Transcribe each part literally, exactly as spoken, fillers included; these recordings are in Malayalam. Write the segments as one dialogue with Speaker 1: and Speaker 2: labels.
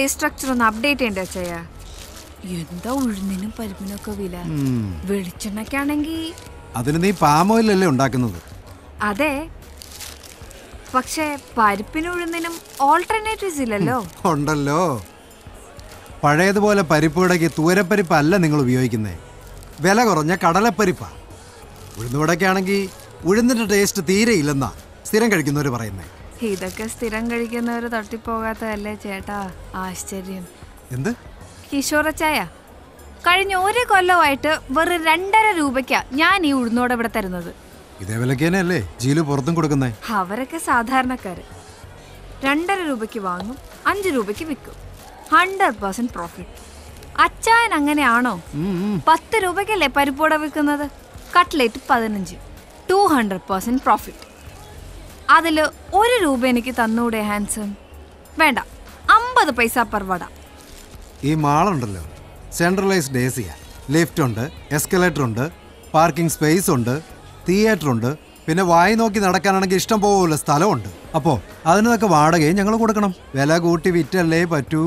Speaker 1: പ്രൈസ് സ്ട്രക്ചർ ഒന്ന് അപ്ഡേറ്റ് ചെയ്യണ്ടേ അച്ഛയ? എന്താ ഉഴുന്നിനും പരിപ്പിനൊക്കെ വില. വെളിച്ചെണ്ണയ്ക്കാണെങ്കിൽ
Speaker 2: അതിന് നീ പാം ഓയിലല്ലേ ഉണ്ടാക്കുന്നത്?
Speaker 1: അതെ, പക്ഷേ പരിപ്പിനും ഉഴുന്നിനും ഓൾട്ടർനേറ്റീവ്സ് ഇല്ലല്ലോ.
Speaker 2: ഉണ്ടല്ലോ. പഴയതുപോലെ പരിപ്പുവടയ്ക്ക് തൂരപ്പരിപ്പല്ല നിങ്ങൾ ഉപയോഗിക്കുന്നേ, വില കുറഞ്ഞ കടലപ്പരിപ്പാ. ഉഴുന്നുവടയ്ക്കാണെങ്കിൽ ഉഴുന്നിന്റെ ടേസ്റ്റ് തീരെ ഇല്ലെന്നാ സ്ഥിരം കഴിക്കുന്നവർ പറയുന്നേ.
Speaker 1: ഇതൊക്കെ സ്ഥിരം കഴിക്കുന്നവർ തട്ടിപ്പോകാത്തതല്ലേ ചേട്ടാ? ആശ്ചര്യം.
Speaker 2: എന്ത്
Speaker 1: കിഷോറച്ചായ, കഴിഞ്ഞ ഒരു കൊല്ലമായിട്ട് വെറും രണ്ടര രൂപയ്ക്കാ ഞാൻ ഈ ഉഴുന്നോടെ ഇവിടെ തരുന്നത്.
Speaker 2: ഇതേ വിലക്കേനല്ലേ ജീലു പുറത്തും കൊടുക്കുന്നേ?
Speaker 1: അവരൊക്കെ സാധാരണക്കാര്. രണ്ടര രൂപയ്ക്ക് വാങ്ങും, അഞ്ചു രൂപയ്ക്ക് വിൽക്കും. Hundred percent profit. അച്ചായൻ അങ്ങനെയാണോ? പത്ത് രൂപയ്ക്കല്ലേ പരിപ്പോട വിൽക്കുന്നത്? കട്ട്ലേറ്റ് പതിനഞ്ച്. Two hundred percent profit. അതില് ഒരു രൂപ എനിക്ക് തന്നൂടെ ഹാൻസം? വേണ്ട, അമ്പത് പൈസ പെർ വട.
Speaker 2: ഈ മാളുണ്ടല്ലോ സെൻട്രലൈസ്ഡ് എ സിയാ. ലിഫ്റ്റ് ഉണ്ട്, എസ്കലേറ്റർ ഉണ്ട്, പാർക്കിംഗ് സ്പേസ് ഉണ്ട്, തിയേറ്റർ ഉണ്ട്, പിന്നെ വായി നോക്കി നടക്കാനാണെങ്കിൽ ഇഷ്ടം പോലെ സ്ഥലമുണ്ട്. അപ്പോൾ അതിനൊക്കെ വാടകയും ഞങ്ങൾ കൊടുക്കണം. വില കൂട്ടി വിറ്റല്ലേ പറ്റൂ.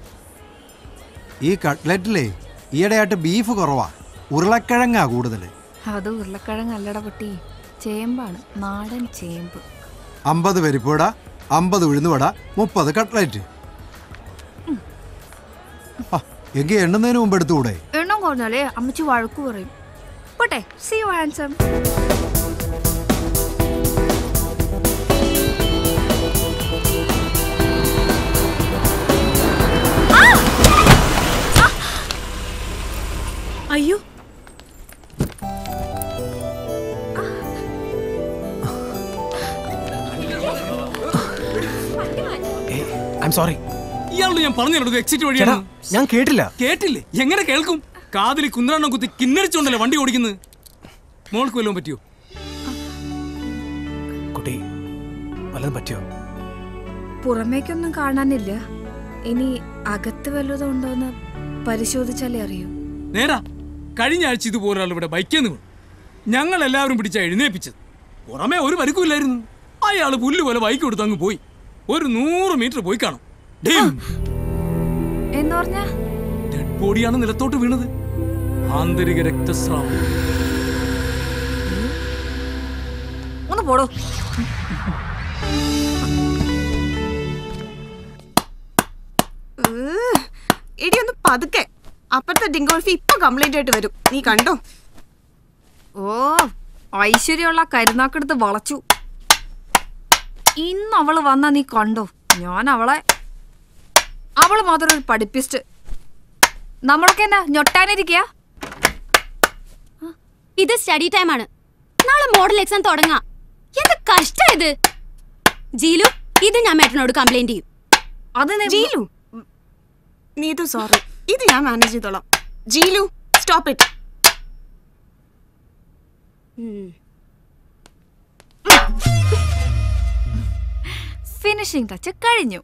Speaker 2: ഈ കട്ട്ലറ്റിലേ ഈയിടെയായിട്ട് ബീഫ് കുറവാ, ഉരുളക്കിഴങ്ങാ കൂടുതൽ.
Speaker 1: അത് ഉരുളക്കിഴങ്ങല്ലട പൊട്ടി, ചേമ്പാണ്, നാടൻ ചേമ്പ്.
Speaker 2: അമ്പത് പരിപ്പുവട, അമ്പത് ഉഴുന്നുവട, മുപ്പത് കട്ട്ലറ്റ്. എങ്കിൽ എണ്ണുന്നതിന് മുമ്പ് എടുത്തുകൂടെ?
Speaker 1: എണ്ണം കുറഞ്ഞാലേ അമ്മച്ചി വഴക്കു പറയും. പോട്ടെ, സീ യു ഹാൻസം.
Speaker 3: അയ്യോ,
Speaker 4: സോറി.
Speaker 5: ഇയാളോട് ഞാൻ പറഞ്ഞു എക്സിറ്റ് വഴിയാണ്.
Speaker 4: ഞാൻ കേട്ടില്ല.
Speaker 5: കേട്ടില്ലേ? എങ്ങനെ കേൾക്കും? കാതിൽ കുന്ത്രാണ്ണം കുത്തി കിന്നരിച്ചോണ്ടല്ലേ വണ്ടി ഓടിക്കുന്നത്. മോൾക്ക് വല്ലതും പറ്റിയോ?
Speaker 4: കുട്ടി വല്ലതും പറ്റിയോ?
Speaker 1: പുറമേക്കൊന്നും കാണാനില്ല. ഇനി അകത്ത് വല്ലതും ഉണ്ടോന്ന് പരിശോധിച്ചാലേ അറിയൂ.
Speaker 5: നേരാ, കഴിഞ്ഞ ആഴ്ച ഇതുപോലെ ഒരാൾ ഇവിടെ ബൈക്കേന്ന് വീണു. ഞങ്ങൾ എല്ലാവരും പിടിച്ച എഴുന്നേപ്പിച്ചത്. പുറമേ ഒരു പരിക്കുമില്ലായിരുന്നു. അയാൾ പുല്ല് പോലെ ബൈക്ക് കൊടുത്ത് അങ്ങ് പോയി. ഒരു നൂറ് മീറ്റർ പോയി കാണും. ഡെഡ് ബോഡിയാണ് നിലത്തോട്ട് വീണത്. ആന്തരിക രക്തസ്രാവം.
Speaker 1: ഒന്ന് പോടോ.
Speaker 3: എടി ഒന്ന് പതുക്കെ, അപ്പുറത്തെ ഡിങ്കോൾഫി ഇപ്പൊ കംപ്ലൈന്റ് ആയിട്ട് വരും. നീ കണ്ടോ?
Speaker 1: ഓ, ഐശ്വര്യമുള്ള കരുനാക്കെടുത്ത് വളച്ചു. ഇന്ന് അവള് വന്നാ നീ കണ്ടോ? ഞാൻ അവളെ അവള് മാത്രം ഒരു പഠിപ്പിസ്റ്റ്. നമ്മളൊക്കെ എന്നാ ഞൊട്ടാനിരിക്കുക?
Speaker 6: ഇത് സ്റ്റഡി ടൈം ആണ്. നാളെ മോഡൽ എക്സാം തുടങ്ങാം. എന്ത് കഷ്ടം ഇത്. ജീലു, ഇത് ഞാൻ മേട്ടനോട് കംപ്ലൈന്റ് ചെയ്യും.
Speaker 1: അത്
Speaker 3: ജീലു, നീതു സോറി, ഇത് ഞാൻ മാനേജ് ചെയ്തോളാം. Jeelu, stop it.
Speaker 1: Finishing touch കഴിഞ്ഞു.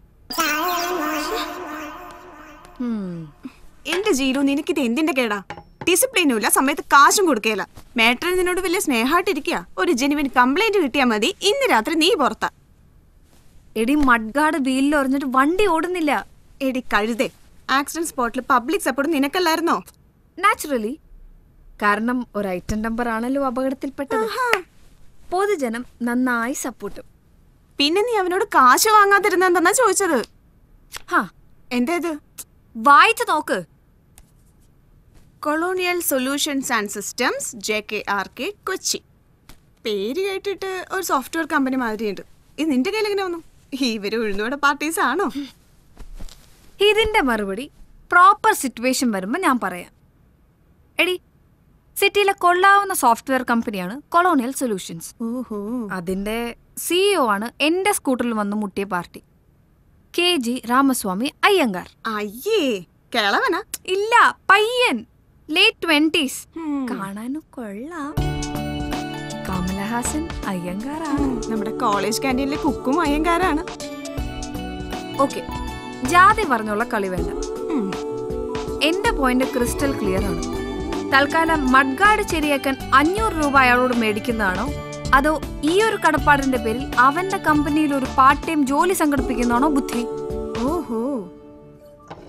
Speaker 3: എന്റെ ജീലു, നിനക്കിത് എന്തിന്റെ കേടാ? ഡിസിപ്ലിനും ഇല്ല, സമയത്ത് കാശും കൊടുക്കല. മേട്ടൻ നിന്നോട് വലിയ സ്നേഹമായിട്ടിരിക്കുക. ഒരു ജെനുവിൻ കംപ്ലൈന്റ് കിട്ടിയാൽ മതി. ഇന്ന് രാത്രി നീ പുറത്താ.
Speaker 1: എടി മഡ്ഗാർഡ് വീലിൽ ഒറിഞ്ഞിട്ട് വണ്ടി ഓടുന്നില്ല.
Speaker 3: എടി കഴുതേ, ആക്സിഡന്റ് സ്പോട്ടിൽ പബ്ലിക് സപ്പോർട്ട് നിനക്കല്ലായിരുന്നോ?
Speaker 1: നാച്ചുറലി, കാരണം ഒരു ഐറ്റം നമ്പർ ആണല്ലോ അപകടത്തിൽപ്പെട്ടത്. പൊതുജനം നന്നായി സപ്പോർട്ടും.
Speaker 3: പിന്നെ നീ അവനോട് കാശ് വാങ്ങാതിരുന്നെന്താ ചോദിച്ചത്? എന്തേത്?
Speaker 1: വായിച്ചു നോക്ക്.
Speaker 3: Colonial solutions and systems, J K R K, Kochi. പേര് കേട്ടിട്ട് ഒരു സോഫ്റ്റ്വെയർ കമ്പനി മാതിരിയുണ്ട്. ഇത് നിന്റെ കയ്യിൽ എങ്ങനെ വന്നു? ഇവര് ഉഴുന്നോടെ പാർട്ടീസ് ആണോ?
Speaker 1: ഇതിന്റെ മറുപടി പ്രോപ്പർ സിറ്റുവേഷൻ വരുമ്പോ ഞാൻ പറയാം. എടി, സിറ്റിയിലെ കൊള്ളാവുന്ന സോഫ്റ്റ്വെയർ കമ്പനിയാണ് കൊളോണിയൽ സൊല്യൂഷൻസ്. അതിന്റെ സിഇഒ ആണ് എന്റെ സ്കൂട്ടറിൽ വന്ന് മുട്ടിയ party, K G Ramaswamy Iyengar.
Speaker 3: അയ്യേ, കിളവനാ?
Speaker 1: ഇല്ല, പയ്യൻ, ലേറ്റ് ട്വന്റീസ്. കാണാനും കൊള്ളാം. കമലഹാസൻ അയ്യങ്കാറാണ്.
Speaker 3: നമ്മുടെ കോളേജ് ക്യാൻറ്റീനിലെ കുക്കും അയ്യങ്കാരാണ്.
Speaker 1: ഓക്കെ, ജാതി പറഞ്ഞുള്ള കളി വേണ്ട. എന്റെ പോയിന്റ് ക്രിസ്റ്റൽ ക്ലിയർ ആണ്. തൽക്കാലം മഡ്ഗാർഡ് ശരിയാക്കാൻ അഞ്ഞൂറ് രൂപ അയാളോട് മേടിക്കുന്നതാണോ, അതോ ഈ ഒരു കടപ്പാടിന്റെ പേരിൽ അവന്റെ കമ്പനിയിൽ ഒരു പാർട്ട് ടൈം ജോലി സംഘടിപ്പിക്കുന്നതാണോ ബുദ്ധി?
Speaker 3: ഓഹോ,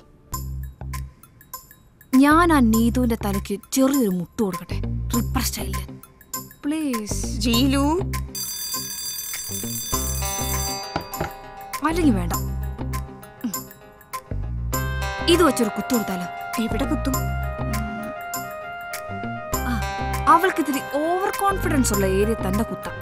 Speaker 1: ഞാൻ ആ നീതുവിന്റെ തലയ്ക്ക് ചെറിയൊരു മുട്ട് കൊടുക്കട്ടെ, റിപ്പർ സ്റ്റൈലില് പ്ലീസ്.
Speaker 3: ജീലു,
Speaker 1: അല്ലെങ്കിൽ വേണ്ട, ഇത് വെച്ചൊരു കുത്തു കൊടുത്താലോ?
Speaker 3: എവിടെ കുത്തും?
Speaker 1: ആ, അവൾക്ക് ഇത്തിരി ഓവർ കോൺഫിഡൻസ് ഉള്ള ഏരിയ തന്നെ കുത്താം.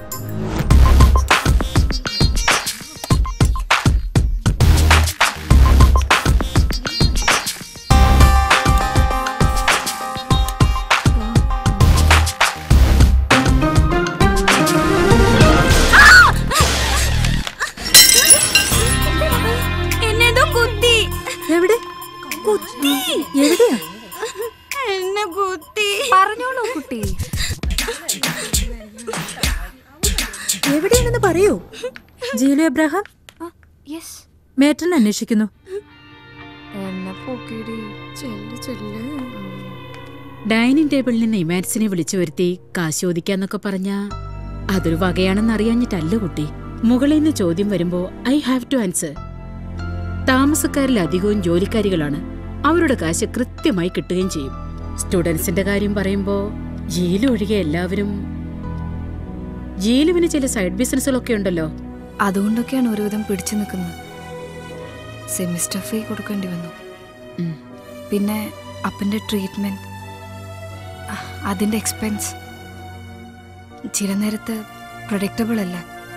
Speaker 7: പറഞ്ഞോളൂ കുട്ടി, എവിടെയാണെന്ന് പറയൂ. ജീലു എബ്രഹാം, മേറ്റൻ അന്വേഷിക്കുന്നു.
Speaker 8: ഡൈനിങ് ടേബിളിൽ നിന്ന് ഇമാൻസിനെ വിളിച്ചു വരുത്തി കാശ് ചോദിക്കാന്നൊക്കെ പറഞ്ഞാ അതൊരു വകയാണെന്ന് അറിയാഞ്ഞിട്ടല്ല കുട്ടി. മുകളിൽ നിന്ന് ചോദ്യം വരുമ്പോ ഐ ഹാവ് ടു ആൻസർ. താമസക്കാരിൽ അധികവും ജോലിക്കാരികളാണ്. അവരുടെ കാശ് കൃത്യമായി കിട്ടുകയും ചെയ്യും. സ്റ്റുഡൻസിന്റെ കാര്യം പറയുമ്പോ ജീലു ഒഴികെ എല്ലാവരും. ജീലുവിന് ചില സൈഡ് ബിസിനസ്സുകളൊക്കെ ഉണ്ടല്ലോ.
Speaker 1: അതുകൊണ്ടൊക്കെയാണ് ഒരുവിധം പിടിച്ചു നിൽക്കുന്നത്. സെമിസ്റ്റർ ഫീ കൊടുക്കേണ്ടി വന്നു. പിന്നെ അപ്പൻ്റെ ട്രീറ്റ്മെന്റ്, അതിൻ്റെ എക്സ്പെൻസ് ചില നേരത്ത് പ്രൊഡക്റ്റബിൾ അല്ല.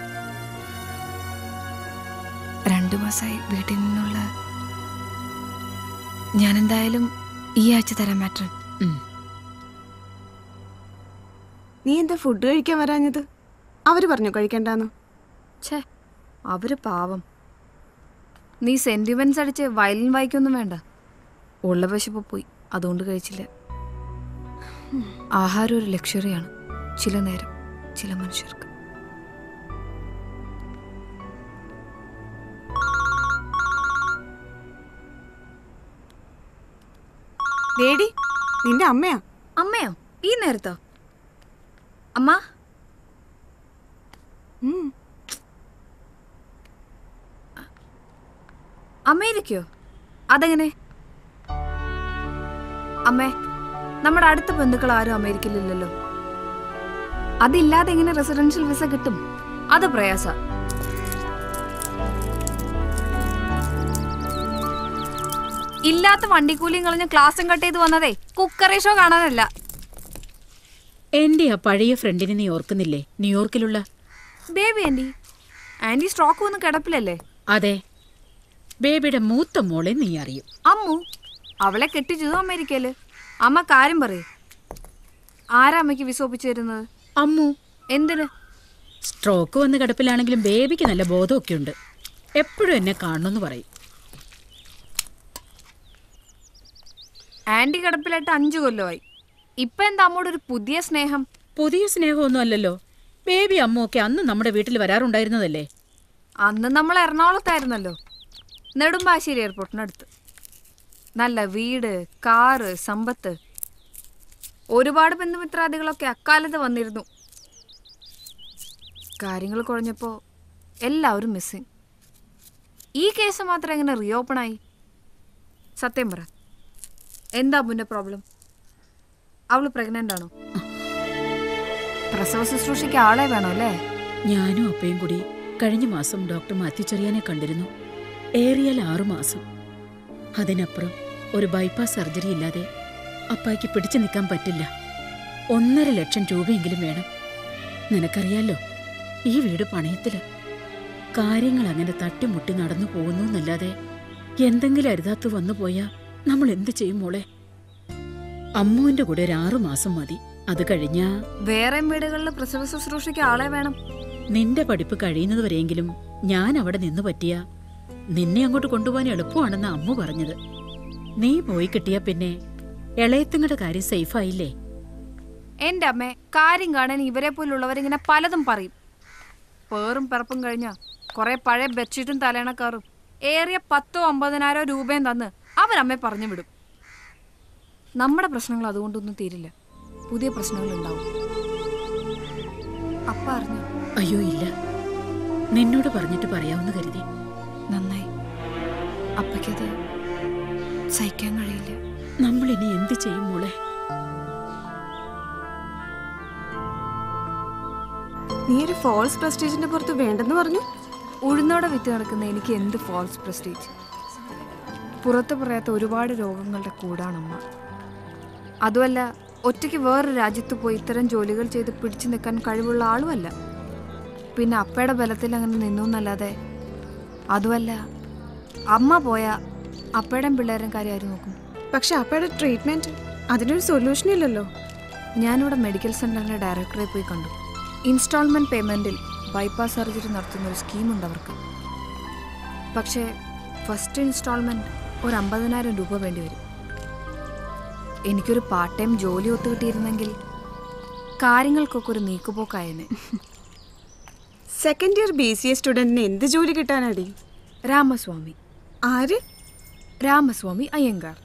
Speaker 1: രണ്ടു മാസമായി വീട്ടിൽ നിന്നുള്ള. ഞാൻ എന്തായാലും ഈ ആഴ്ച തരാം മാട്രൻ.
Speaker 3: നീ എന്താ ഫുഡ് കഴിക്കാൻ വരാഞ്ഞത്? അവര് പറഞ്ഞു കഴിക്കണ്ടെന്ന്.
Speaker 1: ഛേ, അവര് പാവം. നീ സെന്റിമെന്റ്സ് അടിച്ച് വയലിൻ വായിക്കൊന്നും വേണ്ട. ഉള്ള പശുപ്പ് പോയി, അതുകൊണ്ട് കഴിച്ചില്ല. ആഹാരം ഒരു ലക്ഷറിയാണ് ചില നേരം ചില മനുഷ്യർക്ക്.
Speaker 3: ലേഡി, നിന്റെ അമ്മയാ?
Speaker 1: അമ്മയോ? ഈ നേരത്തോ? അമ്മ, അമേരിക്കയോ? അതെങ്ങനെ? അമ്മേ, നമ്മുടെ അടുത്ത ബന്ധുക്കൾ ആരും അമേരിക്കയിലില്ലല്ലോ. അതില്ലാതെ എങ്ങനെ റെസിഡൻഷ്യൽ വിസ കിട്ടും? അത് പ്രയാസ. ഇല്ലാത്ത വണ്ടിക്കൂലിയും കളഞ്ഞ് ക്ലാസ്സും കട്ട് ചെയ്ത് വന്നതേ കുക്കറി ഷോ കാണാനല്ല.
Speaker 8: എന്റെ ആ പഴയ ഫ്രണ്ടിനെ നീ ഓർക്കുന്നില്ലേ? ന്യൂയോർക്കിലുള്ള
Speaker 1: ബേബി ആന്റി. ആന്റി സ്ട്രോക്ക് വന്ന് കിടപ്പില്ലല്ലേ?
Speaker 8: അതെ, ബേബിയുടെ മൂത്ത മോളെ നീ അറിയും.
Speaker 1: അമ്മു, അവളെ കെട്ടിച്ചതും അമേരിക്കയില്. അമ്മ കാര്യം പറയേ, ആരാ അമ്മയ്ക്ക് വിസ ഒപ്പിച്ചു തരുന്നത്?
Speaker 8: അമ്മു.
Speaker 1: എന്തിന്?
Speaker 8: സ്ട്രോക്ക് വന്ന് കിടപ്പിലാണെങ്കിലും ബേബിക്ക് നല്ല ബോധമൊക്കെ ഉണ്ട്. എപ്പോഴും എന്നെ കാണണമെന്ന് പറയും.
Speaker 1: ആന്റി കിടപ്പിലായിട്ട് അഞ്ചു കൊല്ലമായി. ഇപ്പൊ എന്താ അമ്മോട് ഒരു പുതിയ സ്നേഹം?
Speaker 8: പുതിയ സ്നേഹമൊന്നും അല്ലല്ലോ. ബേബി അമ്മൊക്കെ അന്ന് നമ്മുടെ വീട്ടിൽ വരാറുണ്ടായിരുന്നതല്ലേ.
Speaker 1: അന്ന് നമ്മൾ എറണാകുളത്തായിരുന്നല്ലോ, നെടുമ്പാശ്ശേരി എയർപോർട്ടിനടുത്ത്. നല്ല വീട്, കാറ്, സമ്പത്ത്. ഒരുപാട് ബന്ധുമിത്രാദികളൊക്കെ അക്കാലത്ത് വന്നിരുന്നു. കാര്യങ്ങൾ കുഴഞ്ഞപ്പോ എല്ലാവരും മിസ്സിങ്. ഈ കേസ് മാത്രം എങ്ങനെ റീഓപ്പൺ ആയി? സത്യം പറ, എന്താ മുന്നേ പ്രോബ്ലം? അവള് പ്രഗ്നന്റ് ആണോ? പ്രസവ ശുശ്രൂഷയ്ക്ക് ആളെ വേണോ അല്ലേ?
Speaker 8: ഞാനും അപ്പയും കൂടി കഴിഞ്ഞ മാസം ഡോക്ടർ മാത്യു ചെറിയാനെ കണ്ടിരുന്നു. ഏറിയാൽ ആറു മാസം. അതിനപ്പുറം ഒരു ബൈപ്പാസ് സർജറി ഇല്ലാതെ അപ്പായ്ക്ക് പിടിച്ചു നിൽക്കാൻ പറ്റില്ല. ഒന്നര ലക്ഷം രൂപയെങ്കിലും വേണം. നിനക്കറിയാലോ, ഈ വീട് പണയത്തില്. കാര്യങ്ങൾ അങ്ങനെ തട്ടിമുട്ടി നടന്നു പോകുന്നു എന്നല്ലാതെ എന്തെങ്കിലും അരുതാത്ത് വന്നു പോയാ നമ്മൾ എന്ത് ചെയ്യും മോളെ? അമ്മുവിന്റെ കൂടെ ഒരു ആറു മാസം മതി. അത് കഴിഞ്ഞാ
Speaker 1: വേറെ വീടുകളിൽ പ്രസവ ശുശ്രൂഷയ്ക്ക് ആളെ വേണം.
Speaker 8: നിന്റെ പഠിപ്പ് കഴിയുന്നത് വരെയെങ്കിലും ഞാൻ അവിടെ നിന്ന് പറ്റിയ നിന്നെ അങ്ങോട്ട് കൊണ്ടുപോകാൻ എളുപ്പമാണെന്ന് അമ്മ പറഞ്ഞത്. നീ പോയി കിട്ടിയാ പിന്നെ ഇളയത്തുങ്ങളുടെ കാര്യം സേഫായില്ലേ?
Speaker 1: എന്റെ അമ്മേ, കാര്യം കാണാൻ ഇവരെ പോലുള്ളവരിങ്ങനെ പലതും പറയും. പേറും പിറപ്പും കഴിഞ്ഞ കുറെ പഴയ ബെഡ്ഷീറ്റും തലേണക്കാറും ഏറിയ പത്തോ അമ്പതിനായിരോ രൂപയും തന്ന് അവരമ്മയെ പറഞ്ഞു വിടും. നമ്മുടെ പ്രശ്നങ്ങൾ അതുകൊണ്ടൊന്നും തീരില്ല. പുതിയ പ്രശ്നങ്ങൾ ഉണ്ടാവും. അപ്പ അറിഞ്ഞു?
Speaker 8: അയ്യോ ഇല്ല, നിന്നോട് പറഞ്ഞിട്ട് പറയാവുന്ന കരുതി.
Speaker 1: നന്നായി. അപ്പയ്ക്കത് സഹിക്കാൻ കഴിയില്ല.
Speaker 8: നമ്മൾ ഇനി എന്ത് ചെയ്യും മോളെ?
Speaker 3: നീ ഒരു ഫോൾസ് പ്രസ്റ്റീജിന്റെ പുറത്ത് വേണ്ടെന്ന് പറഞ്ഞു.
Speaker 1: ഉഴുന്നോടെ വിറ്റ് നടക്കുന്ന എനിക്ക് എന്ത് ഫോൾസ് പ്രസ്റ്റീജ്? പുറത്തു പറയാത്ത ഒരുപാട് രോഗങ്ങളുടെ കൂടാണമ്മ. അതുമല്ല, ഒറ്റയ്ക്ക് വേറൊരു രാജ്യത്ത് പോയി ഇത്തരം ജോലികൾ ചെയ്ത് പിടിച്ചു നിൽക്കാൻ കഴിവുള്ള ആളുമല്ല. പിന്നെ അപ്പയുടെ ബലത്തിൽ അങ്ങനെ നിന്നു എന്നല്ലാതെ. അതുമല്ല, അമ്മ പോയ അപ്പയുടെയും പിള്ളേരും കാര്യം ആര് നോക്കും?
Speaker 3: പക്ഷെ അപ്പയുടെ ട്രീറ്റ്മെന്റ് അതിനൊരു സൊല്യൂഷൻ ഇല്ലല്ലോ.
Speaker 1: ഞാനിവിടെ മെഡിക്കൽ സെന്ററിന്റെ ഡയറക്ടറെ പോയി കണ്ടു. ഇൻസ്റ്റാൾമെന്റ് പേയ്മെന്റിൽ ബൈപ്പാസ് സർജറി നടത്തുന്ന ഒരു സ്കീമുണ്ട് അവർക്ക്. പക്ഷേ ഫസ്റ്റ് ഇൻസ്റ്റാൾമെന്റ് ഒരു അമ്പതിനായിരം രൂപ വേണ്ടി വരും. എനിക്കൊരു പാർട്ട് ടൈം ജോലി ഒത്തുകിട്ടിയിരുന്നെങ്കിൽ കാര്യങ്ങൾക്കൊക്കെ ഒരു നീക്കുപോക്കായനെ.
Speaker 3: Second year B C A സ്റ്റുഡന്റിന് എന്ത് ജോലി കിട്ടാനാടി?
Speaker 1: രാമസ്വാമി.
Speaker 3: ആര്?
Speaker 1: രാമസ്വാമി അയ്യങ്കാർ.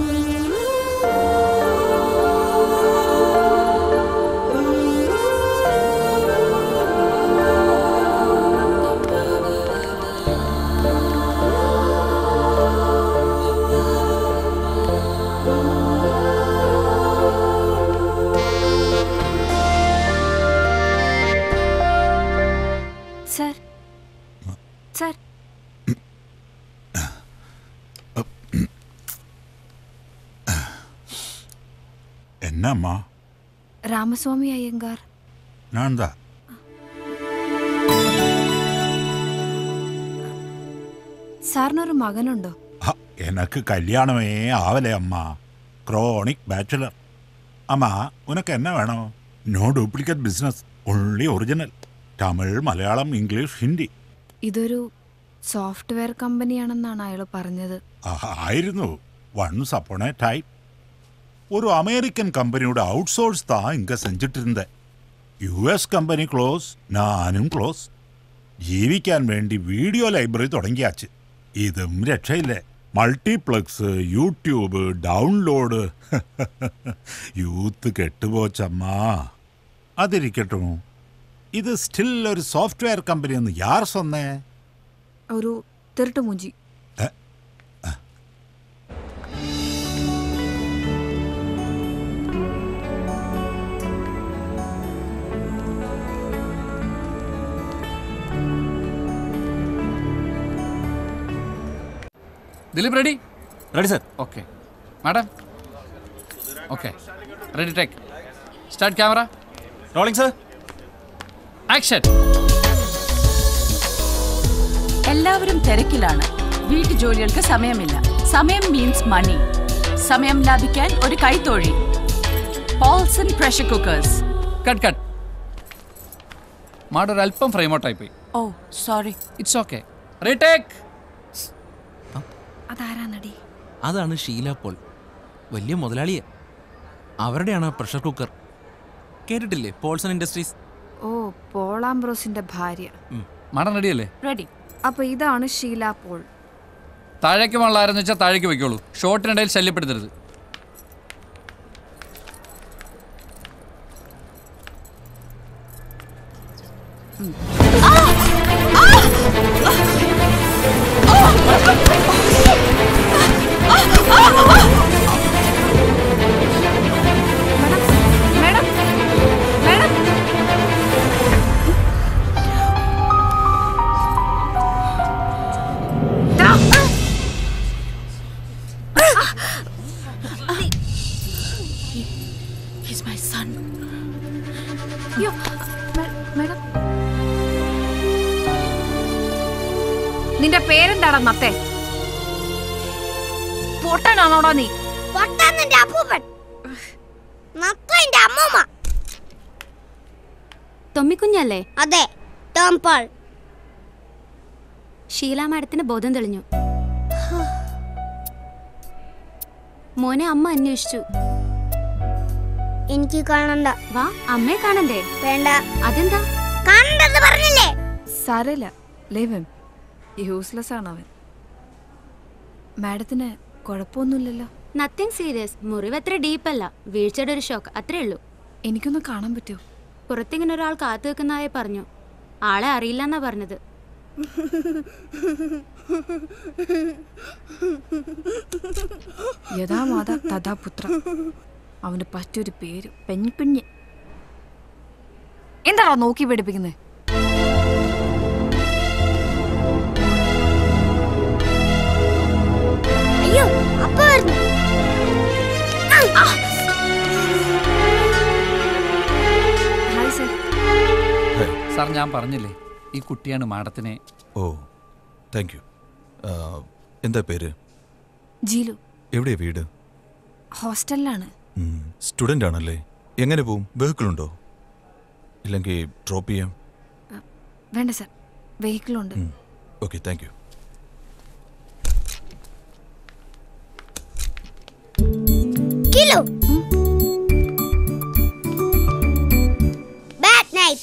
Speaker 9: என்னம்மா?
Speaker 1: ராமசுவாமி ஐயங்கார்.
Speaker 9: நான் தான்.
Speaker 1: സാറിനൊരു മകനുണ്ടോ?
Speaker 9: எனக்கு கல்யாணமே ஆவலே அம்மா. Chronic bachelor. അമ്മ ഉനക്ക് എന്നാ വേണോ? No duplicate business, only original. Tamil, Malayalam, English, Hindi.
Speaker 1: ഇതൊരു സോഫ്റ്റ്വെയർ കമ്പനിയാണെന്നാണ് അയാൾ പറഞ്ഞത്.
Speaker 9: ആയിരുന്നു. വൺസ് അപ്പോൺ എ ടൈം ഒരു അമേരിക്കൻ കമ്പനിയുടെ ഔട്ട്സോഴ്സ് താ ഇങ്ക സെഞ്ചിട്ടിരുന്നത്. യു എസ് കമ്പനി ക്ലോസ്, ഞാനും ക്ലോസ്. ജീവിക്കാൻ വേണ്ടി വീഡിയോ ലൈബ്രറി തുടങ്ങിയാച്ച്. ഇതും രക്ഷയില്ലേ. Multiplex, YouTube, download. യൂത്ത് കെട്ടുപോച്ചമ്മാ. അതിരിക്കട്ടോ, ഇത് സ്റ്റിൽ ഒരു സോഫ്റ്റ്വെയർ കമ്പനി എന്ന് യാർ സൊന്നേ?
Speaker 1: ഒരു തിരുട്ടുമൂഞ്ചി.
Speaker 10: Dileep ready?
Speaker 4: Ready sir.
Speaker 10: Okay madam. Okay ready, take start camera
Speaker 4: rolling sir.
Speaker 10: Action.
Speaker 11: എല്ലാവരും തിരക്കിലാണ്. വീട്ടുജോലികൾക്ക് സമയമില്ല. സമയം മീൻസ് മണി. സമയം ലാഭിക്കാൻ ഒരു കൈത്തൊഴി. Paulson pressure cookers.
Speaker 10: Cut cut. Madam ഒരു അല്പം ഫ്രെയിം ഔട്ടായി പോയി.
Speaker 11: Oh sorry.
Speaker 10: It's okay. Retake.
Speaker 1: അതാരാണടി?
Speaker 12: അതാണ് ഷീല പോൾ, വലിയ മുതലാളിയെ. അവരുടെയാണ് പ്രഷർ കുക്കർ. കേട്ടിട്ടില്ലേ പോൾസൺ ഇൻഡസ്ട്രീസ്?
Speaker 1: ഓ, പോളാംബ്രോസിന്റെ ഭാര്യ.
Speaker 10: മാഡം റെഡിയല്ലേ?
Speaker 11: റെഡി.
Speaker 1: അപ്പൊ ഇതാണ് ഷീല പോൾ.
Speaker 10: താഴേക്ക് വെള്ളമാരെന്ന് വെച്ചാൽ താഴേക്ക് വെക്കോളൂ. ഷോർട്ടിനിടയിൽ ശല്യപ്പെടുത്തരുത്.
Speaker 1: നിന്റെ പേരെന്താടാ നത്തെ? പൊട്ടനാണോടാ നീ?
Speaker 6: തൊമ്മിക്കുഞ്ഞല്ലേ?
Speaker 13: അതെ, ടോം പോൾ.
Speaker 6: ഷീല മാഡത്തിന് ബോധം തെളിഞ്ഞു. മോനെ അമ്മ അന്വേഷിച്ചു.
Speaker 13: എനിക്ക് കാണണ്ട.
Speaker 6: വാ, അമ്മയെ കാണണ്ടേ?
Speaker 13: വേണ്ട.
Speaker 6: അതെന്താ?
Speaker 13: കാണണ്ടെന്ന് പറഞ്ഞില്ലേ?
Speaker 1: സാരമില്ല, ലേവൻ. യൂസ്ലെസ് ആണ് അവൻ. മാഡത്തിന് കുഴപ്പമൊന്നുമില്ലല്ലോ?
Speaker 6: Nothing serious. മുറിവ് അത്ര ഡീപ്പല്ല. വീഴ്ചയുടെ ഒരു ഷോക്ക്, അത്രേ ഉള്ളൂ.
Speaker 1: എനിക്കൊന്ന് കാണാൻ പറ്റുമോ?
Speaker 6: പുറത്തിങ്ങനെ ഒരാൾ കാത്തു വെക്കുന്നതായി പറഞ്ഞു. ആളെ അറിയില്ലെന്നാ പറഞ്ഞത്.
Speaker 1: യഥാ മാതാ തഥാ പുത്ര. അവന് പറ്റൊരു പേര് പെൺകുഞ്ഞ്. എന്താണോ നോക്കി പഠിപ്പിക്കുന്നത്?
Speaker 13: അയ്യോ അപ്പ വരുന്നു.
Speaker 1: Hi sir.
Speaker 10: സാർ ഞാൻ പറഞ്ഞില്ലേ ഈ കുട്ടിയാണ് മാഡത്തിനെ.
Speaker 14: Oh thank you. എന്താ പേര്?
Speaker 1: ജീലു.
Speaker 14: എവിടെയാ വീട്?
Speaker 1: ഹോസ്റ്റലിലാണ്.
Speaker 14: സ്റ്റുഡൻ്റ് ആണല്ലേ? എങ്ങനെ പോവും? വെഹിക്കിൾ ഉണ്ടോ? ഇല്ലെങ്കിൽ ഡ്രോപ്പ് ചെയ്യാം?
Speaker 1: വേണ്ട സർ, വെഹിക്കിളുണ്ട്.
Speaker 14: Okay thank you.
Speaker 13: കിലോ ബാഡ് നൈറ്റ്.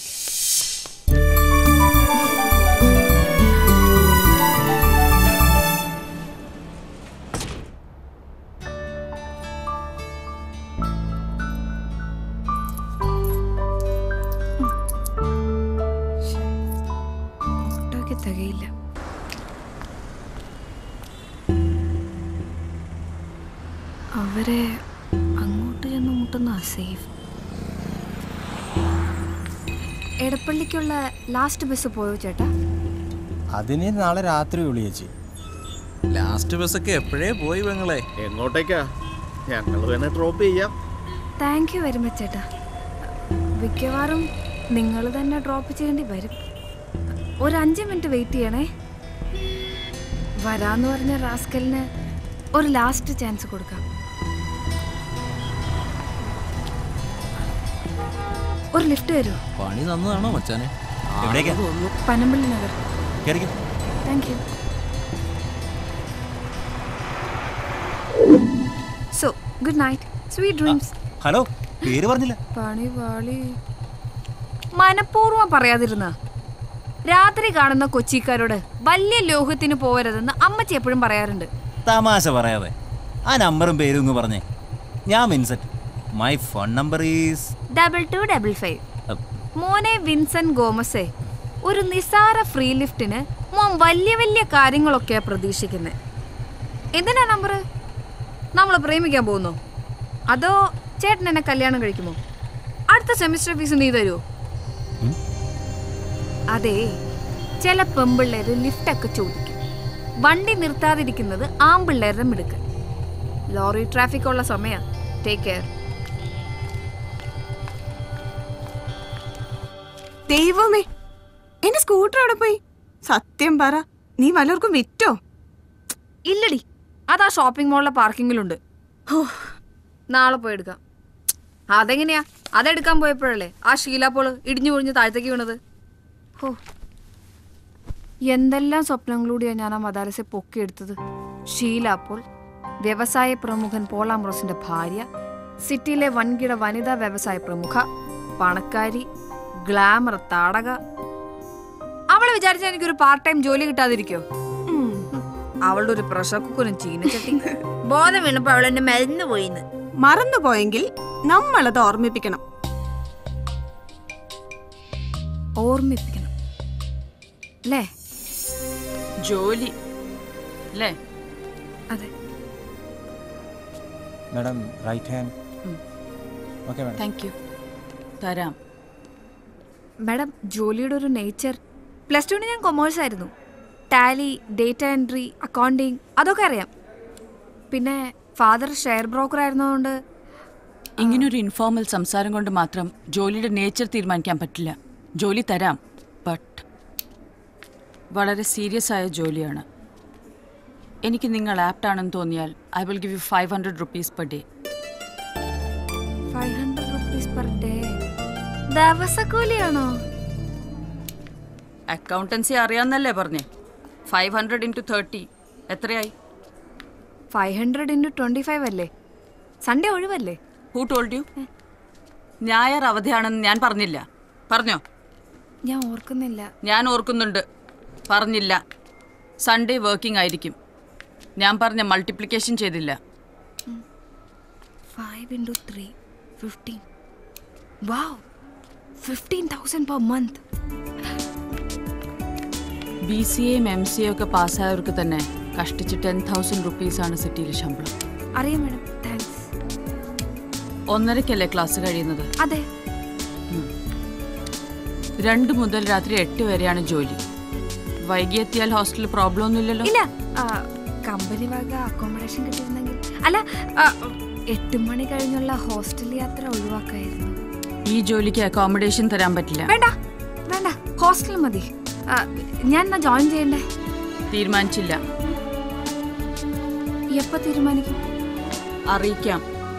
Speaker 1: തികയില്ല. അവരെ അങ്ങോട്ട് ചെന്ന് മുട്ടുന്ന സേഫ്. എടപ്പള്ളിക്കുള്ള ലാസ്റ്റ് ബസ് പോയോ ചേട്ടാ?
Speaker 15: അതിന് നാളെ രാത്രി വിളിയേച്ചി.
Speaker 12: ലാസ്റ്റ് ബസ്സൊക്കെ എപ്പോഴേ പോയി പെങ്ങളെ.
Speaker 15: എങ്ങോട്ടേക്കാ? ഞങ്ങൾ വേണേ ഡ്രോപ്പ് ചെയ്യാം.
Speaker 1: താങ്ക് യു വെരി മച്ച് ചേട്ടാ. മിക്കവാറും നിങ്ങൾ തന്നെ ഡ്രോപ്പ് ചെയ്യേണ്ടി വരും. ഒരു അഞ്ച് മിനിറ്റ് വെയിറ്റ് ചെയ്യണേ. വരാന്ന് പറഞ്ഞ റാസ്കലിന് ഒരു ലാസ്റ്റ് ചാൻസ് കൊടുക്കാം. ഒരു ലിഫ്റ്റ് തരുമോ?
Speaker 12: പണി തന്നതാണോ മച്ചാനെ?
Speaker 1: Panampilly Nagar. Thank you. So good night, sweet dreams.
Speaker 4: Hello, പേര് പറഞ്ഞില്ല.
Speaker 1: പണി വാളി. മനഃപൂർവ്വം പറയാതിരുന്ന രാത്രി കാണുന്ന കൊച്ചിക്കാരോട് വലിയ ലോഹത്തിന് പോകരുതെന്ന് അമ്മച്ചി എപ്പോഴും പറയാറുണ്ട്.
Speaker 4: തമാശ പറയാതെ ആ നമ്പറും പേരും ഇങ്ങ് പറഞ്ഞേ. ഞാൻ Vincent. My phone number is
Speaker 1: double two double five. മോനെ വിൻസെന്റ് ഗോമസേ, ഒരു നിസാര ഫ്രീ ലിഫ്റ്റിന് മോൻ വലിയ വലിയ കാര്യങ്ങളൊക്കെയാ പ്രതീക്ഷിക്കുന്നത്. എന്തിനാ നമ്പർ? നമ്മൾ പ്രേമിക്കാൻ പോകുന്നോ? അതോ ചേട്ടൻ എന്നെ കല്യാണം കഴിക്കുമോ? അടുത്ത സെമിസ്റ്റർ ഫീസ് നീ തരുമോ? അതെ, ചില പെമ്പിള്ളേര് ലിഫ്റ്റൊക്കെ ചോദിക്കും. വണ്ടി നിർത്താതിരിക്കുന്നത് ആമ്പിള്ളേരുടെ മിടുക്ക്. ലോറി ട്രാഫിക് ഉള്ള സമയം. Take care.
Speaker 3: ദൈവമേ, എന്റെ സ്കൂട്ടർ അവിടെ പോയി. സത്യം പറ, നീ വല്ലവർക്കും വിറ്റോ?
Speaker 1: ഇല്ലടി, അതാ ഷോപ്പിംഗ് മോളിലെ പാർക്കിങ്ങിലുണ്ട്. നാളെ പോയി എടുക്കാം. അതെങ്ങനെയാ? അതെടുക്കാൻ പോയപ്പോഴല്ലേ ആ ഷീലാപ്പോൾ ഇടിഞ്ഞു പൊളിഞ്ഞ് താഴത്തേക്ക് വീണത്. ഓ, എന്തെല്ലാം സ്വപ്നങ്ങളൂടെയാണ് ഞാൻ ആ മദാരസെ പൊക്കിയെടുത്തത്. ഷീലാപ്പോൾ വ്യവസായ പ്രമുഖൻ പോളാംബ്രോസിന്റെ ഭാര്യ, സിറ്റിയിലെ വൻകിട വനിതാ വ്യവസായ പ്രമുഖ, പണക്കാരി, ഗ്ലാമർ താടക. അവളെ വിചാരിച്ചാൽ എനിക്കൊരു പാർട്ട് ടൈം ജോലി കിട്ടാതിരിക്കോ? അവളുടെ ഒരു പ്രഷർ കുക്കറും ചീനച്ചട്ടി. ബോധം വീണപ്പോ അവൾ എന്നെ മരുന്ന് പോയിന്ന്.
Speaker 3: മറന്നുപോയെങ്കിൽ നമ്മളത് ഓർമ്മിപ്പിക്കണം.
Speaker 1: ഓർമ്മിപ്പിക്കണം അല്ലേ?
Speaker 11: ജോലി അല്ലേ?
Speaker 1: അതെ.
Speaker 15: Madam right hand. Okay madam.
Speaker 11: Thank you. തരാം.
Speaker 1: മാഡം, ജോലിയുടെ ഒരു നേച്ചർ. പ്ലസ് ടുവിന് ഞാൻ കൊമേഴ്സ് ആയിരുന്നു. ടാലി, ഡേറ്റ എൻട്രി, അക്കൗണ്ടിങ് അതൊക്കെ അറിയാം. പിന്നെ ഫാദർ ഷെയർ ബ്രോക്കർ ആയിരുന്നതുകൊണ്ട്.
Speaker 11: ഇങ്ങനൊരു ഇൻഫോർമൽ സംസാരം കൊണ്ട് മാത്രം ജോലിയുടെ നേച്ചർ തീരുമാനിക്കാൻ പറ്റില്ല. ജോലി തരാം, ബട്ട് വളരെ സീരിയസ് ആയ ജോലിയാണ്. എനിക്ക് നിങ്ങൾ ആപ്റ്റ് ആണെന്ന് തോന്നിയാൽ I will give you five hundred rupees per day.
Speaker 1: Five hundred rupees per day ദിവസക്കൂലിയാണോ?
Speaker 11: അക്കൗണ്ടൻസി അറിയാമെന്നല്ലേ പറഞ്ഞേ? ഫൈവ് ഹൺഡ്രഡ് ഇൻറ്റു തേർട്ടി എത്രയായി?
Speaker 1: Five hundred into twenty five അല്ലേ? സൺഡേ ഒഴിവല്ലേ?
Speaker 11: Who told you? ഞായർ അവധിയാണെന്ന് ഞാൻ പറഞ്ഞില്ല. പറഞ്ഞോ?
Speaker 1: ഞാൻ ഓർക്കുന്നില്ല.
Speaker 11: ഞാൻ ഓർക്കുന്നുണ്ട്. പറഞ്ഞില്ല. സൺഡേ വർക്കിംഗ് ആയിരിക്കും. ഞാൻ പറഞ്ഞ മൾട്ടിപ്ലിക്കേഷൻ ചെയ്തില്ല.
Speaker 1: Five into three fifteen. Wow, fifteen thousand per month.
Speaker 11: B C എയും എം സി എ ഒക്കെ പാസ്സായവർക്ക് തന്നെ കഷ്ടിച്ച് ടെൻ തൗസൻഡ് റുപ്പീസാണ് സിറ്റിയിൽ ശമ്പളം.
Speaker 1: അറിയാം മാഡം, താങ്ക്സ്.
Speaker 11: ഒന്നരക്കല്ലേ ക്ലാസ് കഴിയുന്നത്?
Speaker 1: അതെ.
Speaker 11: രണ്ട് മുതൽ രാത്രി എട്ട് വരെയാണ് ജോലി. വൈകിയെത്തിയാൽ ഹോസ്റ്റലിൽ പ്രോബ്ലം ഒന്നുമില്ലല്ലോ?
Speaker 1: ഇല്ല, കമ്പനി വക അക്കോമഡേഷൻ കിട്ടിയിരുന്നെങ്കിൽ. അല്ല, എട്ട് മണി കഴിഞ്ഞുള്ള ഹോസ്റ്റൽ യാത്ര ഒഴിവാക്കായിരുന്നു.
Speaker 11: ഈ ജോലിക്ക് അക്കോമഡേഷൻ തരാൻ പറ്റില്ല.
Speaker 1: വേണ്ട വേണ്ട, ഹോസ്റ്റൽ മതി. ഞാൻ എന്നാ ജോയിൻ ചെയ്യണ്ടേ?
Speaker 11: തീരുമാനിച്ചില്ല.
Speaker 1: എപ്പോ തീരുമാനിക്കും?
Speaker 11: അറിയിക്കാം.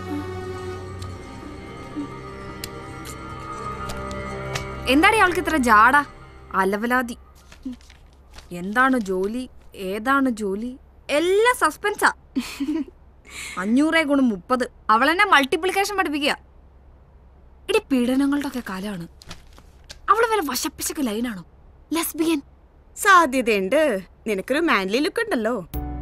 Speaker 1: എന്താടി അവൾക്ക് ഇത്ര ജാട? അലവലാതി. എന്താണ് ജോലി, ഏതാണ് ജോലി, എല്ലാം സസ്പെൻസാ. അഞ്ഞൂറേ ഗുണം മുപ്പത്. അവളെന്നെ മൾട്ടിപ്ലിക്കേഷൻ പഠിപ്പിക്കുക. ഇടി പീഡനങ്ങളുടെ ഒക്കെ കാലമാണ്. അവള് വല്ല വശപ്പിശക്ക് ലൈനാണോ? ലെസ്ബിയൻ?
Speaker 3: സാധ്യതയുണ്ട്. നിനക്കൊരു മാൻലി ലുക്ക് ഉണ്ടല്ലോ.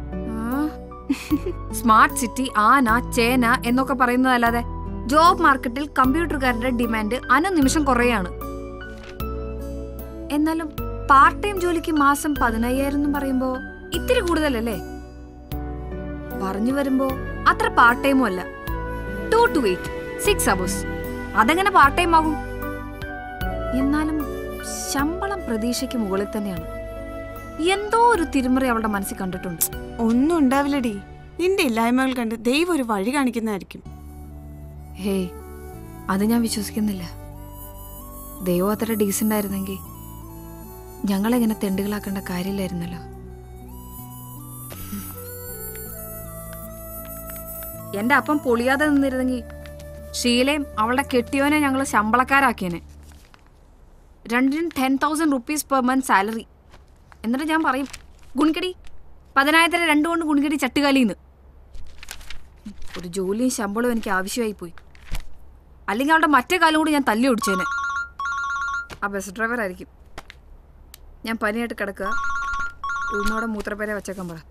Speaker 1: സ്മാർട്ട് സിറ്റി, ആന, ചേന എന്നൊക്കെ പറയുന്നതല്ലാതെ ജോബ് മാർക്കറ്റിൽ കമ്പ്യൂട്ടറുകാരുടെ ഡിമാൻഡ് അനുനിമിഷം കുറയാണ്. എന്നാലും പാർട്ട് ടൈം ജോലിക്ക് മാസം പതിനയ്യായിരം എന്ന് പറയുമ്പോ ഇത്തിരി കൂടുതലല്ലേ? പറഞ്ഞു വരുമ്പോ അത്ര പാർട്ട് ടൈമും അല്ല. Two two eight six hours. അതെങ്ങനെ പാർട്ട് ടൈം ആകും? എന്നാലും ശമ്പളം പ്രതീക്ഷയ്ക്ക് മുകളിൽ തന്നെയാണ്. എന്തോ ഒരു തിരുമറി അവളുടെ മനസ്സിൽ കണ്ടിട്ടുണ്ട്.
Speaker 3: ഒന്നും ഉണ്ടാവില്ലടി. നിന്റെ ഇല്ലായ്മകൾ കണ്ട് ദൈവം ഒരു വഴി കാണിക്കുന്നതായിരിക്കും.
Speaker 1: ഹേയ്, അത് ഞാൻ വിശ്വസിക്കുന്നില്ല. ദൈവം അത്ര ഡീസന്റ് ആയിരുന്നെങ്കിൽ ഞങ്ങളെങ്ങനെ തെണ്ടുകളാക്കേണ്ട കാര്യമില്ലായിരുന്നല്ലോ. എന്റെ അപ്പം പൊളിയാതെ നിന്നിരുന്നെങ്കിൽ ഷീലയും അവളുടെ കെട്ടിയോനെ ഞങ്ങൾ ശമ്പളക്കാരാക്കിയേനെ. രണ്ടിനും ten thousand rupees per month salary. എന്നിട്ട് ഞാൻ പറയും, ഗുണിക്കടി പതിനായിരത്തിന് രണ്ടു കൊണ്ട് ഗുണിക്കടി ചട്ടുകാലിന്ന്. ഒരു ജോലിയും ശമ്പളവും എനിക്ക് ആവശ്യമായി പോയി. അല്ലെങ്കിൽ അവളുടെ മറ്റേ കാലം കൂടി ഞാൻ തല്ലി ഓടിച്ചേനെ. ആ ബസ് ഡ്രൈവർ ആയിരിക്കും. ഞാൻ പനിയായിട്ട് കിടക്കുക. ഉന്നോടെ മൂത്രപ്പേരെ വെച്ചേക്കാൻ പറ.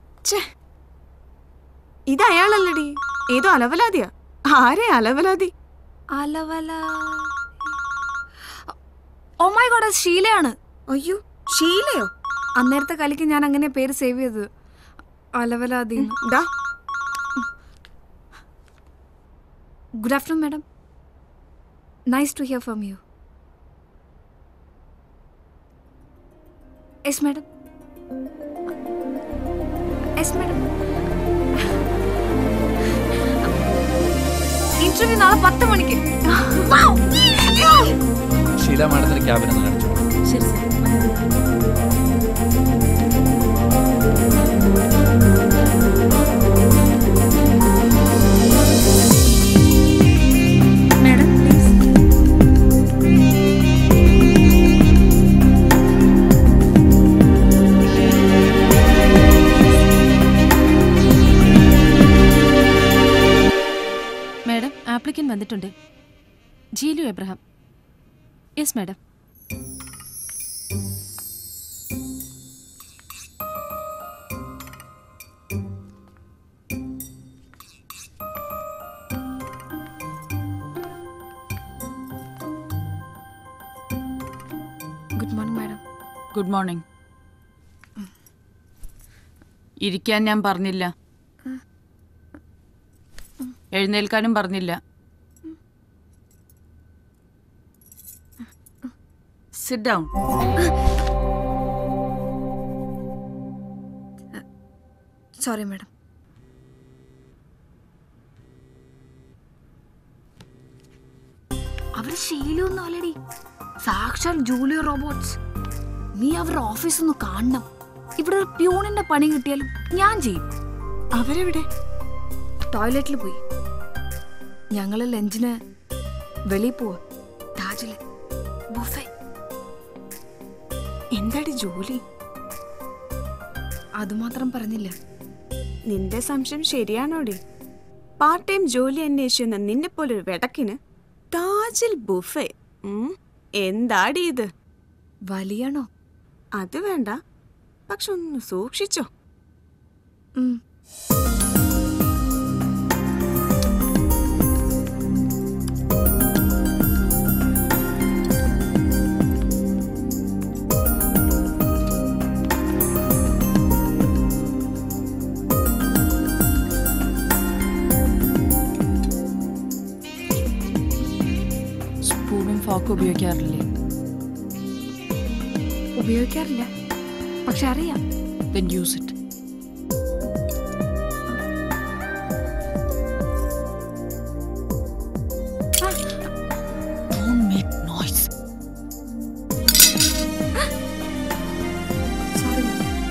Speaker 3: ഇത് അയാളല്ലടി, ഏതോ അലവലാതിയാ. ആരെ അലവലാതി?
Speaker 1: അലവല ഓ മൈ ഗോഡ്, അത് ഷീലയാണ്.
Speaker 3: അയ്യോ, ഷീലയോ?
Speaker 1: അന്നേരത്തെ കളിക്ക് ഞാൻ അങ്ങനെ പേര് സേവ് ചെയ്തത്. അലവലാതി. Good afternoon madam. Nice to hear from you. Yes madam. Yes madam. Interview നാളെ പത്ത് മണിക്ക്.
Speaker 10: ഷീല മാഡത്തിന് ക്യാബിനൊന്ന് കാണിച്ചു.
Speaker 8: ശരി sir.
Speaker 1: Madam please.
Speaker 16: Madam, applicant വന്നിട്ടുണ്ട്. Jeelu Abraham. Yes madam.
Speaker 1: Good morning madam.
Speaker 11: Good morning. ഇരിക്കാൻ ഞാൻ പറഞ്ഞില്ല, എഴുന്നേൽക്കാനും പറഞ്ഞില്ല. Sit down.
Speaker 1: Sorry madam. അവർ ഷീലു ഒന്നും അല്ലടി, സാക്ഷാൽ ജൂലിയോ റോബോട്ട്സ്. നീ അവരുടെ ഓഫീസ് ഒന്ന് കാണണം. ഇവിടെ ഒരു പ്യൂണിന്റെ പണി കിട്ടിയാലും ഞാൻ ചെയ്യും.
Speaker 3: അവരെവിടെ?
Speaker 1: ടോയ്ലറ്റിൽ പോയി. ഞങ്ങള് ലഞ്ചിന് വെളിയിൽ പോവാ. താജില് ബുഫേ.
Speaker 3: എന്താടി ജോലി?
Speaker 1: അതുമാത്രം പറഞ്ഞില്ല.
Speaker 3: നിന്റെ സംശയം ശരിയാണോടി? പാർട്ട് ടൈം ജോലി അന്വേഷിക്കുന്ന നിന്നെ പോലൊരു വെടക്കിന് താജിൽ ബുഫേ. എന്താടി ഇത്?
Speaker 1: വലിയാണോ?
Speaker 3: അത് വേണ്ട, പക്ഷെ ഒന്ന് സൂക്ഷിച്ചോ.
Speaker 11: സ്പൂണും ഫോക്കും ഉപയോഗിക്കാറില്ലേ?
Speaker 1: ഉപയോഗിക്കാറില്ല, പക്ഷെ അറിയാം.
Speaker 11: Then use it. Don't make noise.
Speaker 1: Sorry.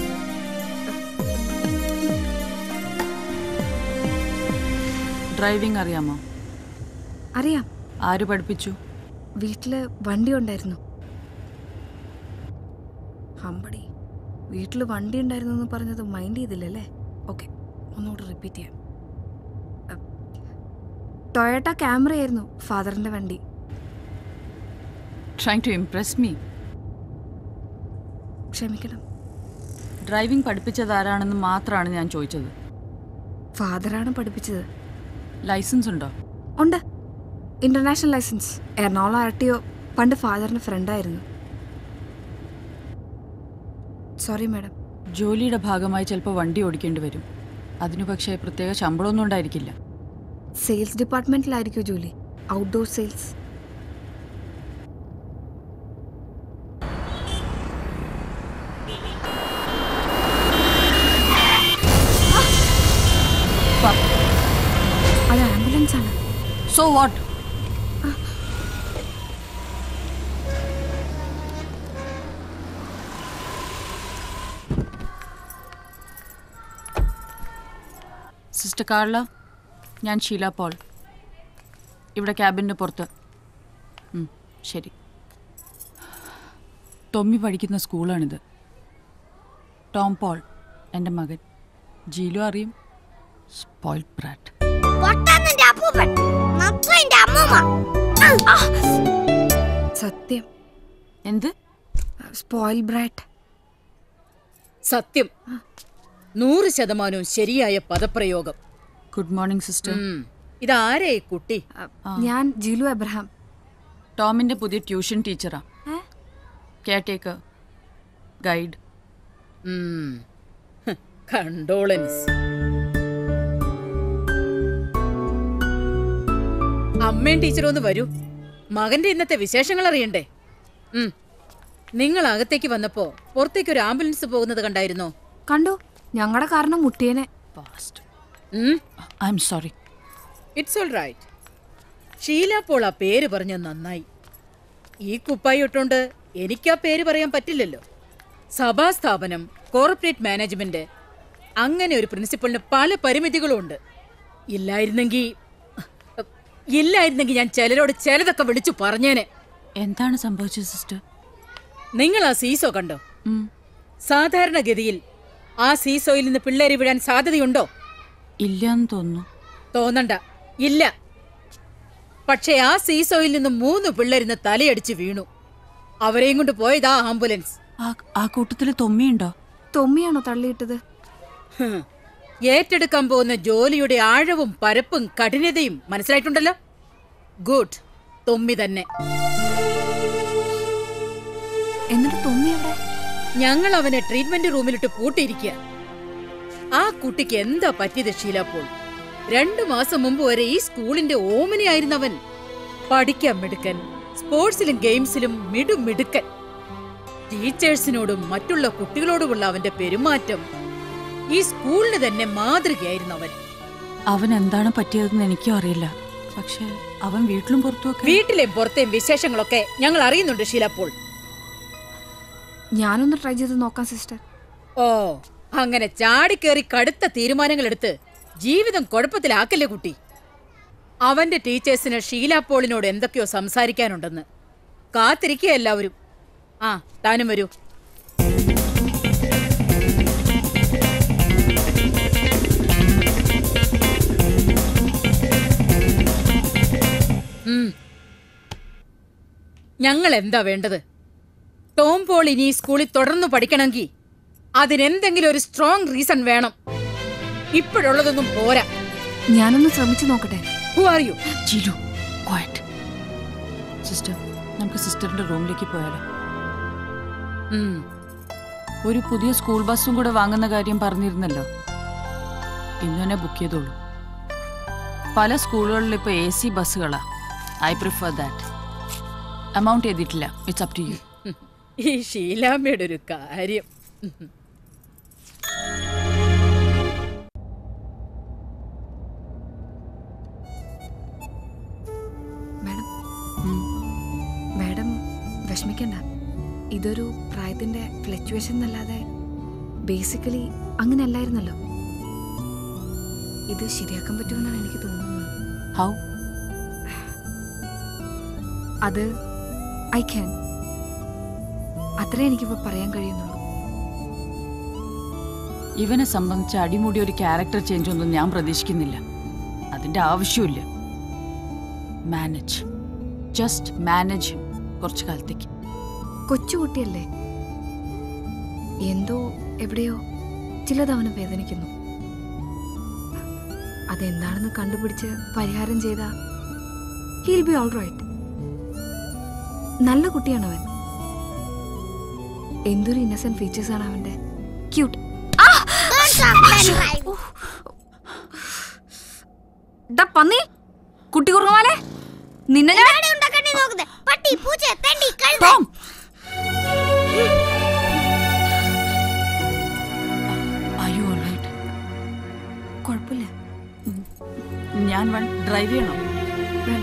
Speaker 11: Driving അറിയാമോ?
Speaker 1: അറിയാം.
Speaker 11: ആര് പഠിപ്പിച്ചു?
Speaker 1: വീട്ടില് വണ്ടി ഉണ്ടായിരുന്നു. ഹമ്പടി, വീട്ടിൽ വണ്ടി ഉണ്ടായിരുന്നു എന്ന് പറഞ്ഞത് മൈൻഡ് ചെയ്തില്ലല്ലേ? ഓക്കെ, ഒന്നുകൂടെ റിപ്പീറ്റ് ചെയ്യാം. ടൊയോട്ട ക്യാമറ ആയിരുന്നു ഫാദറിന്റെ വണ്ടി.
Speaker 11: Trying to impress me.
Speaker 1: ക്ഷമിക്കണം.
Speaker 11: ഡ്രൈവിംഗ് പഠിപ്പിച്ചത് ആരാണെന്ന് മാത്രമാണ് ഞാൻ ചോദിച്ചത്.
Speaker 1: ഫാദറാണ് പഠിപ്പിച്ചത്.
Speaker 11: ലൈസൻസ് ഉണ്ടോ?
Speaker 1: ഉണ്ട്, international licence. Ernakulam R T O പണ്ട് ഫാദറിന്റെ ഫ്രണ്ടായിരുന്നു. Sorry madam.
Speaker 11: ജോലിയുടെ ഭാഗമായി ചിലപ്പോൾ വണ്ടി ഓടിക്കേണ്ടി വരും. അതിനു പക്ഷേ പ്രത്യേക ശമ്പളമൊന്നും ഉണ്ടായിരിക്കില്ല.
Speaker 1: സെയിൽസ് ഡിപ്പാർട്ട്മെന്റിലായിരിക്കും ജോലി, ഔട്ട്ഡോർ സെയിൽസ്. അത് ആംബുലൻസ് ആണ്.
Speaker 11: So what? സിസ്റ്റർ കാർല, ഞാൻ ഷീല പോൾ. ഇവിടെ ക്യാബിൻ്റെ പുറത്ത്. ശരി. ടോമി പഠിക്കുന്ന സ്കൂളാണിത്. ടോം പോൾ എൻ്റെ മകൻ. ജീലു അറിയും. Spoiled brat.
Speaker 1: സത്യം.
Speaker 11: എന്ത്?
Speaker 1: Spoiled brat.
Speaker 8: സത്യം. നൂറ് ശതമാനവും ശരിയായ പദപ്രയോഗം.
Speaker 11: Good morning sister.
Speaker 8: ഇതാരേ കുട്ടി?
Speaker 1: ഞാൻ ജീലു എബ്രഹാം.
Speaker 11: ടോമിന്റെ പുതിയ ട്യൂഷൻ ടീച്ചറാ. Caretaker, guide.
Speaker 8: കണ്ടോളൻസ്. അമ്മയും ടീച്ചറും ഒന്ന് വരൂ. മകന്റെ ഇന്നത്തെ വിശേഷങ്ങൾ അറിയണ്ടേ? നിങ്ങൾ അകത്തേക്ക് വന്നപ്പോ പുറത്തേക്ക് ഒരു ആംബുലൻസ് പോകുന്നത് കണ്ടായിരുന്നോ?
Speaker 1: കണ്ടു. ഞങ്ങളുടെ കാരണം മുട്ടിയനെ.
Speaker 11: I am sorry.
Speaker 8: It's all right. Sheela Paul ആ പേര് പറഞ്ഞ നന്നായി. ഈ കുപ്പായി ഇട്ടോണ്ട് എനിക്ക് ആ പേര് പറയാൻ പറ്റില്ലല്ലോ. സഭാസ്ഥാപനം, കോർപ്പറേറ്റ് മാനേജ്മെന്റ്, അങ്ങനെ ഒരു പ്രിൻസിപ്പളിന് പല പരിമിതികളും ഉണ്ട്. ഇല്ലായിരുന്നെങ്കിൽ ഇല്ലായിരുന്നെങ്കിൽ ഞാൻ ചിലരോട് ചിലതൊക്കെ വിളിച്ചു പറഞ്ഞേനെ.
Speaker 11: എന്താണ് സംഭവിച്ചത് സിസ്റ്റർ?
Speaker 8: നിങ്ങൾ ആ സീസോ കണ്ടോ? സാധാരണഗതിയിൽ ആ സീസോയിൽ നിന്ന് പിള്ളേര് വീഴാൻ സാധ്യതയുണ്ടോ?
Speaker 11: ഇല്ലാന്ന് തോന്നുന്നു.
Speaker 8: തോന്നണ്ട, ഇല്ല. പക്ഷേ ആ സീസോയിൽ നിന്ന് മൂന്ന് പിള്ളേരിന്ന് തലയടിച്ച് വീണു. അവരെയും കൊണ്ട് പോയതാ ആംബുലൻസ്.
Speaker 11: ആ കൂട്ടത്തില് തൊമ്മിയുണ്ടോ?
Speaker 1: തൊമ്മിയാണോ തള്ളിയിട്ടത്?
Speaker 8: ഏറ്റെടുക്കാൻ പോകുന്ന ജോലിയുടെ ആഴവും പരപ്പും കഠിനതയും മനസ്സിലായിട്ടുണ്ടല്ലോ. ഗുഡ്, തൊമ്മി തന്നെ.
Speaker 1: എന്നിട്ട് തൊമ്മി എവിടെ?
Speaker 8: ഞങ്ങൾ അവനെ ട്രീറ്റ്മെന്റ് റൂമിലിട്ട് പൂട്ടിയിരിക്കുക. ആ കുട്ടിക്ക് എന്താ പറ്റിയത് ഷീലാപ്പോൾ? രണ്ടു മാസം മുമ്പ് വരെ ഈ സ്കൂളിന്റെ ഓമനയായിരുന്നവൻ. പഠിക്കാൻ മിടുക്കൻ, സ്പോർട്സിലും ഗെയിംസിലും മിടും മിടുക്കൻ. ടീച്ചേഴ്സിനോടും മറ്റുള്ള കുട്ടികളോടുമുള്ള അവന്റെ പെരുമാറ്റം ഈ സ്കൂളിന് തന്നെ മാതൃകയായിരുന്നു. അവൻ
Speaker 11: അവൻ എന്താണ് പറ്റിയതെന്ന് എനിക്കും അറിയില്ല. പക്ഷെ അവൻ വീട്ടിലും പുറത്തും
Speaker 8: വീട്ടിലെയും പുറത്തെയും വിശേഷങ്ങളൊക്കെ ഞങ്ങൾ അറിയുന്നുണ്ട് ഷീലാപ്പോൾ.
Speaker 1: ഞാനൊന്ന് ട്രൈ ചെയ്ത് നോക്കാം സിസ്റ്റർ.
Speaker 8: ഓ, അങ്ങനെ ചാടിക്കേറി കടുത്ത തീരുമാനങ്ങൾ എടുത്ത് ജീവിതം കുഴപ്പത്തിലാക്കല്ലേ കുട്ടി. അവന്റെ ടീച്ചേഴ്സിന് ഷീലാപ്പോളിനോട് എന്തൊക്കെയോ സംസാരിക്കാനുണ്ടെന്ന്. കാത്തിരിക്കുക എല്ലാവരും. ആ, താനും വരൂ. ഞങ്ങൾ എന്താ വേണ്ടത്? ടോം പോൾ ഇനി ഈ സ്കൂളിൽ തുടർന്ന് പഠിക്കണമെങ്കിൽ അതിനെന്തെങ്കിലും ഒരു സ്ട്രോങ് റീസൺ വേണം. ഇപ്പോഴുള്ളതൊന്നും പോരാ.
Speaker 1: ഞാനൊന്ന് ശ്രമിച്ചു നോക്കട്ടെ.
Speaker 8: Who are you?
Speaker 11: Jeelu, quiet. Sister, നമുക്ക് സിസ്റ്ററിന്റെ റൂമിലേക്ക് പോയാലോ? ഒരു പുതിയ സ്കൂൾ ബസ്സും കൂടെ വാങ്ങുന്ന കാര്യം പറഞ്ഞിരുന്നല്ലോ. ഇന്ന് തന്നെ ബുക്ക് ചെയ്തോളൂ. പല സ്കൂളുകളിൽ ഇപ്പൊ എ സി ബസ്സുകളാ. I prefer that. അമൗണ്ട് എഴുതിയിട്ടില്ല. It's up to you.
Speaker 8: ഈ ഷീലാമ്മയുടെ ഒരു കാര്യം.
Speaker 1: മാഡം മാഡം വിഷമിക്കണ്ട. ഇതൊരു പ്രായത്തിന്റെ ഫ്ലക്ച്വേഷൻ എന്നല്ലാതെ ബേസിക്കലി അങ്ങനെ അല്ലായിരുന്നല്ലോ. ഇത് ശരിയാക്കാൻ പറ്റുമെന്നാണ് എനിക്ക് തോന്നുന്നത്.
Speaker 11: ഹൗ?
Speaker 1: അത് ഐ ക്യാൻ. അത്രേ എനിക്കിപ്പോ പറയാൻ കഴിയുന്നുള്ളൂ.
Speaker 11: ഇവനെ സംബന്ധിച്ച് അടിമുടി ഒരു ക്യാരക്ടർ ചേഞ്ച് ഒന്നും ഞാൻ പ്രതീക്ഷിക്കുന്നില്ല. അതിന്റെ ആവശ്യമില്ല. മാനേജ്, ജസ്റ്റ് മാനേജ് കുറച്ചു കാലത്തേക്ക്.
Speaker 1: കൊച്ചുകുട്ടിയല്ലേ, എന്തോ എവിടെയോ ചിലത് അവനെ വേദനിക്കുന്നു. അതെന്താണെന്ന് കണ്ടുപിടിച്ച് പരിഹാരം ചെയ്താ ഹീൽ ബി ഓൾ റൈറ്റ്. നല്ല കുട്ടിയാണവൻ. എന്തൊരു ഇന്നസെന്റ് ഫീച്ചേഴ്സ് ആണ് അവന്റെ. ക്യൂട്ട്. പന്നി കുട്ടി കുറുങ്ങാലെ നിന്നെ കുഴപ്പമില്ല.
Speaker 11: ഞാൻ ഡ്രൈവ് ചെയ്യണോ?
Speaker 1: വേണ്ട.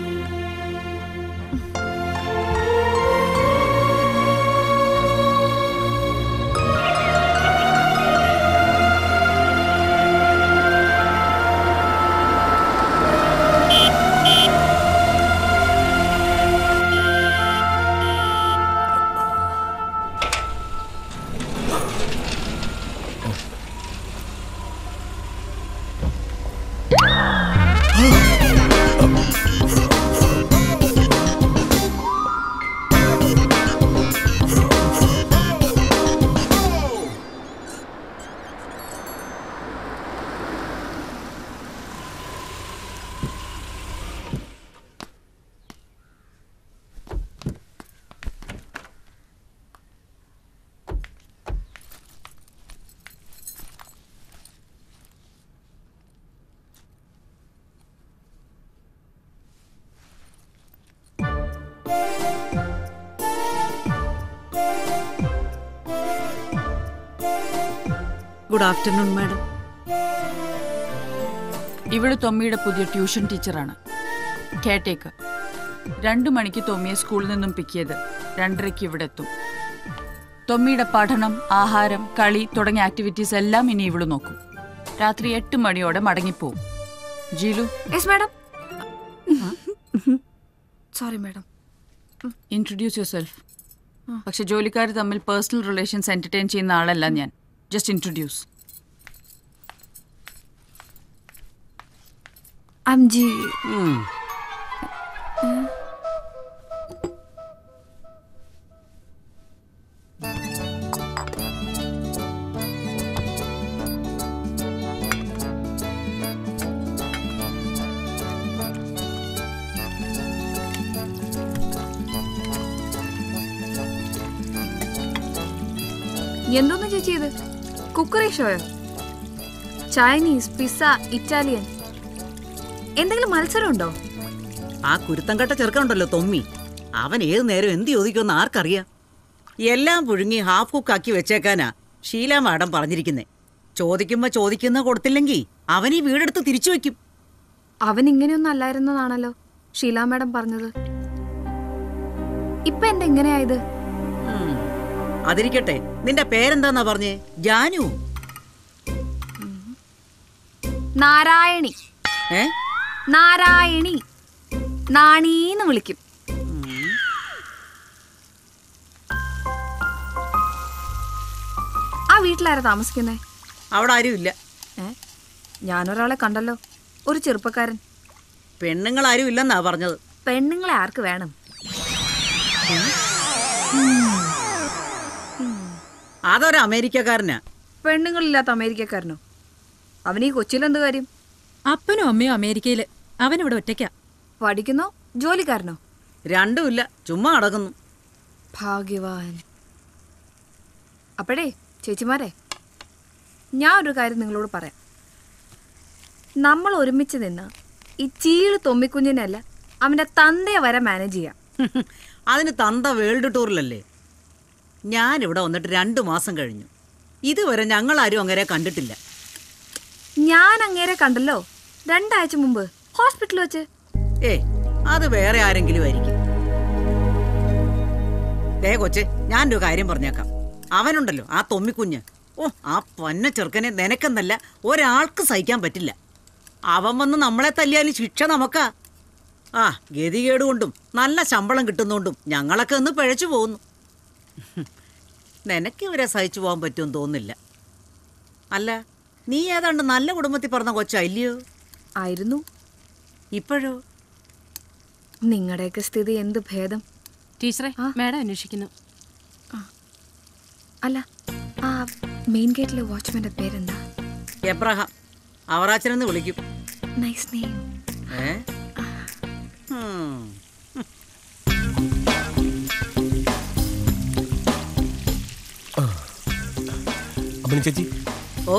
Speaker 17: Good afternoon madam.
Speaker 11: ഇവിടെ തൊമ്മിയുടെ പുതിയ ട്യൂഷൻ ടീച്ചറാണ്. കെയർടേക്കർ. രണ്ടു മണിക്ക് തൊമ്മിയെ സ്കൂളിൽ നിന്നും പിക്ക് ചെയ്ത് രണ്ടരയ്ക്ക് ഇവിടെ എത്തും. തൊമ്മിയുടെ പഠനം, ആഹാരം, കളി തുടങ്ങിയ ആക്ടിവിറ്റീസ് എല്ലാം ഇനി ഇവിടെ നോക്കും. രാത്രി എട്ട് മണിയോടെ മടങ്ങിപ്പോവും. Jeelu.
Speaker 1: Yes madam. Sorry madam.
Speaker 11: Introduce yourself. പക്ഷെ ജോലിക്കാർ തമ്മിൽ പേഴ്സണൽ റിലേഷൻസ് എന്റർടൈൻ ചെയ്യുന്ന ആളല്ല ഞാൻ. Just introduce.
Speaker 1: I'm G.
Speaker 17: Mm.
Speaker 1: Uh. എന്തോന്ന് ചേച്ചി ഇത്? കുക്കറി ഷോയോ? ചൈനീസ്, പിസ്സ, ഇറ്റാലിയൻ, എന്തെങ്കിലും മത്സരം ഉണ്ടോ?
Speaker 17: ആ കുരുത്തം കെട്ട ചെറുക്കനുണ്ടല്ലോ തൊമ്മി, അവൻ ഏത് നേരം എന്ത് ചോദിക്കുമെന്ന് ആർക്കറിയാം. എല്ലാം പുഴുങ്ങി ഹാഫ് കുക്കാക്കി വെച്ചേക്കാനാ ഷീല മാഡം പറഞ്ഞിരിക്കുന്നേ. ചോദിക്കുമ്പോ ചോദിക്കുന്ന കൊടുത്തില്ലെങ്കിൽ അവൻ ഈ വീടെടുത്ത് തിരിച്ചു വെക്കും.
Speaker 1: അവൻ ഇങ്ങനെയൊന്നും അല്ലായിരുന്നതാണല്ലോ ഷീല മാഡം പറഞ്ഞത്. ഇപ്പൊ എന്താ ഇങ്ങനെയായത്?
Speaker 17: അതിരിക്കട്ടെ, നിന്റെ പേരെന്താന്നാ പറഞ്ഞേ? ജാനു?
Speaker 1: നാരായണി.
Speaker 17: ഏ?
Speaker 1: നാരായണി. നാണീന്ന് വിളിക്കും. ആ വീട്ടിലാരാ താമസിക്കുന്നേ?
Speaker 17: അവിടെ ആരും ഇല്ല.
Speaker 1: ഞാനൊരാളെ കണ്ടല്ലോ, ഒരു ചെറുപ്പക്കാരൻ.
Speaker 17: പെണ്ണുങ്ങൾ ആരും ഇല്ലെന്നാ പറഞ്ഞത്.
Speaker 1: പെണ്ണുങ്ങളെ ആർക്ക് വേണം?
Speaker 17: അതൊരു അമേരിക്കക്കാരനാ.
Speaker 1: പെണ്ണുങ്ങളില്ലാത്ത അമേരിക്കക്കാരനോ? അവനീ കൊച്ചിയിലെന്ത് കാര്യം?
Speaker 7: അപ്പനും അമ്മയും അമേരിക്കയില്, അവനിവിടെ ഒറ്റയ്ക്കാ.
Speaker 1: പഠിക്കുന്നോ ജോലിക്കാരനോ?
Speaker 17: രണ്ടുമില്ല, ചുമ്മാ നടക്കുന്നു.
Speaker 1: ഭാഗ്യവാൻ. അപ്പോഴേ ചേച്ചിമാരെ, ഞാൻ ഒരു കാര്യം നിങ്ങളോട് പറയാം. നമ്മൾ ഒരുമിച്ച് നിന്ന് ഈ ചീള് തൊമ്മിക്കുഞ്ഞിനല്ല അവൻ്റെ തന്തയെ വരെ മാനേജ് ചെയ്യാം.
Speaker 17: അതിന് തന്ത വേൾഡ് ടൂറിലല്ലേ. ഞാനിവിടെ വന്നിട്ട് രണ്ടു മാസം കഴിഞ്ഞു. ഇതുവരെ ഞങ്ങളാരും അങ്ങനെ കണ്ടിട്ടില്ല.
Speaker 1: ഞാൻ അങ്ങേരെ കണ്ടല്ലോ രണ്ടാഴ്ച മുമ്പ് ഹോസ്പിറ്റലിൽ വെച്ച്.
Speaker 17: ഏ അത് വേറെ ആരെങ്കിലും ആയിരിക്കും. ദേ കൊച്ചെ, ഞാനൊരു കാര്യം പറഞ്ഞേക്കാം. അവനുണ്ടല്ലോ ആ തൊമ്മിക്കുഞ്ഞ്, ഓ ആ പൊന്ന ചെറുക്കനെ നിനക്കെന്നല്ല ഒരാൾക്ക് സഹിക്കാൻ പറ്റില്ല. അവൻ വന്ന് നമ്മളെ തല്ലിയാലും ശിക്ഷ നമുക്കാ. ആ ഗതികേട് കൊണ്ടും നല്ല ശമ്പളം കിട്ടുന്നോണ്ടും ഞങ്ങളൊക്കെ ഒന്ന് പിഴച്ചു പോകുന്നു. നിനക്ക് ഇവരെ സഹിച്ചു പോകാൻ പറ്റുമെന്ന് തോന്നുന്നില്ല. അല്ല, നീ ഏതാണ്ട് നല്ല കുടുംബത്തിൽ പറഞ്ഞ കൊച്ചല്ലയോ?
Speaker 1: ആയിരുന്നു.
Speaker 17: ഇപ്പോഴോ?
Speaker 1: നിങ്ങളുടെയൊക്കെ സ്ഥിതി എന്ത് ഭേദം.
Speaker 16: ടീച്ചറെ, മാഡം അന്വേഷിക്കുന്നു.
Speaker 1: അല്ല, ആ മെയിൻ ഗേറ്റിലെ വാച്ച്മാന്റെ പേരെന്താ?
Speaker 17: എബ്രഹാം. അവറാച്ചനെന്ന് വിളിക്കും.
Speaker 1: Nice name.
Speaker 17: ഏ
Speaker 18: അബിൻ ചേച്ചി.
Speaker 17: ഓ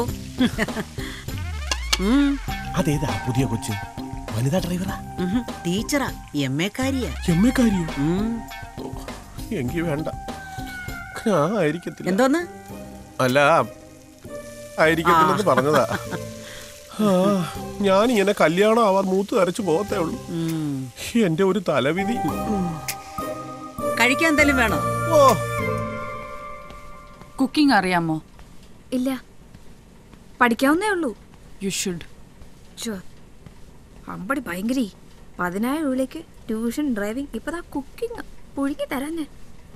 Speaker 18: അതേതാ പുതിയ കൊച്ച്? വനിതാ ഡ്രൈവറാ?
Speaker 17: ടീച്ചറാ, എം എ കാരിയാ.
Speaker 18: എം എ കാരിയോ? എങ്കിൽ വേണ്ട, ഞാൻ ആയിരിക്കത്തില്ല.
Speaker 17: എന്തോന്ന്?
Speaker 18: അല്ല, ആയിരിക്കത്തില്ലെന്ന് പറഞ്ഞതാ. ഞാനിങ്ങനെ കല്യാണം ആവാൻ മൂത്ത് അരച്ചു പോകത്തേ ഉള്ളൂ. എന്റെ ഒരു തലവിധി.
Speaker 17: കഴിക്കാൻ എന്തെങ്കിലും വേണോ?
Speaker 18: ഓ,
Speaker 11: കുക്കിംഗ് അറിയാമോ?
Speaker 1: ഇല്ല, പഠിക്കാവുന്നേ ഉള്ളൂ.
Speaker 11: You should.
Speaker 1: അമ്പടി ഭയങ്കര പതിനായിരം രൂപയിലേക്ക് ട്യൂഷൻ, ഡ്രൈവിംഗ്, ഇപ്പതാ കുക്കിംഗ് പുഴുങ്ങി തരാൻ. ഞാൻ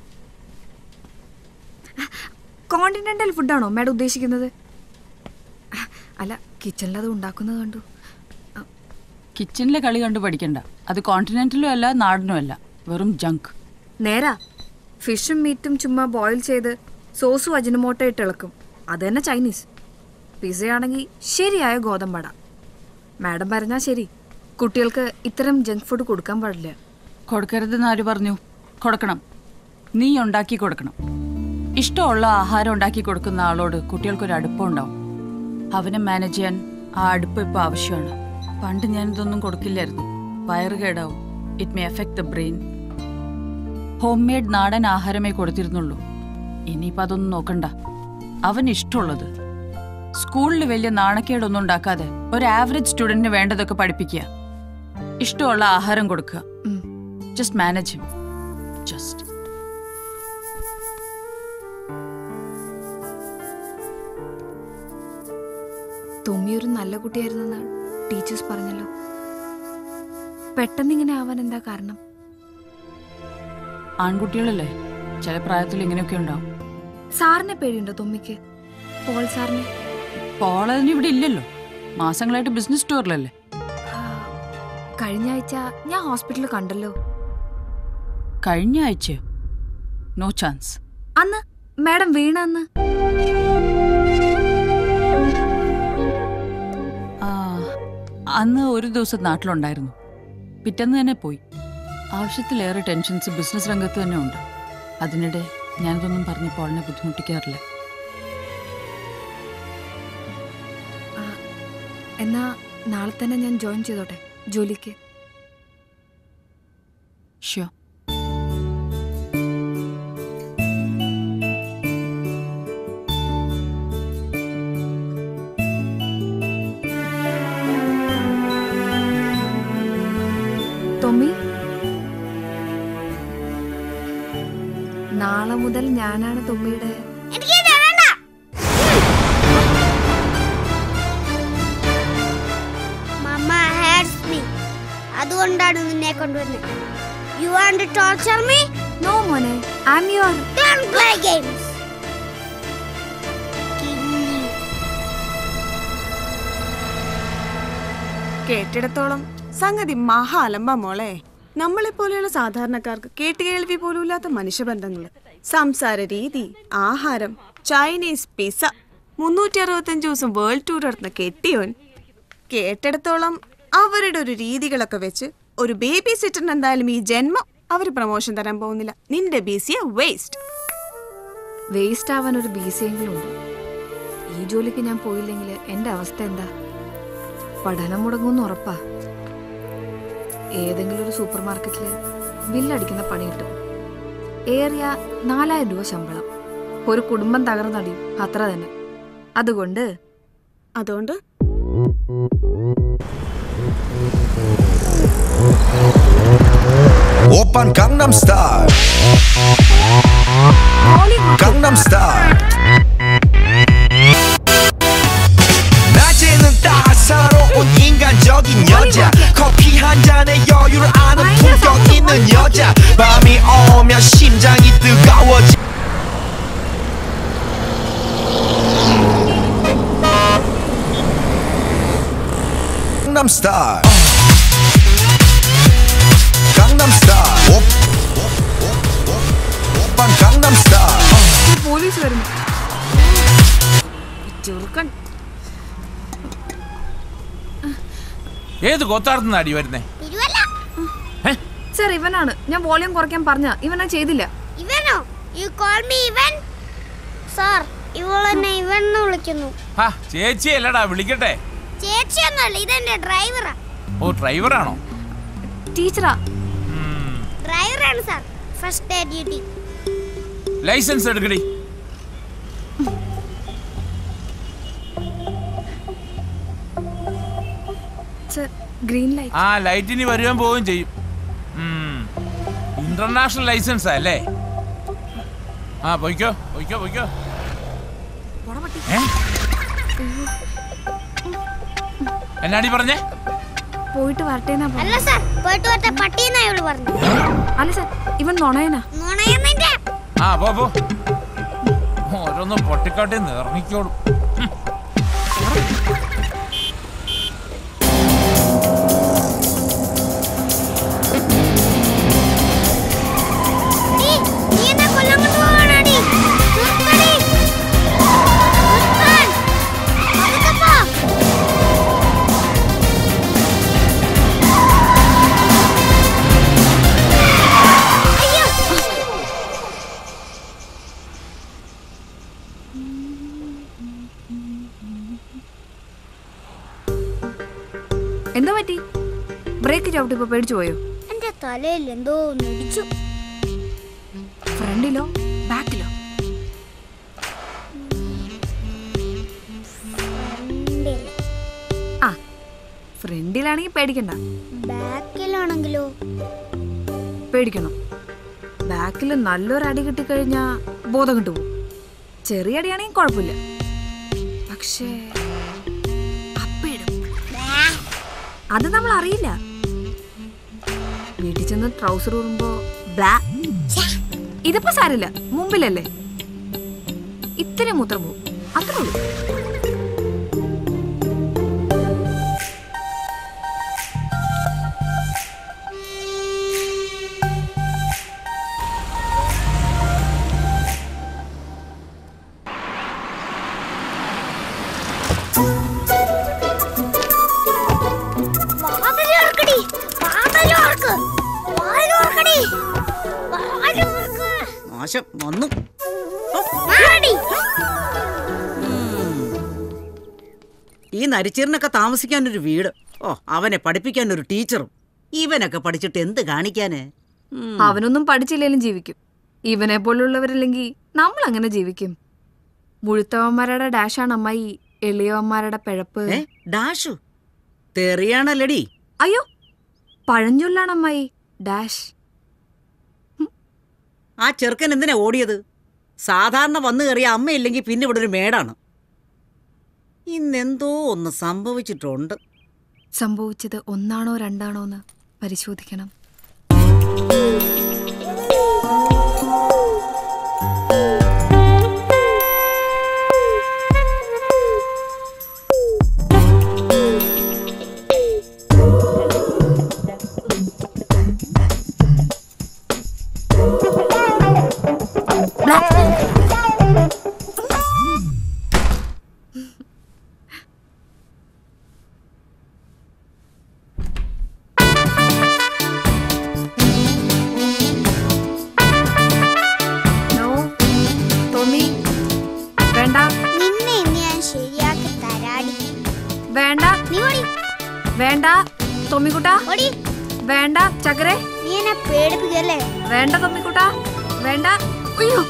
Speaker 1: കോണ്ടിനെന്റൽ ഫുഡാണോ മാഡം ഉദ്ദേശിക്കുന്നത്? അല്ല, കിച്ചണിലത് ഉണ്ടാക്കുന്നത് കണ്ടു.
Speaker 11: കിച്ചണിലെ കളി കണ്ടു പഠിക്കണ്ട. അത് കോണ്ടിനെന്റലും അല്ല നാടിനും അല്ല, വെറും ജങ്ക്.
Speaker 1: നേരാ, ഫിഷും മീറ്റും ചുമ്മാ ബോയിൽ ചെയ്ത് സോസും അജിനമോട്ടോ ഇട്ട് ഇളക്കും. അത് തന്നെ ചൈനീസ്. പിസയാണെങ്കിൽ ശരിയായ ഗോതമ്പട. മാഡം പറഞ്ഞാൽ ശരി, കുട്ടികൾക്ക് ഇത്തരം ജങ്ക് ഫുഡ് കൊടുക്കാൻ പാടില്ല.
Speaker 11: കൊടുക്കരുതെന്ന് ആര് പറഞ്ഞു? കൊടുക്കണം. നീ ഉണ്ടാക്കി കൊടുക്കണം. ഇഷ്ടമുള്ള ആഹാരം ഉണ്ടാക്കി കൊടുക്കുന്ന ആളോട് കുട്ടികൾക്കൊരു അടുപ്പം ഉണ്ടാവും. അവനെ മാനേജ് ചെയ്യാൻ ആ അടുപ്പം ഇപ്പോൾ ആവശ്യമാണ്. പണ്ട് ഞാനിതൊന്നും കൊടുക്കില്ലായിരുന്നു. വയറ് കേടാവും. It may effect the brain. Home made നാടൻ ആഹാരമേ കൊടുത്തിരുന്നുള്ളൂ. ഇനിയിപ്പോൾ അതൊന്നും നോക്കണ്ട. അവന് ഇഷ്ടമുള്ളത്. സ്കൂളിൽ വലിയ നാണക്കേടൊന്നും ഉണ്ടാക്കാതെ ഒരു ആവറേജ് സ്റ്റുഡന്റിന് വേണ്ടതൊക്കെ പഠിപ്പിക്കുക. ഇഷ്ടമുള്ള ആഹാരം കൊടുക്കുക. Just manage him. Just.
Speaker 1: Thommi ഒരു നല്ല കുട്ടിയായിരുന്നെന്ന് ടീച്ചേഴ്സ് പറഞ്ഞല്ലോ. പെട്ടെന്ന് ഇങ്ങനെ ആവാൻ എന്താ കാരണം?
Speaker 11: ആൺകുട്ടികളല്ലേ, ചില പ്രായത്തിൽ ഇങ്ങനെയൊക്കെ ഉണ്ടാവും.
Speaker 1: സാറിനെ പേടിയുണ്ടോ തുമ്മിക്ക്? പോൾ സാറിനെ?
Speaker 11: പോൾ അതിന് ഇവിടെ ഇല്ലല്ലോ. മാസങ്ങളായിട്ട് ബിസിനസ് ടൂറിലല്ലേ.
Speaker 1: കഴിഞ്ഞ ആഴ്ച ഞാൻ ഹോസ്പിറ്റലിൽ കണ്ടല്ലോ.
Speaker 11: കഴിഞ്ഞ ആഴ്ച? No chance.
Speaker 1: അന്ന് മാഡം വീണ അന്ന്.
Speaker 11: അന്ന് ഒരു ദിവസം നാട്ടിലുണ്ടായിരുന്നു. പിറ്റേന്ന് തന്നെ പോയി. ആവശ്യത്തിലേറെ ടെൻഷൻസ് ബിസിനസ് രംഗത്ത് തന്നെ ഉണ്ട്. അതിനിടെ ഞാനിതൊന്നും പറഞ്ഞ് പോളിനെ ബുദ്ധിമുട്ടിക്കാറില്ല.
Speaker 1: എന്നാ നാളെ തന്നെ ഞാൻ ജോയിൻ ചെയ്തോട്ടെ ജോലിക്ക്?
Speaker 11: ഷ്യൂർ.
Speaker 1: ടോമി, നാളെ മുതൽ ഞാനാണ് ടോമിയുടെ.
Speaker 13: അതുകൊണ്ടാണ് നിന്നെ കൊണ്ടുവരുന്നത്. You want to torture me?
Speaker 1: No, മോനെ. I'm your.
Speaker 13: Don't play games.
Speaker 3: കേട്ടിടത്തോളം സംഗതി മഹാ അലമ്പ മോളെ. നമ്മളെ പോലെയുള്ള സാധാരണക്കാർക്ക് കേട്ടുകേൾവി പോലും ഇല്ലാത്ത മനുഷ്യബന്ധങ്ങൾ, സംസാര രീതി, ആഹാരം, ചൈനീസ് പിസ, മുന്നൂറ്റി അറുപത്തഞ്ച് ദിവസം വേൾഡ് ടൂർ നടത്തുന്ന കെട്ടിയോൻ. കേട്ടിടത്തോളം അവരുടെ ഒരു രീതികളൊക്കെ വെച്ച് ഒരു ബേബി സിറ്ററിന് എന്തായാലും ഈ ജന്മം അവർ പ്രൊമോഷൻ തരാൻ പോകുന്നില്ല. നിന്റെ B C A waste.
Speaker 1: Waste ആവാൻ ഒരു ബി സി എങ്കിലും ഉണ്ട്. ഈ ജോലിക്ക് ഞാൻ പോയില്ലെങ്കിൽ എൻ്റെ അവസ്ഥ എന്താ? പഠനം മുടങ്ങുമെന്ന് ഉറപ്പാ. ഏതെങ്കിലും ഒരു സൂപ്പർ മാർക്കറ്റിൽ വില്ലടിക്കുന്ന പണി കിട്ടും. ഏറിയ നാലായിരം രൂപ ശമ്പളം. ഒരു കുടുംബം തകർന്നടി അത്ര തന്നെ. അതുകൊണ്ട്
Speaker 3: അതുകൊണ്ട്
Speaker 19: 오빤 강남 스타일 강남 스타일 낮에는 따사로운 인간적인 여자 커피 한 잔에 여유를 아는 품격 있는 여자 밤이 오면 심장이 뜨거워지 강남 스타일 강남 스타일 오빤 강남 스타일
Speaker 1: പോലീസ് വരുന്നു. ചെറുക്കൻ
Speaker 10: ഏത് ഗോത്താർന്ന് അടി വരുന്നേ?
Speaker 1: സർ ഇവനാണ്. ഞാൻ വോളിയം കുറയ്ക്കാൻ പറഞ്ഞ ഇവനാ ചെയ്തില്ല.
Speaker 13: ഇവനോ? യു കോൾ മീ ഇവൻ? സർ ഇവളെന്നെ ഇവൻ എന്ന് വിളിക്കുന്നു.
Speaker 10: ഹാ ചേച്ചി അല്ലടാ വിളിക്കട്ടെ.
Speaker 13: ചേച്ചിയൊന്നുമല്ല, ഇതെന്റെ ഡ്രൈവറാ.
Speaker 10: ഓ ഡ്രൈവറാണോ?
Speaker 1: ടീച്ചറാ.
Speaker 13: ഡ്രൈവറാണ് sir. First day duty.
Speaker 10: Licence എടുക്കടി.
Speaker 1: Green light.
Speaker 10: ആ ലൈറ്റിന് വരുവാൻ പോവുകയും ചെയ്യും. ഇന്റർനാഷണൽ ലൈസൻസാ അല്ലേ? ആ പോയിക്കോ പോയിക്കോ പോയിക്കോ. എന്നാടി പറഞ്ഞേ?
Speaker 1: പോയിട്ട് വരട്ടെ.
Speaker 13: അല്ല സർ, പോയിട്ട് വരട്ടെ പട്ടിയെന്നാ ഇവള് പറഞ്ഞു.
Speaker 1: അല്ല സർ, ഇവൻ നുണയനാ.
Speaker 13: നുണയെന്നെ.
Speaker 10: ആ പോ പോ. ഓരോന്നും പൊട്ടിക്കാട്ടി നിർമ്മിക്കോളും.
Speaker 1: എന്താ പറ്റി? ബ്രേക്ക് ചവിട്ടിപ്പോ പേടിച്ചു പോയോ?
Speaker 13: എന്റെ തലയിൽ എന്തോ ഇടിച്ചു.
Speaker 1: ഫ്രണ്ടിലോ ബാക്കിലോ? ആ ഫ്രണ്ടിലാണെങ്കിൽ പേടിക്കണ്ട.
Speaker 13: ബാക്കിലാണെങ്കിലോ?
Speaker 1: പേടിക്കണം. ബാക്കിൽ നല്ലൊരു അടി കിട്ടിക്കഴിഞ്ഞാ ബോധം കിട്ടുപോകും. ചെറിയ അടിയാണെങ്കിൽ കുഴപ്പമില്ല. പക്ഷേ അത് നമ്മൾ അറിയില്ല. വീട്ടിൽ ചെന്ന് ട്രൗസർ ഊറുമ്പോ ഇതിപ്പോ സാരില്ല, മുമ്പിലല്ലേ, ഇത്തിരി മൂത്രം പോകും, അത്രേ ഉള്ളൂ.
Speaker 17: വന്നു. ഈ നരിച്ചീറിനൊക്കെ താമസിക്കാനൊരു വീട്, ഓ അവനെ പഠിപ്പിക്കാനൊരു ടീച്ചറും. ഇവനൊക്കെ പഠിച്ചിട്ട് എന്ത് കാണിക്കാന്?
Speaker 1: അവനൊന്നും പഠിച്ചില്ലേലും ജീവിക്കും. ഇവനെ പോലുള്ളവരില്ലെങ്കിൽ നമ്മൾ അങ്ങനെ ജീവിക്കും. മുഴുത്തവന്മാരുടെ ഡാഷാണ് അമ്മായി എളിയവന്മാരുടെ പിഴപ്പ്.
Speaker 17: ഡാഷു തെറിയാണല്ലടി.
Speaker 1: അയ്യോ പഴഞ്ചൊല്ലാണ് അമ്മായി ഡാഷ്.
Speaker 17: ആ ചെറുക്കൻ എന്തിനാ ഓടിയത്? സാധാരണ വന്നു കയറിയ അമ്മയില്ലെങ്കിൽ പിന്നെ ഇവിടെ ഒരു മേടാണ്. ഇന്നെന്തോ ഒന്ന് സംഭവിച്ചിട്ടുണ്ട്.
Speaker 1: സംഭവിച്ചത് ഒന്നാണോ രണ്ടാണോ എന്ന് പരിശോധിക്കണം.
Speaker 13: വേണ്ട ചക്കരെ, നീ എന്നെ പേടിപ്പിക്കുക. അല്ലേ?
Speaker 1: വേണ്ട തൊമ്മിക്കുട്ടാ, വേണ്ട. അയ്യോ.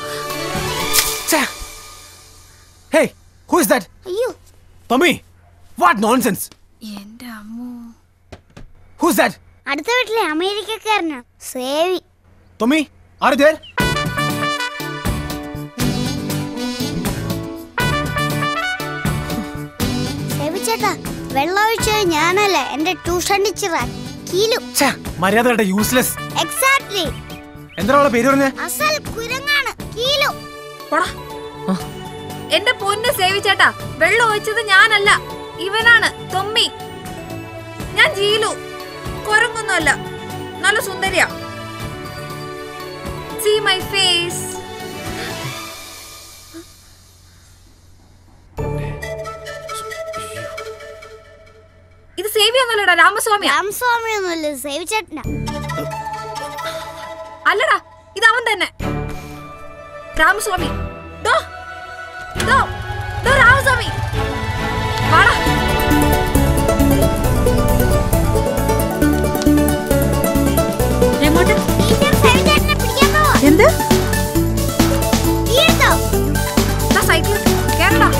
Speaker 20: Hey, who is that?
Speaker 13: അയ്യോ.
Speaker 20: Tommy, what nonsense?
Speaker 1: എന്റെ അമ്മോ.
Speaker 20: Who's that?
Speaker 13: അടുത്ത വീട്ടിലെ അമേരിക്കക്കാരനാ, സേവി.
Speaker 20: Tommy, are you there?
Speaker 13: സേവി ചേട്ടാ, വെള്ളം ഒഴിച്ചത് ഞാനല്ല, എന്റെ ട്യൂഷൻ ടീച്ചറാ കീലു.
Speaker 20: മര്യാദ കേട്ട യൂസ്ലെസ്.
Speaker 13: എക്സാക്ട്ലി.
Speaker 20: എന്താ അവളുടെ പേര് പറഞ്ഞേ?
Speaker 13: അസൽ കുരങ്ങാണ് കീലു.
Speaker 1: എന്റെ പൊന്ന് സേവിച്ചേട്ടാ, വെള്ളം ഒഴിച്ചത് ഞാനല്ല, ഇവനാണ് തൊമ്മി. ഞാൻ ജീലു, കുരങ്ങൊന്നുമല്ല, നല്ല സുന്ദരിയാ. See my face. ഇത് സേവിയൊന്നുമല്ലടാ, രാമസ്വാമി.
Speaker 13: രാമസ്വാമി ഒന്നുമല്ല, സേവി ചേട്ടനാ.
Speaker 1: അല്ലടാ, ഇത് അവൻ തന്നെ, രാമസ്വാമി. ദോ ദോ ദോ രാമസ്വാമി, വാടാ.
Speaker 7: എങ്ങോട്ട്?
Speaker 1: എന്ത്? സൈക്കിൾ കേറടാ.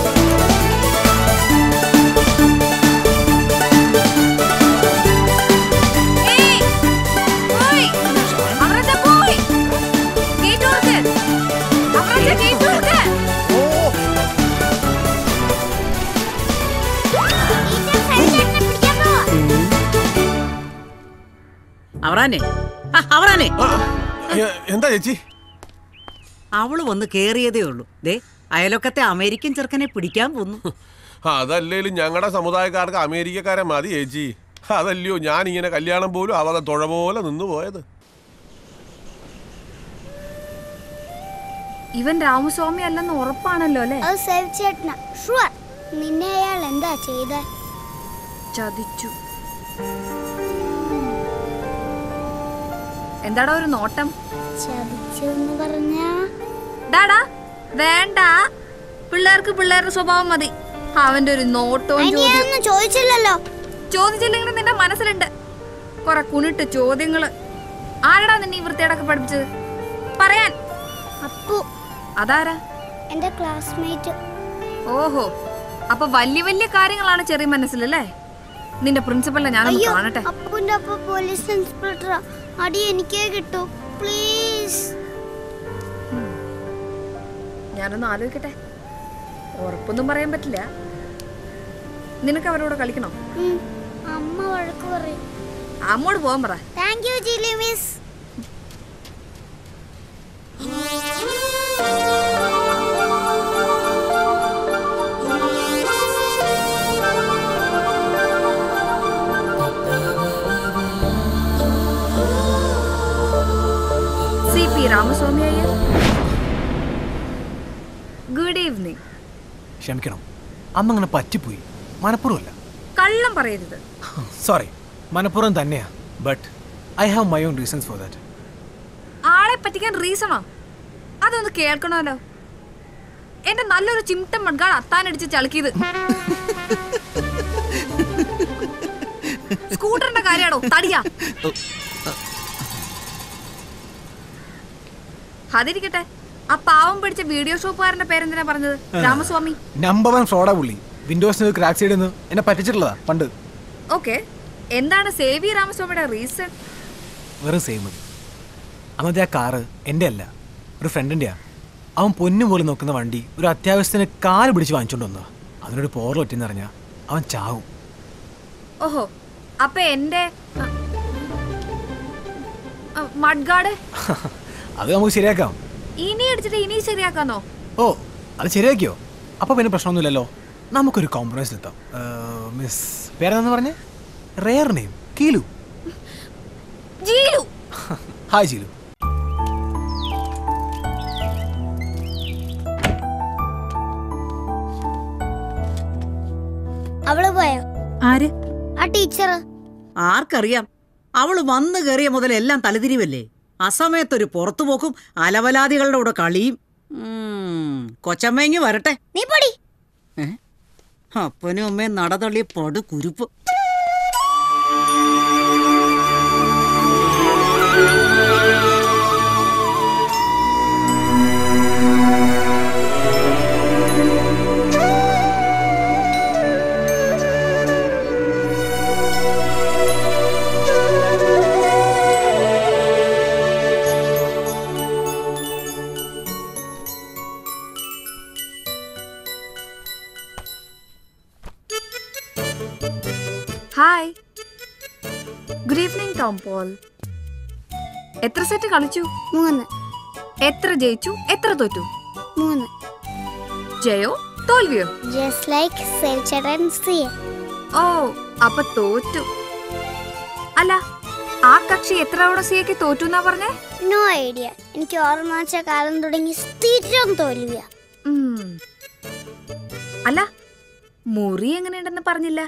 Speaker 17: അവറാനെ, അവറാനെ,
Speaker 18: എന്താ ചേച്ചി?
Speaker 17: അവള് വന്ന് കേറിയതേ ഉള്ളൂ. ദേ അയലൊക്കത്തെ അമേരിക്കൻ ചെറുക്കനെ പിടിക്കാൻ പോന്നു.
Speaker 18: അതല്ലേലും ഞങ്ങളുടെ സമുദായക്കാർക്ക് അമേരിക്കക്കാരെ മതി ചേച്ചി. അതല്ലയോ ഞാൻ ഇങ്ങനെ കല്യാണം പോലും അവളെ തുഴ പോലെ നിന്നു പോയത്.
Speaker 1: ഇവൻ രാമസ്വാമി അല്ലെന്ന് ഉറപ്പാണല്ലോ അല്ലേ?
Speaker 13: അത് സേവി ചേട്ടനാ, ഷുവർ. നിന്നെ അയാൾ എന്താ ചെയ്തേ?
Speaker 1: ചതിച്ചു. എന്താടാ ഒരു നോട്ടം?
Speaker 13: ചതിച്ചെന്ന് പറഞ്ഞാ
Speaker 1: ഡാടാ വേണ്ട, പിള്ളേർക്ക് പിള്ളേരുടെ സ്വഭാവം മതി. അവന്റെ ഒരു നോട്ടവും
Speaker 13: ചോദിച്ചില്ലല്ലോ.
Speaker 1: ചോദിച്ചില്ലെങ്കിലും നിന്റെ മനസ്സിലുണ്ട് കൊറേ കുണിട്ട് ചോദ്യങ്ങള്. ആരടാ നിന്നെ ഈ വൃത്തിയോടൊക്കെ പഠിപ്പിച്ചത്? പറയാൻ.
Speaker 13: അപ്പു.
Speaker 1: അതാരാ?
Speaker 13: എന്റെ ക്ലാസ്മേറ്റ്.
Speaker 1: ഓഹോ, അപ്പൊ വലിയ വലിയ കാര്യങ്ങളാണ് ചെറിയ മനസ്സിലല്ലേ? നിന്റെ പ്രിൻസിപ്പലിനെ ഞാനൊന്ന് കാണട്ടെ.
Speaker 13: അപ്പുന്റെ അപ്പ പോലീസ് ഇൻസ്പെക്ടറാ. അടി എനിക്കേ കിട്ടൂ പ്ലീസ്.
Speaker 1: ഞാനൊന്ന് ആലോചിക്കട്ടെ. ഉറപ്പൊന്നും പറയാൻ പറ്റില്ല. നിനക്ക് അവരോട് കളിക്കണോ?
Speaker 13: അമ്മ വഴക്ക് പറയും.
Speaker 1: അമ്മോട് പോകാൻ പറ.
Speaker 13: Thank you Jili miss.
Speaker 1: C P Ramaswamy Iyer, good evening.
Speaker 20: ക്ഷമിക്കണം, അമ്മ അങ്ങനെ പറ്റിപ്പോയി. മനഃപൂർവ്വമല്ല.
Speaker 1: കള്ളം പറയരുത്.
Speaker 20: സോറി, മനഃപൂർവ്വം തന്നെയാ. But I have my own reasons for that.
Speaker 1: ആളെ പറ്റിക്കാൻ റീസണോ? അതൊന്ന് കേൾക്കണമല്ലോ. എന്റെ നല്ലൊരു ചിമിട്ടം മൺകാൾ അത്താനടിച്ച് ചളുക്കിയത്. സ്കൂട്ടറിന്റെ കാര്യാണോ? തടിയാ. അതിരിക്കട്ടെ, ആ പാവം പിടിച്ച വീഡിയോ ഷോപ്പുകാരന്റെ പേരെന്തിനാ പറഞ്ഞത്? രാമസ്വാമി.
Speaker 20: നമ്പർ വൺ ഫ്രോഡാ പുള്ളി. വിൻഡോസിന് ക്രാക്ക് സൈഡിൽ നിന്ന് എന്നെ പറ്റിച്ചിട്ടുള്ളതാ പണ്ട്.
Speaker 1: ഓക്കെ, എന്താണ് സേവി രാമസ്വാമിയുടെ റീസൺ?
Speaker 20: വെറും സെയിം. അന്നത്തെ ആ കാറ് എൻ്റെ അല്ല, ഒരു ഫ്രണ്ടിൻ്റെയാ. അവൻ പൊന്നു പോലെ നോക്കുന്ന വണ്ടി ഒരു അത്യാവശ്യത്തിന് കാല് പിടിച്ച് വാങ്ങിച്ചോണ്ട് വന്നതാ. അതിനൊരു പോറൽ ഒറ്റെന്ന് പറഞ്ഞാൽ അവൻ ചാവും.
Speaker 1: ഓഹോ, അപ്പൊ എന്റെ മഡ്ഗാർഡ്
Speaker 20: അത് നമുക്ക് ശരിയാക്കാം.
Speaker 1: ഇനി അടിച്ചിട്ട് ഇനി ശരിയാക്കാന്നോ?
Speaker 20: ഓ, അത് ശരിയാക്കിയോ? അപ്പൊ പിന്നെ പ്രശ്നമൊന്നുമില്ലല്ലോ. നമുക്കൊരു കോംപ്രമൈസ് എത്താം. മിസ് പേരെന്ന് പറഞ്ഞേ? Rare name Keelu.
Speaker 1: Jeelu.
Speaker 20: Hi Jeelu.
Speaker 13: അവള് പോയോ?
Speaker 7: ആര്?
Speaker 13: ആ ടീച്ചർ.
Speaker 17: ആർക്കറിയാം, അവള് വന്നു കയറിയ മുതൽ എല്ലാം തലതിരിവല്ലേ. അസമയത്തൊരു പുറത്തുപോക്കും അലവലാദികളുടെ കൂടെ കളിയും. കൊച്ചമ്മയെങ്കി വരട്ടെ.
Speaker 13: നീ പൊടി.
Speaker 17: അപ്പനും അമ്മയും നടതള്ളിയ പടു കുരുപ്പ്.
Speaker 1: Hi. Good evening Tom Paul. എത്ര സെറ്റ് കളിച്ചു?
Speaker 13: മൂന്ന്.
Speaker 1: എത്ര ജയിച്ചു എത്ര തോറ്റു?
Speaker 13: മൂന്ന്.
Speaker 1: ജയോ തോൽവിയോ?
Speaker 13: ജസ്റ്റ് ലൈക്ക് സെൽച്ചടൻ സി.
Speaker 1: ഓ, അപ്പൊ തോറ്റു. അല്ല, ആ കക്ഷി എത്ര തവണ സിയൊക്കെ തോറ്റു എന്നാ പറഞ്ഞേ?
Speaker 13: No idea. എനിക്ക് ഓർമ്മ വെച്ച കാലം തുടങ്ങി സ്ഥിരം തോൽവിയാ.
Speaker 1: അല്ല, മുറി എങ്ങനെയുണ്ടെന്ന് പറഞ്ഞില്ല.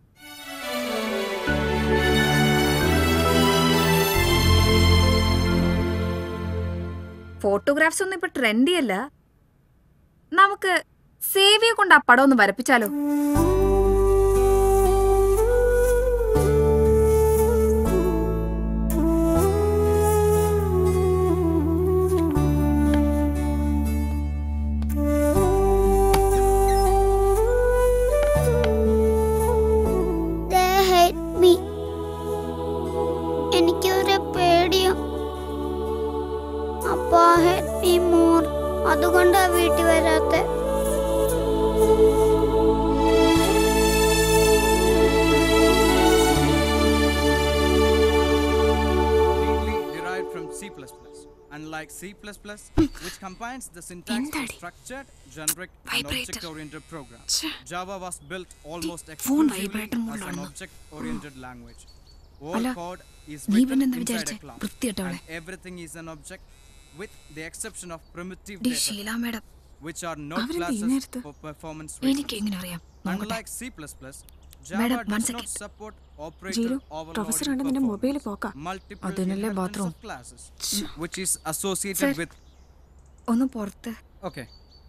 Speaker 1: ഫോട്ടോഗ്രാഫ്സ് ഒന്നും ഇപ്പൊ ട്രെൻഡി അല്ല. നമുക്ക് സേവിയെ കൊണ്ട് ആ പടം ഒന്ന് വരപ്പിച്ചാലോ?
Speaker 13: അതുകൊണ്ടാ വീട്ടിൽ വരാത്ത.
Speaker 21: Unlike C plus plus, which combines the syntax of structured, generic, and object-oriented program, Java was built almost exclusively as an object-oriented language. All code is written inside a class, and everything is an object, with the exception of primitive data, which are not classes for performance reasons. Unlike C plus plus, Java does not support operator overloading performance, multiple inheritance of classes, which is associated with.
Speaker 1: ഒന്ന് പുറത്ത്.
Speaker 11: Okay.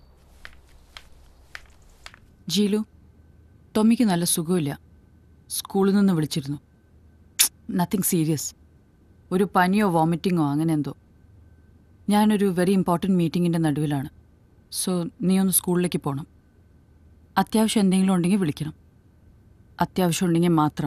Speaker 11: ജീലു, ടോമിക്ക് നല്ല സുഖമില്ല. സ്കൂളിൽ നിന്ന് വിളിച്ചിരുന്നു. Nothing serious. ഒരു പനിയോ വോമിറ്റിങ്ങോ അങ്ങനെ എന്തോ. ഞാനൊരു വെരി ഇമ്പോർട്ടൻറ്റ് മീറ്റിങ്ങിൻ്റെ നടുവിലാണ്. സോ നീ ഒന്ന് സ്കൂളിലേക്ക് പോകണം. അത്യാവശ്യം എന്തെങ്കിലും ഉണ്ടെങ്കിൽ വിളിക്കണം. അത്യാവശ്യം ഉണ്ടെങ്കിൽ മാത്രം.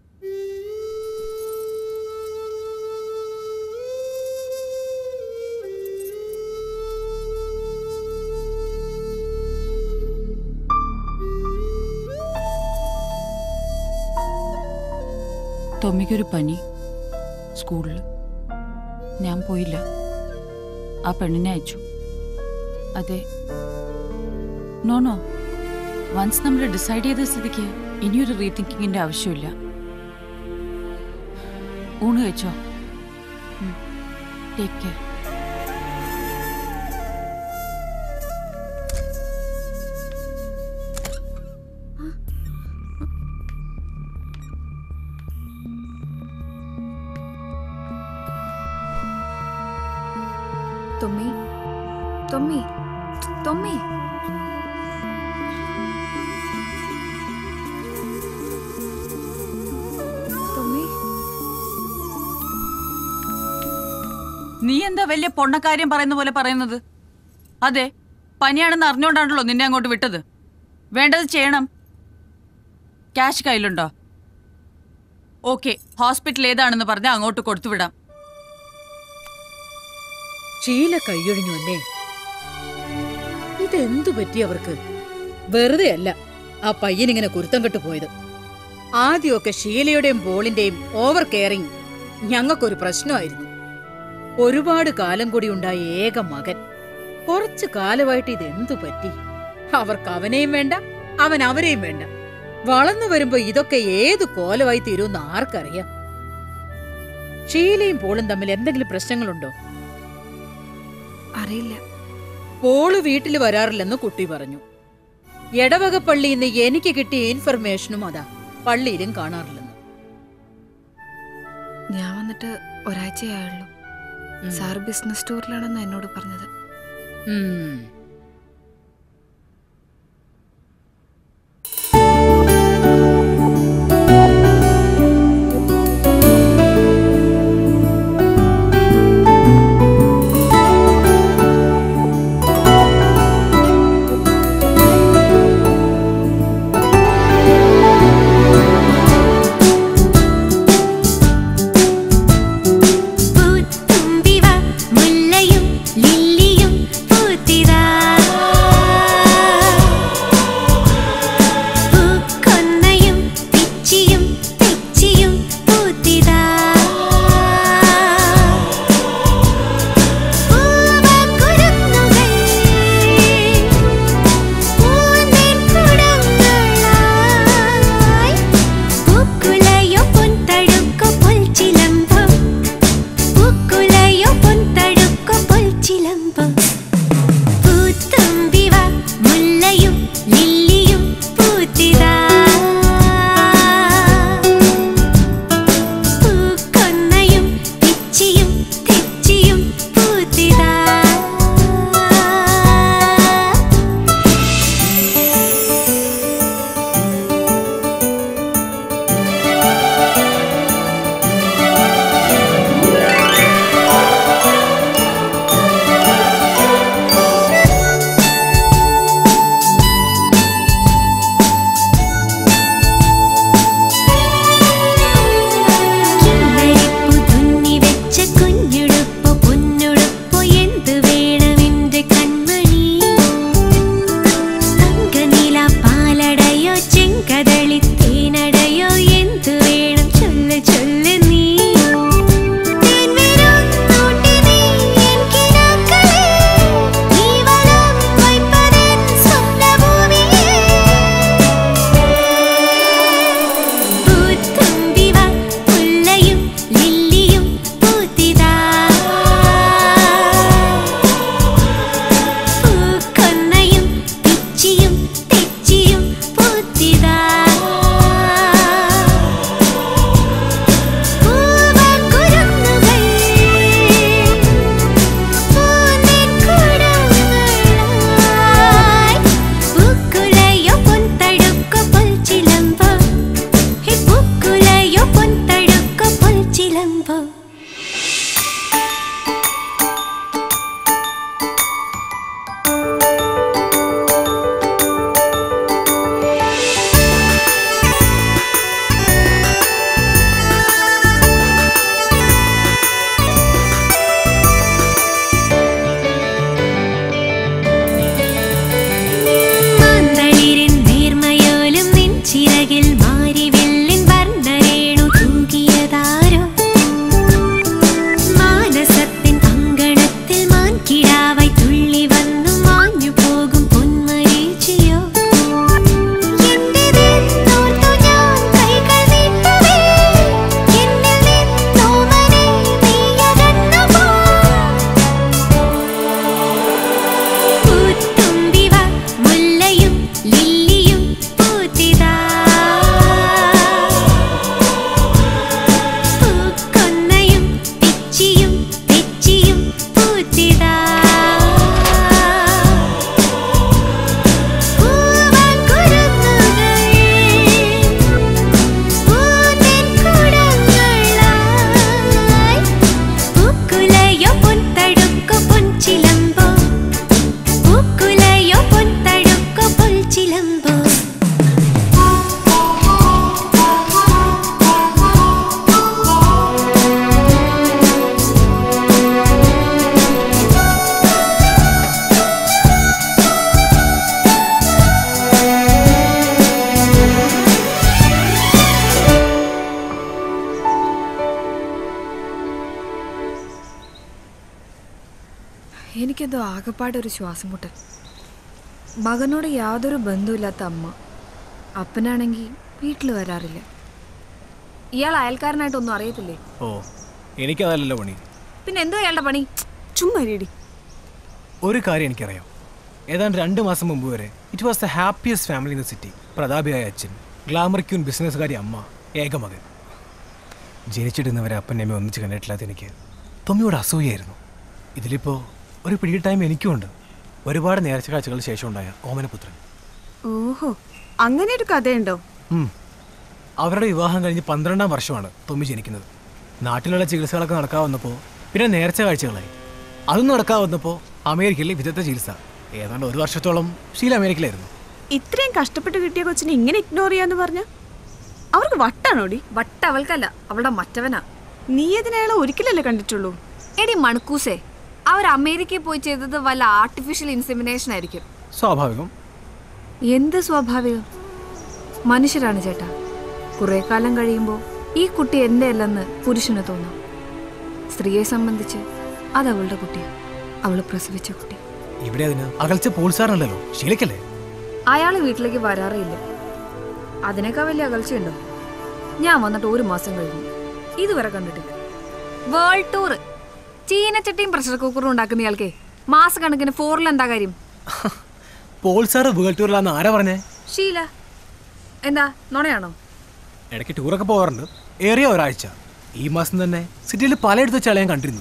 Speaker 11: ടോമിക്കൊരു പനി സ്കൂളിൽ. ഞാൻ പോയില്ല. ആ പെണ്ണിനെ അയച്ചു. അതെ. നോ നോ വൺസ് നമ്മൾ ഡിസൈഡ് ചെയ്ത സ്ഥിതിക്ക് ഇനിയൊരു റീതിങ്കിങ്ങിൻ്റെ ആവശ്യമില്ല. ഊണ് കഴിച്ചോ? Take care.
Speaker 1: തൊമ്മി തൊമ്മി തൊമ്മി
Speaker 11: നീ എന്താ വലിയ പൊണ്ണക്കാര്യം പറയുന്ന പോലെ പറയുന്നത്? അതെ, പനിയാണെന്ന് അറിഞ്ഞുകൊണ്ടാണല്ലോ നിന്നെ അങ്ങോട്ട് വിട്ടത്. വേണ്ടത് ചെയ്യണം. ക്യാഷ് കയ്യിലുണ്ടോ? ഓക്കെ, ഹോസ്പിറ്റൽ ഏതാണെന്ന് പറഞ്ഞാൽ അങ്ങോട്ട് കൊടുത്തുവിടാം.
Speaker 8: ഷീല കൈയൊഴിഞ്ഞു അല്ലേ? ഇതെന്തു പറ്റി അവർക്ക്? വെറുതെ അല്ല ആ പയ്യനിങ്ങനെ കുരുത്തം കെട്ടു പോയത്. ആദ്യമൊക്കെ ഷീലയുടെയും ബോളിന്റെയും ഓവർ കെയറിങ് ഞങ്ങൾക്കൊരു പ്രശ്നമായിരുന്നു. ഒരുപാട് കാലം കൂടി ഉണ്ടായ ഏക മകൻ. കുറച്ചു കാലമായിട്ട് ഇതെന്തു പറ്റി? അവർക്ക് അവനെയും വേണ്ട, അവൻ അവരെയും വേണ്ട. വളർന്നു വരുമ്പോ ഇതൊക്കെ ഏതു കോലമായി തീരുമെന്ന് ആർക്കറിയാം? ഷീലയും പോളും തമ്മിൽ എന്തെങ്കിലും പ്രശ്നങ്ങളുണ്ടോ?
Speaker 1: അറിയില്ല.
Speaker 8: പോള് വീട്ടിൽ വരാറില്ലെന്ന് കുട്ടി പറഞ്ഞു. എടവക പള്ളിയിൽ നിന്ന് എനിക്ക് കിട്ടിയ ഇൻഫർമേഷനും അതാ, പള്ളിയിലും കാണാറില്ലെന്ന്.
Speaker 1: ഞാൻ വന്നിട്ട് ഒരാഴ്ചയായുള്ളൂ. സാർ ബിസിനസ് ടൂറിലാണെന്ന് എന്നോട് പറഞ്ഞത്.
Speaker 22: പൂത്തുമ്പിവ മുല്ലയും ലില്ലിയും പൂത്തിരാ
Speaker 1: എനിക്കെന്തോ ആകെപ്പാടൊരു ശ്വാസം മുട്ടൽ. മകനോട് യാതൊരു ബന്ധമില്ലാത്ത അമ്മ, അപ്പനാണെങ്കിൽ വീട്ടിൽ വരാറില്ല. ഇയാൾ അയൽക്കാരനായിട്ടൊന്നും അറിയത്തില്ലേ?
Speaker 20: ഓ, എനിക്കതല്ലല്ലോ പണി.
Speaker 1: പിന്നെ എന്തോ അയാളുടെ പണി?
Speaker 3: ചുമ്മാ റെഡി.
Speaker 20: ഒരു കാര്യം എനിക്കറിയാം. ഏതാണ്ട് രണ്ട് മാസം മുമ്പ് വരെ it was the happiest family in the city. പ്രതാപിയായ അച്ഛൻ, ഗ്ലാമർ ക്യൂൻ ബിസിനസ്സുകാരി അമ്മ, ഏക മകൻ. ജനിച്ചിടുന്നവരെ അപ്പൻ അമ്മ ഒന്നിച്ച് കണ്ടിട്ടില്ലാത്ത എനിക്ക് തൊമ്മിയോട് അസൂയായിരുന്നു. ഇതിലിപ്പോൾ ഒരു പിടി ടൈം എനിക്കുമുണ്ട്. ഒരുപാട് നേർച്ച കാഴ്ചകൾക്ക് ശേഷം ഉണ്ടായ ഓമനപുത്രൻ.
Speaker 3: ഓഹോ, അങ്ങനെ ഒരു കഥയുണ്ടോ?
Speaker 20: അവരുടെ വിവാഹം കഴിഞ്ഞ് പന്ത്രണ്ടാം വർഷമാണ് തൊമ്മി ജനിക്കുന്നത്. നാട്ടിലുള്ള ചികിത്സകളൊക്കെ നടക്കാവുന്നപ്പോൾ പിന്നെ നേർച്ച കാഴ്ചകളായി. അതും നടക്കാവുന്നപ്പോൾ അമേരിക്കയിലെ വിദഗ്ധ ചികിത്സ. ഏതാണ്ട് ഒരു വർഷത്തോളം ഷീല അമേരിക്കയിലായിരുന്നു.
Speaker 3: ഇത്രയും കഷ്ടപ്പെട്ട് കിട്ടിയ കൊച്ചിനെ ഇങ്ങനെ ഇഗ്നോർ ചെയ്യാന്ന് പറഞ്ഞ അവർക്ക് വട്ടാണോടി?
Speaker 1: വട്ട അവൾക്കല്ല, അവളുടെ മറ്റവനാ.
Speaker 3: നീ അതിനയാളെ ഒരിക്കലല്ലേ കണ്ടിട്ടുള്ളൂ?
Speaker 1: എടി മണക്കൂസേ, അവർ അമേരിക്കയിൽ പോയി ചെയ്തത് വല്ല ആർട്ടിഫിഷ്യൽ ഇൻസെമിനേഷൻ ആയിരിക്കും.
Speaker 20: സ്വാഭാവികം.
Speaker 1: എന്ത് സ്വാഭാവികം? മനുഷ്യരാണ് ചേട്ടാ. കുറെ കാലം കഴിയുമ്പോൾ ഈ കുട്ടി എൻ്റെ അല്ലെന്ന് പുരുഷന് തോന്നും. സ്ത്രീയെ സംബന്ധിച്ച് അത് അവളുടെ കുട്ടിയാണ്, അവൾ പ്രസവിച്ച കുട്ടി.
Speaker 20: ഇവിടെ അതിന് അകൽച്ച പോൾസാറുണ്ടല്ലോ, ശീലക്കല്ലേ?
Speaker 1: അയാൾ വീട്ടിലേക്ക് വരാറില്ല. അതിനേക്കാൾ വലിയ അകൽച്ചയുണ്ടോ? ഞാൻ വന്നിട്ട് ഒരു മാസം കഴിഞ്ഞു, ഇതുവരെ കണ്ടിട്ടില്ല. വേൾഡ് ടൂർ, ചീനച്ചട്ടിയും പ്രഷർ കുക്കറും ഉണ്ടാക്കുന്ന ഇയാൾക്കേ മാസക്കണക്കിന് ഫോറിൽ എന്താ കാര്യം?
Speaker 20: പോൾസാറ് വേൾഡ് ടൂറിലാന്ന് ആരാ പറഞ്ഞേ?
Speaker 1: ഷീല. എന്താ നുണയാണോ?
Speaker 20: ഇടയ്ക്ക് ടൂറൊക്കെ പോകാറുണ്ട്, ഏറിയ ഒരാഴ്ച. ഈ മാസം തന്നെ സിറ്റിയിൽ പലയിടത്ത് വെച്ച് അളയാൻ കണ്ടിരുന്നു.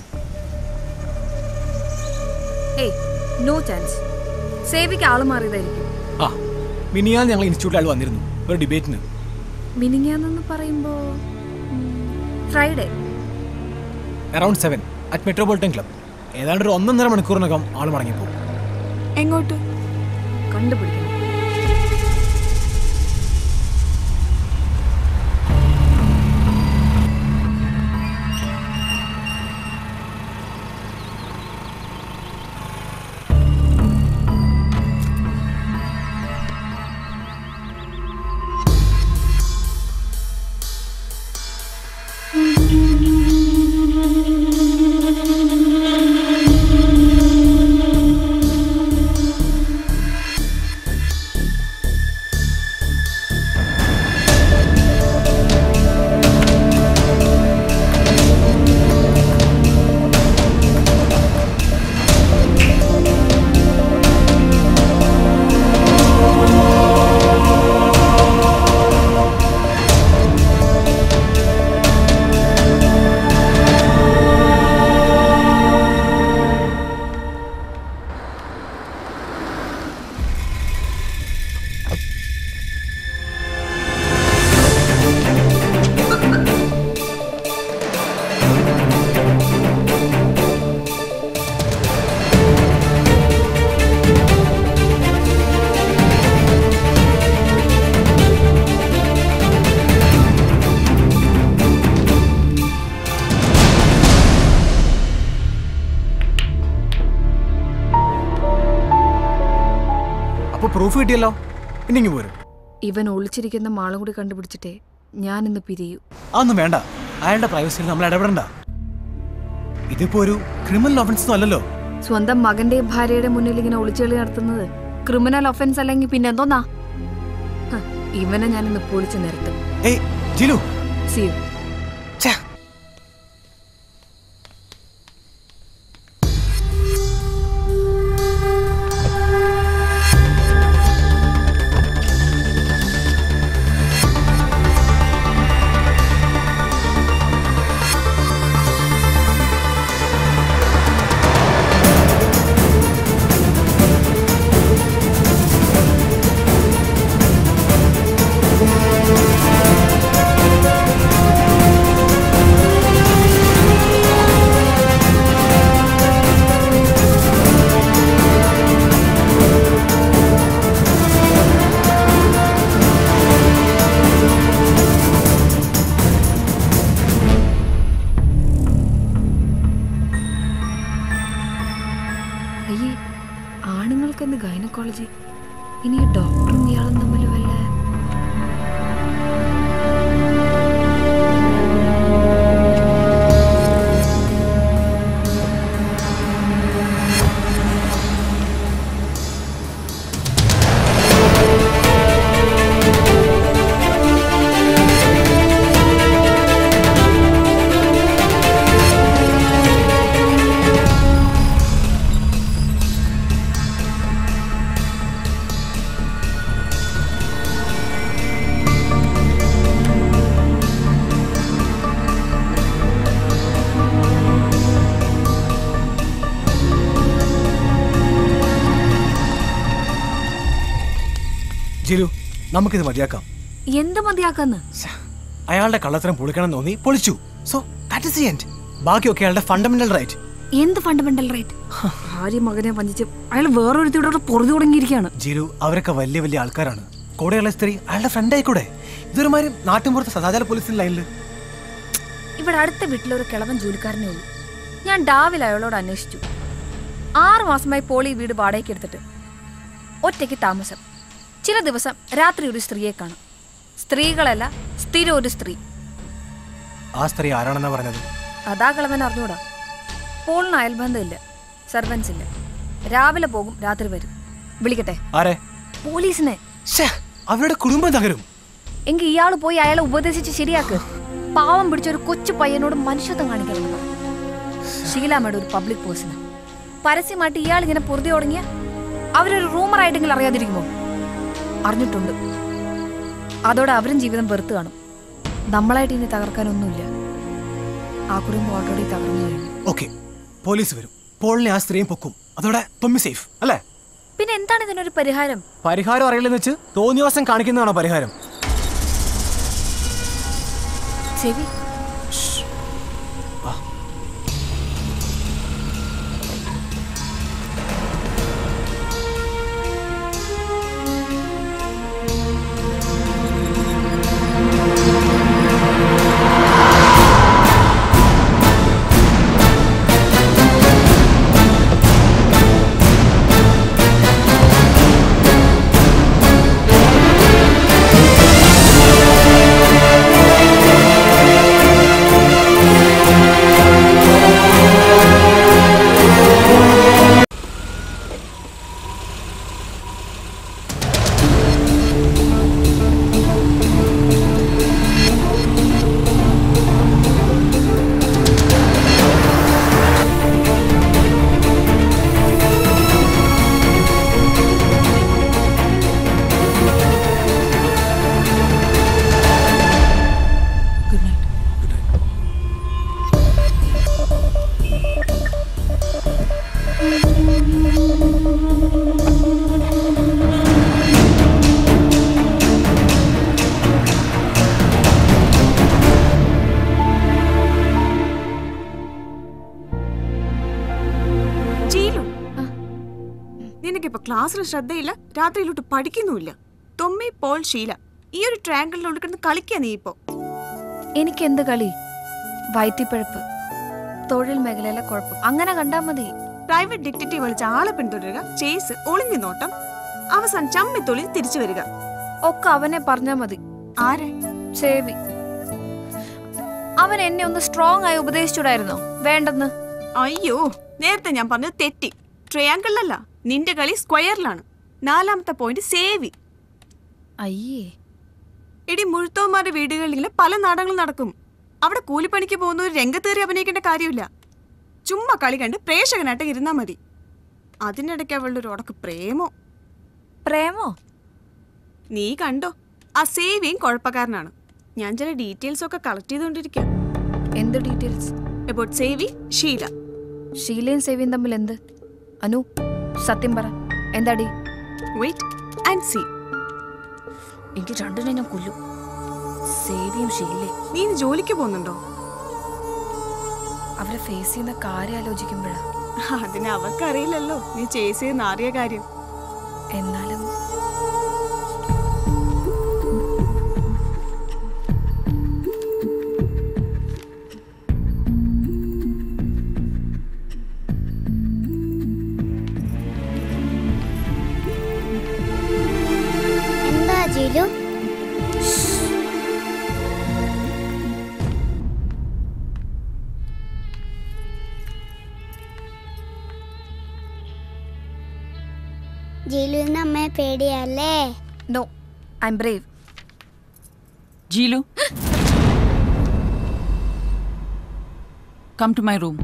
Speaker 1: ഏയ്, നോ ചാൻസ്. സേവിക്ക് ആള് മാറിയതായിരിക്കും.
Speaker 20: ആ, മിനിയാൻ ഞങ്ങൾ ഇൻസ്റ്റിറ്റ്യൂട്ടിൽ ആൾ വന്നിരുന്നു ഒരു ഡിബേറ്റിന്.
Speaker 1: മിനിങ്ങാന്നെന്ന് പറയുമ്പോ Friday
Speaker 20: around seven at Metropolitan Club. ഏതാണ്ട് ഒരു ഒന്നൊന്നര മണിക്കൂറിനകം ആൾ മടങ്ങിപ്പോ.
Speaker 3: എങ്ങോട്ട്?
Speaker 1: കണ്ടുപിടിക്കണം.
Speaker 20: പ്രൂഫ് കിട്ടിയല്ലോ, ഇനിങ്ങി പോരും.
Speaker 1: ഇവൻ ഒളിച്ചിരിക്കുന്ന മാളും കൂടി കണ്ടുപിടിച്ചിട്ടേ ഞാൻ ഇന്ന് പിരിയൂ.
Speaker 20: അതൊന്നും വേണ്ട, അയാളുടെ പ്രൈവസിയിൽ നമ്മൾ ഇടപെടണ്ട. ഇതിപ്പോ ഒരു ക്രിമിനൽ ഒഫൻസ് ഒന്നും അല്ലല്ലോ.
Speaker 1: സ്വന്തം മകന്റെ ഭാര്യയുടെ മുന്നിൽ ഇങ്ങനെ ഒളിച്ചുകളി നടത്തുന്നത് ക്രിമിനൽ ഒഫൻസ് അല്ലെങ്കിൽ പിന്നെ എന്തോന്നാ? ഇവനെ ഞാൻ ഇന്ന് പൊളിച്ച് നിരത്തും.
Speaker 20: ഏയ് ജിലു,
Speaker 1: സീ യു. ഗൈനക്കോളജി, ഇനി ഡോക്ടറും ഇയാളും തമ്മിൽ വല്ല
Speaker 20: ജിലു നമുക്കിത് മതിയാക്കാം.
Speaker 1: എന്ത് മതിയാക്കാന്ന്?
Speaker 20: അയാളുടെ കള്ളത്തരം പൊളിക്കണം തോന്നി പൊളിച്ചു. So that is the end. ബാക്കിയൊക്കെ അയാളുടെ ഫണ്ടമെന്റൽ റൈറ്റ്.
Speaker 1: എന്ത് ഫണ്ടമെന്റൽ റൈറ്റ്? ഭാര്യ മകനെ വഞ്ചിച്ച് അയാൾ വേറൊരുത്തിയോടെ പൊറുതി തുടങ്ങിയിരിക്കുകയാണ്.
Speaker 20: ജിലു അവരൊക്കെ വലിയ വലിയ ആൾക്കാരാണ്. കൂടെയുള്ള സ്ത്രീ അയാളുടെ ഫ്രണ്ട് ആയിക്കൂടെ? ഇതൊരുമാതിരി നാട്ടിൻപുറത്ത് സദാചാര പോലീസിന്റെ ലൈനില്.
Speaker 1: ഇവിടെ അടുത്ത വീട്ടിലൊരു കിളവൻ ജോലിക്കാരനേ ഉള്ളൂ. ഞാൻ ഡാവിൽ അയാളോട് അന്വേഷിച്ചു. ആറു മാസമായി പോളി വീട് വാടകയ്ക്ക് എടുത്തിട്ട് ഒറ്റയ്ക്ക് താമസം. ചില ദിവസം രാത്രി ഒരു സ്ത്രീയെ കാണും. സ്ത്രീകളല്ല, സ്ഥിരം ഒരു സ്ത്രീ.
Speaker 20: ആ സ്ത്രീ ആരാണെന്നാ പറഞ്ഞത്?
Speaker 1: അതാ കിളവൻ അറിഞ്ഞൂടാ. പോളിന് അയൽബന്ധമില്ല, സർവൻസ് ഇല്ല. രാവിലെ പോകും, രാത്രി വരും. വിളിക്കട്ടെ?
Speaker 20: ആരെ?
Speaker 1: പോലീസിനെ.
Speaker 20: അവരുടെ കുടുംബം തകരും.
Speaker 1: എങ്കിൽ ഇയാള് പോയി അയാളെ ഉപദേശിച്ച് ശരിയാക്ക്. പാവം പിടിച്ച ഒരു കൊച്ചു പയ്യനോട് മനുഷ്യത്വം കാണിക്കണം. ഷീലാമ്മയുടെ ഒരു പബ്ലിക് പേഴ്സണ്. പരസ്യമായിട്ട് ഇയാൾ ഇങ്ങനെ പൊറുതി തുടങ്ങിയ അവരൊരു റൂമറായിട്ടെങ്കിലും അറിയാതിരിക്കുമോ? അറിഞ്ഞിട്ടുണ്ട്. അതോടെ അവരും ജീവിതം വെറുത്ത് കാണും. നമ്മളായിട്ട് ഇനി തകർക്കാനൊന്നുമില്ല. ആ കുടുംബം ഓൾറെഡി തകർന്നു കഴിഞ്ഞു.
Speaker 20: ഓക്കെ, പോലീസ് വരും. പോളിനെ ആ സ്ത്രീയും പൊക്കും. അതോടെ തൊമ്മി സേഫ് അല്ലേ?
Speaker 1: പിന്നെ എന്താണ് ഇതിനൊരു പരിഹാരം?
Speaker 20: പരിഹാരം അറിയില്ലെന്ന് വെച്ച് തോന്നിവാസം കാണിക്കുന്നതാണോ പരിഹാരം?
Speaker 1: ചെവി
Speaker 3: ക്ലാസ്സിൽ ശ്രദ്ധയില്ല, രാത്രിയിലോട്ട് പഠിക്കുന്നുമില്ല. തൊമ്മി, പോൾ, ഷീല ഈ ഒരു ട്രയാങ്കിളിലോട്ട് കിടന്ന് കളിക്കാ നീ ഇപ്പോ.
Speaker 1: എനിക്ക് എന്ത് കളി? വയറ്റിപ്പഴപ്പ്, തൊഴിൽ മേഖലയിലെ കുഴപ്പം, അങ്ങനെ കണ്ടാ മതി.
Speaker 3: പ്രൈവറ്റ് ഡിറ്റക്റ്റീവ് വിളിച്ച് ആളെ പിന്തുടരുക, ചേസ്, ഒളിഞ്ഞു നോട്ടം, അവസാനം ചമ്മിത്തൊളി തിരിച്ചു വരിക.
Speaker 1: ഒക്കെ അവനെ പറഞ്ഞാ മതി.
Speaker 3: ആരെ?
Speaker 1: സേവി. അവൻ എന്നെ ഒന്ന് സ്ട്രോങ് ആയി ഉപദേശിച്ചൂടായിരുന്നോ? വേണ്ടെന്ന്.
Speaker 3: അയ്യോ, നേരത്തെ ഞാൻ പറഞ്ഞത് തെറ്റി. ട്രയാങ്കിളിലല്ല, നിന്റെ കളി സ്ക്വയറിലാണ്. നാലാമത്തെ പോയിന്റ് സേവി.
Speaker 1: അയ്യേ.
Speaker 3: ഇടി മുഴുത്തോമാരുടെ വീടുകളിൽ പല നാടകങ്ങളും നടക്കും. അവിടെ കൂലിപ്പണിക്ക് പോകുന്ന ഒരു രംഗത്തേറി അഭിനയിക്കേണ്ട കാര്യമില്ല. ചുമ്മാ കളി കണ്ട് പ്രേക്ഷകനായിട്ട് ഇരുന്നാ മതി. അതിനിടയ്ക്ക് അവളുടെ ഒരു ഉടക്ക് പ്രേമോ.
Speaker 1: പ്രേമോ?
Speaker 3: നീ കണ്ടോ, ആ സേവിയും കുഴപ്പക്കാരനാണ്. ഞാൻ ചില ഡീറ്റെയിൽസ് ഒക്കെ കളക്ട് ചെയ്തുകൊണ്ടിരിക്കാം.
Speaker 1: എന്ത് ഡീറ്റെയിൽസ്?
Speaker 3: അബൌട്ട് സേവി, ഷീല.
Speaker 1: ഷീലയും സേവിയും തമ്മിൽ എന്ത്? അനു, സത്യം പറ, എന്താടി?
Speaker 3: Wait and see.
Speaker 1: എനിക്ക് രണ്ടിനെ ഞാൻ കൊല്ലും. സേവിയും ഷീലയും.
Speaker 3: നീ ഇന്ന് ജോലിക്ക് പോകുന്നുണ്ടോ?
Speaker 1: അവരെ ഫേസ് ചെയ്യുന്ന കാര്യം ആലോചിക്കുമ്പോഴാ.
Speaker 3: അതിന് അവർക്കറിയില്ലല്ലോ നീ ചേസ് ചെയ്യുന്ന അറിയ കാര്യം.
Speaker 1: എന്നാലും
Speaker 13: എന്താ ജിലു? ജിലുവിന് അമ്മയെ പേടിയല്ലേ?
Speaker 1: No, I am brave.
Speaker 11: Jeelu, come to my room.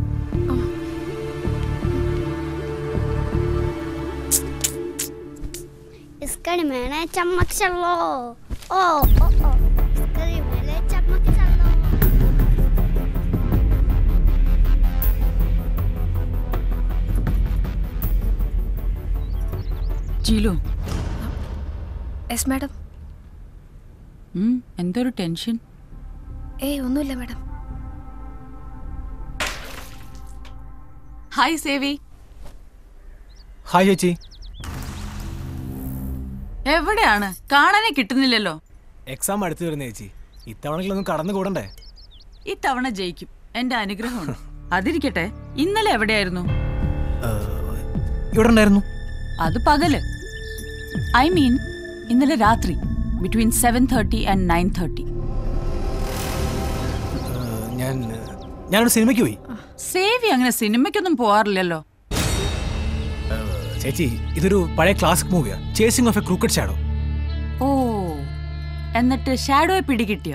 Speaker 13: इसका मैंने चमक चलो. ओ ओ ओ इसका मैंने चमक चलो.
Speaker 11: Jeelu,
Speaker 1: yes madam.
Speaker 11: എന്തൊരു ടെൻഷൻ?
Speaker 1: ഏയ് ഒന്നുമില്ല മാഡം.
Speaker 11: ഹായ് സേവി.
Speaker 20: ഹായ് ചേച്ചി.
Speaker 11: എവിടെയാണ്? കാണാനേ കിട്ടുന്നില്ലല്ലോ.
Speaker 20: എക്സാം അടുത്ത് വരുന്ന ചേച്ചി, ഇത്തവണകളൊന്നും കടന്നു കൂടണ്ടേ?
Speaker 11: ഇത്തവണ ജയിക്കും, എന്റെ അനുഗ്രഹമുണ്ട്. അതിരിക്കട്ടെ, ഇന്നലെ എവിടെയായിരുന്നു?
Speaker 20: ഇവിടെ ഉണ്ടായിരുന്നു.
Speaker 11: അത് പകല്. ഐ മീൻ ഇന്നലെ രാത്രി between seven thirty and nine thirty.
Speaker 20: ഞാൻ ഞാനൊരു സിനിമയ്ക്ക് പോയി.
Speaker 11: സേവി അങ്ങനെ സിനിമയ്ക്കൊന്നും പോവാറില്ലല്ലോ.
Speaker 20: ചേച്ചി, ഇതൊരു പഴയ ക്ലാസിക് മൂവിയാ, chasing of a crooked shadow.
Speaker 11: ഓ, എന്നിട്ട് ഷാഡോയെ പിടികിട്ടിയോ?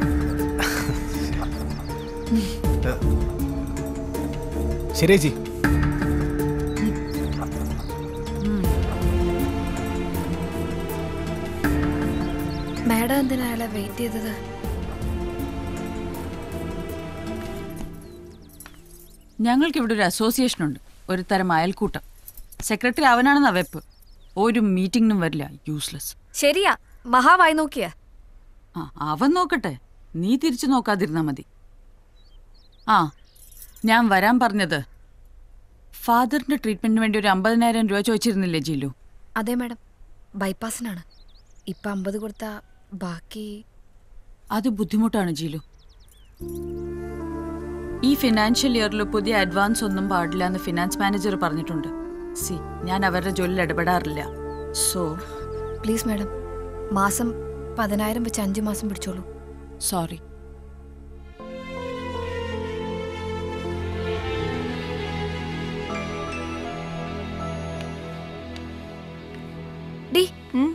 Speaker 20: ശരി ചേച്ചി.
Speaker 1: മാഡം എന്തിനാ അയാളെ വെയിറ്റ് ചെയ്തത്?
Speaker 11: ഞങ്ങൾക്ക് ഇവിടെ ഒരു അസോസിയേഷൻ ഉണ്ട്, ഒരു തരം അയൽക്കൂട്ടം. സെക്രട്ടറി അവനാണെന്ന വെപ്പ്. ഒരു മീറ്റിംഗിനും വരില്ല, യൂസ്ലെസ്.
Speaker 1: ശരിയാ, മഹാവായി നോക്കിയ.
Speaker 11: ആ, അവൻ നോക്കട്ടെ, നീ തിരിച്ചു നോക്കാതിരുന്നാ മതി. ആ, ഞാൻ വരാൻ പറഞ്ഞത് ഫാദറിന്റെ ട്രീറ്റ്മെന്റിന് വേണ്ടി ഒരു അമ്പതിനായിരം രൂപ ചോദിച്ചിരുന്നില്ലേ ജില്ലു?
Speaker 1: അതെ മാഡം, ബൈപ്പാസിനാണ്. ഇപ്പൊ അമ്പത് കൊടുത്താ ബാക്കി.
Speaker 11: അത് ബുദ്ധിമുട്ടാണ് ജില്ലു. ഈ ഫിനാൻഷ്യൽ ഇയറിൽ പുതിയ അഡ്വാൻസ് ഒന്നും പാടില്ല എന്ന് ഫിനാൻസ് മാനേജർ പറഞ്ഞിട്ടുണ്ട്. സി, ഞാൻ അവരുടെ ജോലിയിൽ ഇടപെടാറില്ല. സോ
Speaker 1: പ്ലീസ് മാഡം, മാസം പതിനായിരം വെച്ച് അഞ്ചു മാസം പിടിച്ചോളൂ.
Speaker 11: സോറി.
Speaker 1: ഡി,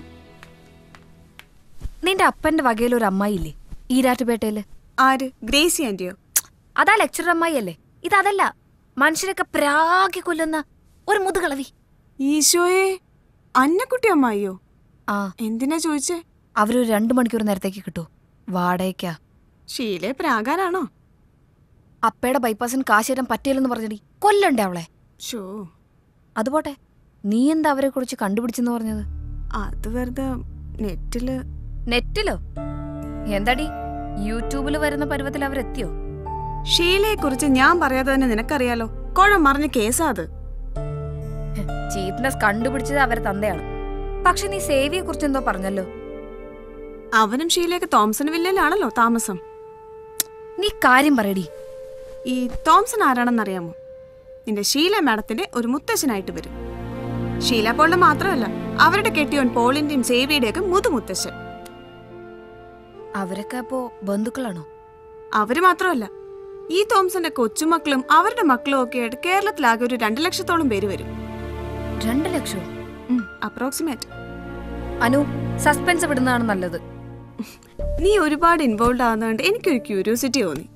Speaker 1: നിന്റെ അപ്പന്റെ വകയിൽ ഒരു അമ്മായില്ലേ ഈരാറ്റുപേട്ടയില്?
Speaker 3: ആര്? ഗ്രേസി ആന്റിയോ?
Speaker 1: അതാ ലെക്ചറർ അമ്മായി അല്ലേ? ഇതല്ല, മനുഷ്യരൊക്കെ പ്രാഗി കൊല്ലുന്ന ഒരു മുതുകളവി.
Speaker 3: ഈശോയെ, അന്നക്കുട്ടി അമ്മായിയോ?
Speaker 1: ആ,
Speaker 3: എന്തിനാ ചോദിച്ചേ?
Speaker 1: അവരൊരു രണ്ടു മണിക്കൂർ നേരത്തേക്ക് കിട്ടൂ, വാടകയ്ക്കാ.
Speaker 3: ഷീലെ പ്രാകാനാണോ?
Speaker 1: അപ്പയുടെ ബൈപ്പാസിന് കാശ് തരാൻ പറ്റിയില്ലെന്ന് പറഞ്ഞടി, കൊല്ലണ്ടേ അവളെ?
Speaker 3: ഷോ,
Speaker 1: അതുപോട്ടെ, നീ എന്താ അവരെ കുറിച്ച് കണ്ടുപിടിച്ചെന്ന് പറഞ്ഞത്?
Speaker 3: അത് വെറുതെ നെറ്റില്.
Speaker 1: നെറ്റിലോ? എന്താടി, യൂട്യൂബിൽ വരുന്ന പരുവത്തിൽ അവരെത്തിയോ?
Speaker 3: ഷീലയെ കുറിച്ച് ഞാൻ പറയാതെ തന്നെ നിനക്കറിയാലോ. കുഴം മറിഞ്ഞ കേസാ അത്.
Speaker 1: ചീപ്നെസ് കണ്ടുപിടിച്ചത് അവരെ തന്തയാണ്. പക്ഷെ നീ സേവിയെ കുറിച്ച് എന്തോ പറഞ്ഞല്ലോ.
Speaker 3: അവനും ഷീലയൊക്കെ തോംസൺ വില്ലയിലാണല്ലോ താമസം.
Speaker 1: നീ കാര്യം പറയടി.
Speaker 3: ഈ തോംസൺ ആരാണെന്നറിയാമോ? നിന്റെ ഷീല മാഡത്തിന്റെ ഒരു മുത്തശ്ശനായിട്ട് വരും. ഷീല പോളിന്റെ മാത്രമല്ല, അവരുടെ കെട്ടിയോൻ പോളിന്റെയും സേവിയുടെയും ഒക്കെ മുതുമുത്തശ്ശൻ.
Speaker 1: അവരൊക്കെ അപ്പോ ബന്ധുക്കളാണോ?
Speaker 3: അവര് മാത്രമല്ല, ഈ തോംസന്റെ കൊച്ചുമക്കളും അവരുടെ മക്കളും ഒക്കെ ആയിട്ട് കേരളത്തിലാകെ ഒരു രണ്ടു ലക്ഷത്തോളം പേര് വരും.
Speaker 1: രണ്ടു ലക്ഷം?
Speaker 3: അപ്രോക്സിമേറ്റ്.
Speaker 1: അനു, സസ്പെൻസ് വിടുന്നതാണ് നല്ലത്.
Speaker 3: നീ ഒരുപാട് ഇൻവോൾവ് ആവുന്നതുകൊണ്ട് എനിക്കൊരു ക്യൂരിയോസിറ്റി തോന്നി.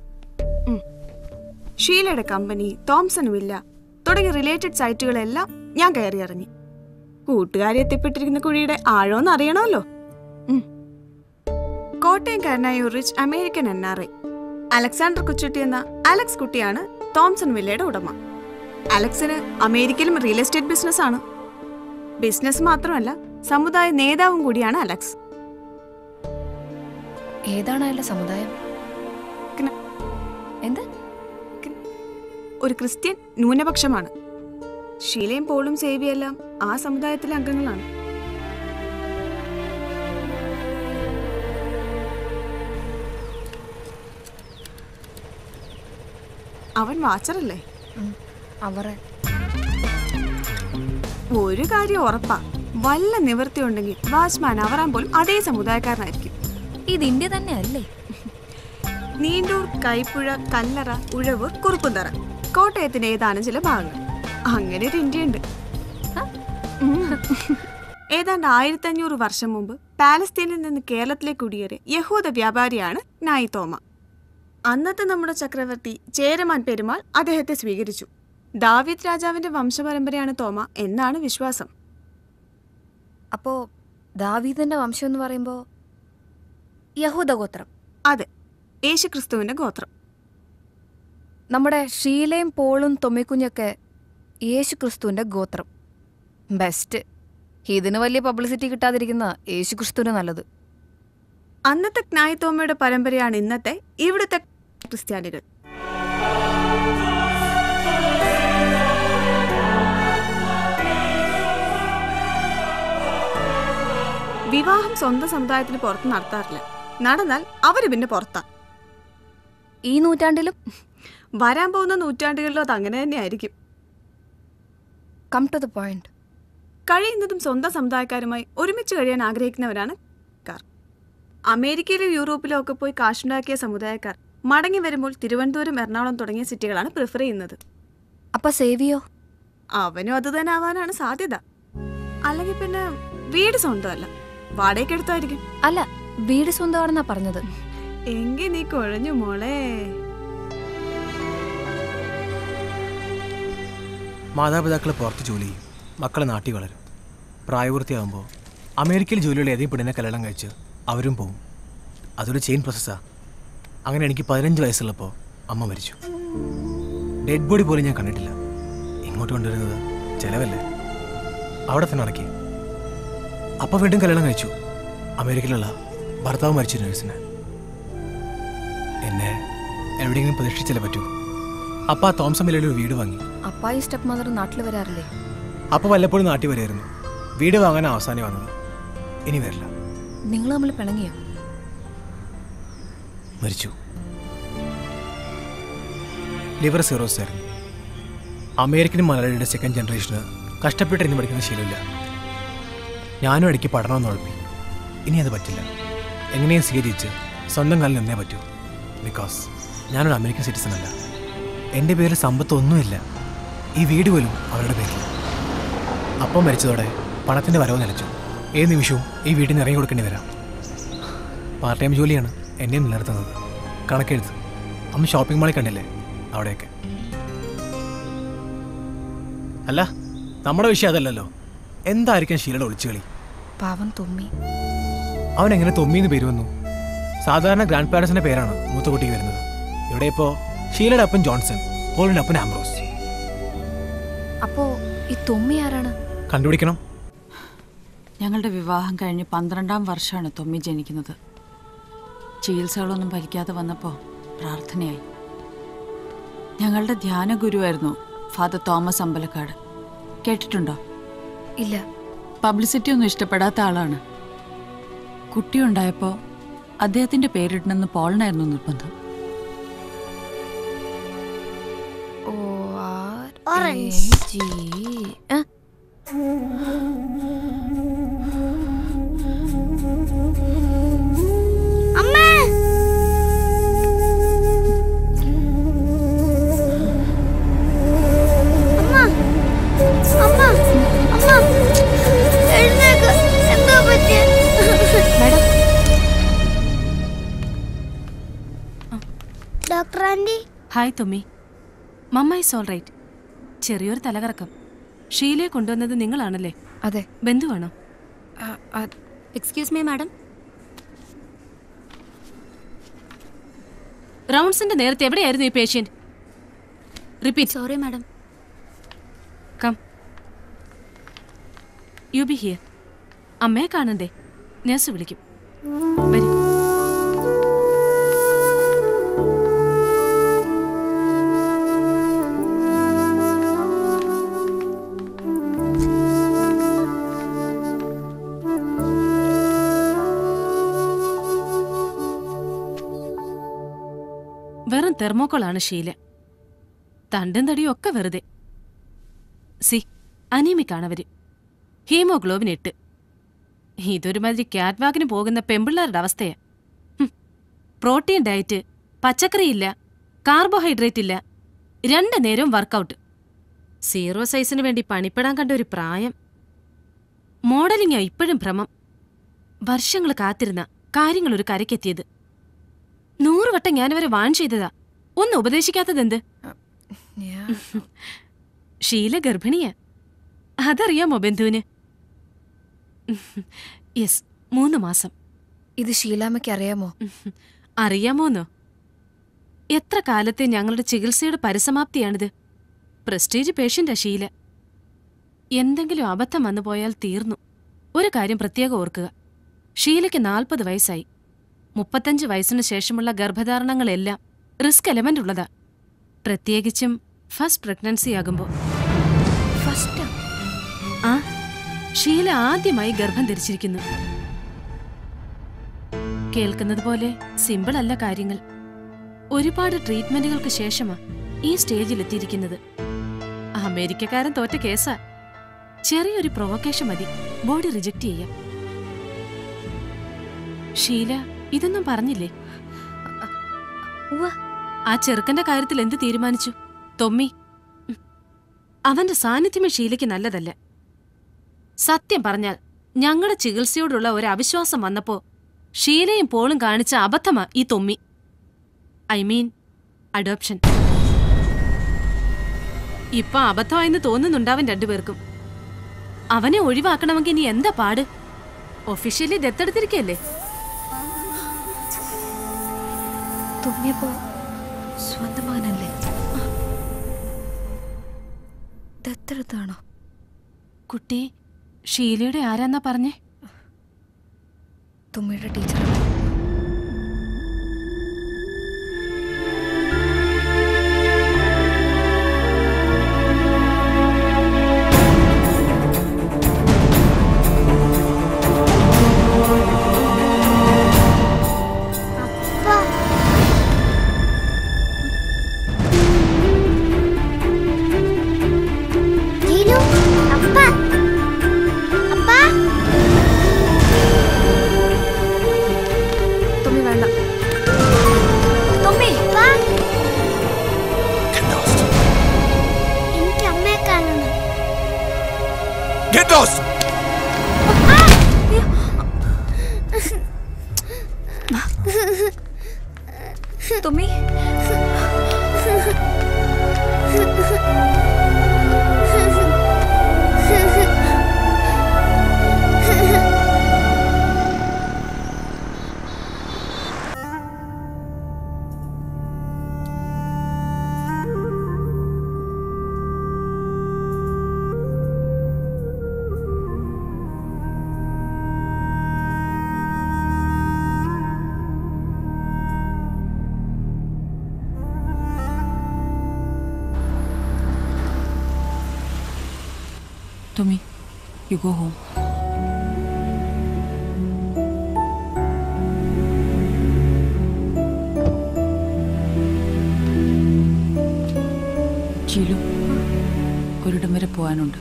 Speaker 3: ഷീലയുടെ കമ്പനി, തോംസൺ വില്ല തുടങ്ങിയ റിലേറ്റഡ് സൈറ്റുകളെല്ലാം ഞാൻ കയറി ഇറങ്ങി. കൂട്ടുകാരി എത്തിപ്പെട്ടിരിക്കുന്ന കുഴിയുടെ ആഴോന്ന് അറിയണമല്ലോ. കോട്ടയംകാരനായ ഒരു rich American N R I Alexander Kuchutty എന്ന അലക്സ് കുട്ടിയാണ് തോംസൺ വില്ലയുടെ ഉടമ. അലക്സിന് അമേരിക്കയിലും റിയൽ എസ്റ്റേറ്റ് ബിസിനസ് ആണ്. ബിസിനസ് മാത്രമല്ല, സമുദായ നേതാവും കൂടിയാണ് അലക്സ്.
Speaker 1: ഏതാണ് അയാളുടെ സമുദായം? എന്ത്?
Speaker 3: ഒരു ക്രിസ്ത്യൻ ന്യൂനപക്ഷമാണ്. ഷീലയും പോളും സേവിയെല്ലാം ആ സമുദായത്തിലെ അംഗങ്ങളാണ്. അവൻ വാച്ചറല്ലേ?
Speaker 1: അവരെ
Speaker 3: ഒരു കാര്യം ഉറപ്പാ, വല്ല നിവൃത്തി ഉണ്ടെങ്കിൽ വാച്ച്മാൻ അവറാൻ പോലും അതേ സമുദായക്കാരനായിരിക്കും.
Speaker 1: ഇത് ഇന്ത്യ തന്നെ അല്ലേ?
Speaker 3: നീണ്ടൂർ, കൈപ്പുഴ, കല്ലറ, ഉഴവൂർ, കുറുപ്പുന്തറ, കോട്ടയത്തിന്റെ ഏതാനും ചില ഭാഗങ്ങൾ. അങ്ങനെ ഒരു ഇന്ത്യയുണ്ട്. ഏതാണ്ട് ആയിരത്തി അഞ്ഞൂറ് വർഷം മുമ്പ് പാലസ്തീനിൽ നിന്ന് കേരളത്തിലേക്ക് കുടിയേറിയ യഹൂദ വ്യാപാരിയാണ് നായി തോമ. അന്നത്തെ നമ്മുടെ ചക്രവർത്തി ചേരമാൻ പെരുമാൾ അദ്ദേഹത്തെ സ്വീകരിച്ചു. ദാവീദ് രാജാവിന്റെ വംശപരമ്പരയാണ് തോമ എന്നാണ് വിശ്വാസം.
Speaker 1: അപ്പോ ദാവീദിന്റെ വംശം എന്ന് പറയുമ്പോ യഹൂദ ഗോത്രം?
Speaker 3: അതെ, യേശുക്രിസ്തുവിന്റെ ഗോത്രം.
Speaker 1: നമ്മുടെ ഷീലയും പോളും തൊമ്മിക്കുഞ്ഞൊക്കെ യേശുക്രിസ്തുവിന്റെ ഗോത്രം. ബെസ്റ്റ്. ഇതിന് വലിയ പബ്ലിസിറ്റി കിട്ടാതിരിക്കുന്ന യേശുക്രിസ്തുവിന് നല്ലത്.
Speaker 3: അന്നത്തെ ക്നായത്തോമയുടെ പരമ്പരയാണ് ഇന്നത്തെ ഇവിടുത്തെ ക്രിസ്ത്യാനികൾ. വിവാഹം സ്വന്തം സമുദായത്തിന് പുറത്ത് നടത്താറില്ല. നടന്നാൽ അവര് പിന്നെ പുറത്താ.
Speaker 1: ഈ നൂറ്റാണ്ടിലും
Speaker 3: വരാൻ പോകുന്ന നൂറ്റാണ്ടുകളിലും അത് അങ്ങനെ തന്നെ ആയിരിക്കും.
Speaker 1: Come to the point.
Speaker 3: കഴിയുന്നതും സ്വന്തം സമുദായക്കാരുമായി ഒരുമിച്ച് കഴിയാൻ ആഗ്രഹിക്കുന്നവരാണ് കാർ. അമേരിക്കയിലും യൂറോപ്പിലും ഒക്കെ പോയി കാശുണ്ടാക്കിയ സമുദായക്കാർ മടങ്ങി വരുമ്പോൾ തിരുവനന്തപുരം, എറണാകുളം തുടങ്ങിയ സിറ്റികളാണ് പ്രിഫർ ചെയ്യുന്നത്.
Speaker 1: അപ്പൊ സേവിയോ?
Speaker 3: അവനും അത് തന്നെ ആവാനാണ് സാധ്യത. അല്ലെങ്കിൽ പിന്നെ വീട് സ്വന്തമല്ല, വാടകയ്ക്ക് എടുത്തായിരിക്കും.
Speaker 1: അല്ല, വീട് സ്വന്തമാണെന്നാ പറഞ്ഞത്.
Speaker 3: എങ്കിൽ നീ കുഴഞ്ഞു മോളെ.
Speaker 20: മാതാപിതാക്കൾ പുറത്ത് ജോലി ചെയ്യും, മക്കളെ നാട്ടിൽ വളരും. പ്രായപൂർത്തിയാകുമ്പോൾ അമേരിക്കയിൽ ജോലിയുള്ള ഏതെങ്കിലും പെണ്ണിനെ കല്യാണം കഴിച്ച് അവരും പോവും. അതൊരു ചെയിൻ പ്രോസസ്സാണ്. അങ്ങനെ എനിക്ക് പതിനഞ്ച് വയസ്സുള്ളപ്പോൾ അമ്മ മരിച്ചു. ഡെഡ് ബോഡി പോലും ഞാൻ കണ്ടിട്ടില്ല. ഇങ്ങോട്ട് കൊണ്ടുവരുന്നത് ചിലവല്ലേ, അവിടെ തന്നെ അടക്കി. അപ്പം വീണ്ടും കല്യാണം കഴിച്ചു, അമേരിക്കയിലുള്ള ഭർത്താവ് മരിച്ചു നേഴ്സിന്. എന്നെ എവിടെയെങ്കിലും പ്രതീക്ഷിച്ചല്ലേ പറ്റൂ. അപ്പ ആ തോംസൺ വില്ലയിൽ ഒരു വീട് വാങ്ങി.
Speaker 1: അപ്പായി സ്റ്റെപ്പ് മദർ നാട്ടിൽ വരാറില്ലേ?
Speaker 20: അപ്പോൾ വല്ലപ്പോഴും നാട്ടിൽ വരുമായിരുന്നു. വീട് വാങ്ങാൻ അവസാനം വന്നത്. ഇനി വരില്ല.
Speaker 1: നിങ്ങൾ തമ്മിൽ പിണങ്ങിയോ?
Speaker 20: മരിച്ചു. ലിവർ സിറോസിസ് ആയിരുന്നു. അമേരിക്കൻ മലയാളിയുടെ സെക്കൻഡ് ജനറേഷന് കഷ്ടപ്പെട്ടിരുന്ന് പഠിക്കുന്ന ശീലമില്ല. ഞാനും ഇടയ്ക്ക് പഠനമൊന്നും ഉഴപ്പി. ഇനി അത് പറ്റില്ല. എങ്ങനെയും സ്വീകരിച്ച് സ്വന്തം കാലിൽ നിന്നേ പറ്റൂ. ബിക്കോസ് ഞാനൊരു അമേരിക്കൻ സിറ്റിസൺ അല്ല. എൻ്റെ പേരിൽ സമ്പത്തൊന്നുമില്ല. ഈ വീട് പോലും അവരുടെ പേരിൽ. അപ്പം മരിച്ചതോടെ പണത്തിൻ്റെ വരവ് നിലച്ചു. ഏത് നിമിഷവും ഈ വീട്ടിൽ നിന്ന് ഇറങ്ങി കൊടുക്കേണ്ടി വരാം. പാർട്ട് ടൈം ജോലിയാണ് എന്നെയും നിലനിർത്തുന്നത്. കണക്കെഴുത്ത്. അമ്മ ഷോപ്പിംഗ് മാളിൽ കണ്ടില്ലേ, അവിടെയൊക്കെ. അല്ല, നമ്മുടെ വിഷയം അതല്ലല്ലോ. എന്തായിരിക്കും ഷീലയുടെ ഒളിച്ചുകളി?
Speaker 1: പാവം തൊമ്മി.
Speaker 20: അവൻ എങ്ങനെ തൊമ്മിന്ന് പേര് വന്നു? സാധാരണ ഗ്രാൻഡ് പാരൻസിന്റെ പേരാണ് മൂത്ത കുട്ടിക്ക് വരുന്നത്. ഇവിടെ ഇപ്പോൾ ഷീലയുടെ അപ്പൻ ജോൺസൺ, പോളിന്റെ അപ്പൻ ആംബ്രോസ്.
Speaker 1: അപ്പോ ഈ തൊമ്മി ആരാണ്?
Speaker 20: കണ്ടുപിടിക്കണം.
Speaker 11: ഞങ്ങളുടെ വിവാഹം കഴിഞ്ഞ് പന്ത്രണ്ടാം വർഷമാണ് തൊമ്മി ജനിക്കുന്നത്. ചികിത്സകളൊന്നും ഫലിക്കാതെ വന്നപ്പോൾ പ്രാർത്ഥനയായി. ഞങ്ങളുടെ ധ്യാന ഗുരുവായിരുന്നു ഫാദർ തോമസ് അമ്പലക്കാട്. കേട്ടിട്ടുണ്ടോ?
Speaker 1: ഇല്ല.
Speaker 11: പബ്ലിസിറ്റി ഒന്നും ഇഷ്ടപ്പെടാത്ത ആളാണ്. കുട്ടിയുണ്ടായപ്പോൾ അദ്ദേഹത്തിന്റെ പേരിടണമെന്ന് പോളിനായിരുന്നു നിർബന്ധം.
Speaker 13: Doctor aunty.
Speaker 16: Hi Thommi. Mamma is all right. ചെറിയൊരു തലകറക്കം. ഷീലയെ കൊണ്ടുവന്നത് നിങ്ങളാണല്ലേ?
Speaker 1: അതെ.
Speaker 16: ബന്ധുവാണോ?
Speaker 6: Excuse me madam.
Speaker 16: റൗണ്ട്സിന്റെ നേരത്തെ എവിടെയായിരുന്നു ഈ patient? Repeat.
Speaker 6: Sorry madam.
Speaker 16: Come. You be here. അമ്മയെ കാണണ്ടേ? നഴ്സ് വിളിക്കും. വരൂ. വെറും തെർമോക്കോളാണ് ഷീല. തണ്ടും തടിയും ഒക്കെ വെറുതെ. സി, അനീമിക്കാണവര്. ഹീമോഗ്ലോബിൻ എട്ട്. ഇതൊരുമാതിരി ക്യാറ്റ്വാക്കിന് പോകുന്ന പെമ്പിള്ളാരുടെ അവസ്ഥയാ. പ്രോട്ടീൻ ഡയറ്റ്, പച്ചക്കറിയില്ല, കാർബോഹൈഡ്രേറ്റ് ഇല്ല, രണ്ടു നേരവും വർക്കൗട്ട്. സീറോ സൈസിന് വേണ്ടി പണിപ്പെടാൻ കണ്ട ഒരു പ്രായം. മോഡലിംഗാ ഇപ്പോഴും ഭ്രമം. വർഷങ്ങൾ കാത്തിരുന്ന കാര്യങ്ങളൊരു കരക്കെത്തിയത്. നൂറുവട്ടം ഞാനവരെ വാൺ ചെയ്തതാ. ഒന്ന് ഉപദേശിക്കാത്തതെന്ത്? ഷീല ഗർഭിണിയാ. അതറിയാമോ ബന്ധുവിന്? യെസ്, മൂന്ന് മാസം.
Speaker 1: ഇത് ഷീലാമ്മയ്ക്ക് അറിയാമോ?
Speaker 16: അറിയാമോന്നോ? എത്ര കാലത്തെ ഞങ്ങളുടെ ചികിത്സയുടെ പരിസമാപ്തിയാണിത്. പ്രസ്റ്റീജ് പേഷ്യന്റാ ഷീല. എന്തെങ്കിലും അബദ്ധം വന്നു പോയാൽ തീർന്നു. ഒരു കാര്യം പ്രത്യേകം ഓർക്കുക, ഷീലയ്ക്ക് നാൽപ്പത് വയസ്സായി. മുപ്പത്തഞ്ച് വയസ്സിനു ശേഷമുള്ള ഗർഭധാരണങ്ങളെല്ലാം റിസ്ക് എലമെന്റ് ഉള്ളതാ, പ്രത്യേകിച്ചും ഫസ്റ്റ് പ്രഗ്നൻസി ആകുമ്പോൾ. ആ, ഷീല ആദ്യമായി ഗർഭം ധരിച്ചിരിക്കുന്നു. കേൾക്കുന്നത് പോലെ സിമ്പിൾ അല്ല കാര്യങ്ങൾ. ഒരുപാട് ട്രീറ്റ്മെന്റുകൾക്ക് ശേഷമാ ഈ സ്റ്റേജിലെത്തിയിരിക്കുന്നത്. അമേരിക്കക്കാരൻ തോറ്റ കേസാ. ചെറിയൊരു പ്രൊവക്കേഷൻ മതി ബോഡി റിജക്റ്റ് ചെയ്യാം. ഷീല ഇതൊന്നും പറഞ്ഞില്ലേ? ആ ചെറുക്കന്റെ കാര്യത്തിൽ എന്ത് തീരുമാനിച്ചു? തൊമ്മി, അവന്റെ സാന്നിധ്യമേ ഷീലയ്ക്ക് നല്ലതല്ല. സത്യം പറഞ്ഞാൽ ഞങ്ങളുടെ ചികിത്സയോടുള്ള ഒരു അവിശ്വാസം വന്നപ്പോ ഷീലയും പോളും കാണിച്ച അബദ്ധമാ ഈ തൊമ്മി. I mean adoption. ഇപ്പൊ അബദ്ധമായെന്ന് തോന്നുന്നുണ്ടാവൻ രണ്ടുപേർക്കും. അവനെ ഒഴിവാക്കണമെങ്കിൽ ഇനി എന്താ പാട്? ഒഫീഷ്യലി ദത്തെടുത്തിരിക്കല്ലേ?
Speaker 1: തൊമ്മിയപ്പോ സ്വന്തം മകനല്ലേ? ദത്തെടുത്താണോ?
Speaker 16: കുട്ടി ഷീലയുടെ ആരാന്നാ പറഞ്ഞേ?
Speaker 1: തുമ്മിയുടെ ടീച്ചറാണ്. തുമ്മി,
Speaker 11: Tommy, you go home. Sheelu, ഒരിടം വരെ പോകാനുണ്ട്.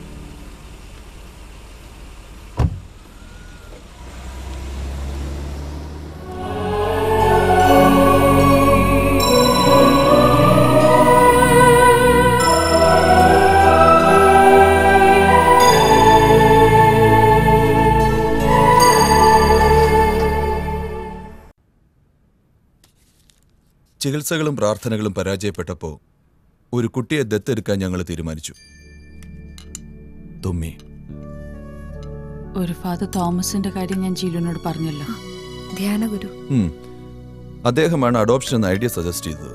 Speaker 14: ചികിത്സകളും പ്രാർത്ഥനകളും പരാജയപ്പെട്ടപ്പോൾ ഒരു കുട്ടിയെ ദത്തെടുക്കാൻ ഞങ്ങൾ തീരുമാനിച്ചു. തുമ്മി.
Speaker 11: ഒരു ഫാദർ തോമസിന്റെ കാര്യം ഞാൻ ജീലുവിനോട് പറഞ്ഞല്ലോ.
Speaker 1: ധ്യാനഗുരു.
Speaker 14: അദ്ദേഹമാണ് അഡോപ്ഷൻ എന്ന ഐഡിയ സജസ്റ്റ് ചെയ്തത്.